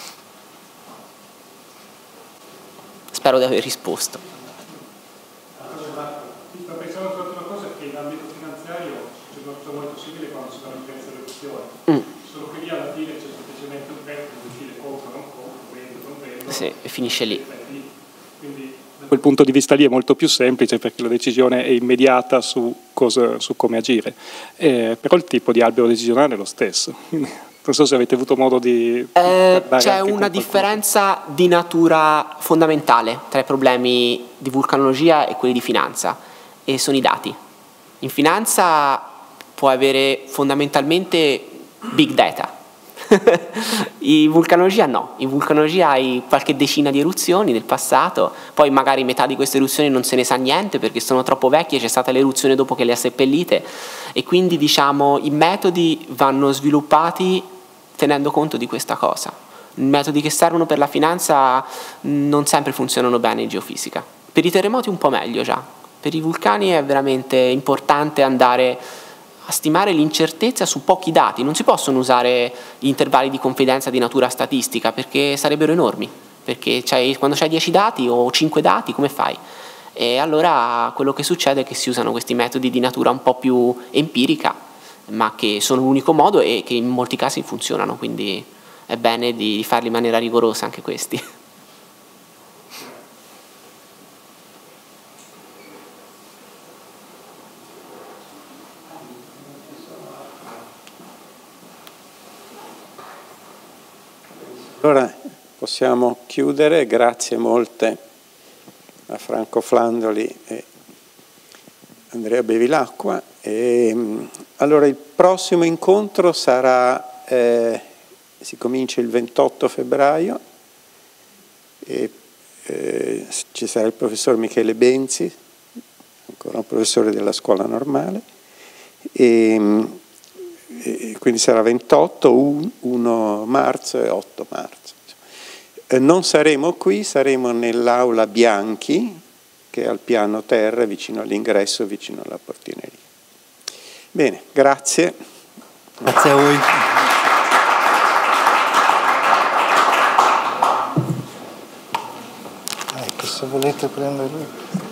Spero di aver risposto. Sto pensando proprio una cosa, che in ambito finanziario c'è una cosa molto simile quando si fanno i prezzi dell'opzione. Solo che lì alla fine c'è semplicemente un prezzo che decide compro, non compro, vendo, non vendo. Sì, e finisce lì. Quindi da quel punto di vista lì è molto più semplice perché la decisione è immediata su come agire. Però il tipo di albero decisionale è lo stesso. Non so se avete avuto modo di... C'è una differenza di natura fondamentale tra i problemi di vulcanologia e quelli di finanza, e sono i dati. In finanza può avere fondamentalmente big data. In vulcanologia no, in vulcanologia hai qualche decina di eruzioni del passato, poi magari metà di queste eruzioni non se ne sa niente perché sono troppo vecchie, c'è stata l'eruzione dopo che le ha seppellite, e quindi diciamo i metodi vanno sviluppati tenendo conto di questa cosa. I metodi che servono per la finanza non sempre funzionano bene in geofisica. Per i terremoti un po' meglio già, per i vulcani è veramente importante andare a stimare l'incertezza su pochi dati. Non si possono usare gli intervalli di confidenza di natura statistica perché sarebbero enormi, perché quando c'hai 10 dati o 5 dati come fai? E allora quello che succede è che si usano questi metodi di natura un po' più empirica, ma che sono l'unico modo e che in molti casi funzionano, quindi è bene di farli in maniera rigorosa anche questi. Allora possiamo chiudere, grazie molte a Franco Flandoli e Andrea Bevilacqua. Allora il prossimo incontro sarà, si comincia il 28 febbraio, e, ci sarà il professor Michele Benzi, ancora un professore della scuola normale, e quindi sarà 28, 1 marzo e 8 marzo. Non saremo qui, saremo nell'aula Bianchi, che è al piano terra, vicino all'ingresso, vicino alla portineria. Bene, grazie. Grazie a voi. Ecco, se volete prendere...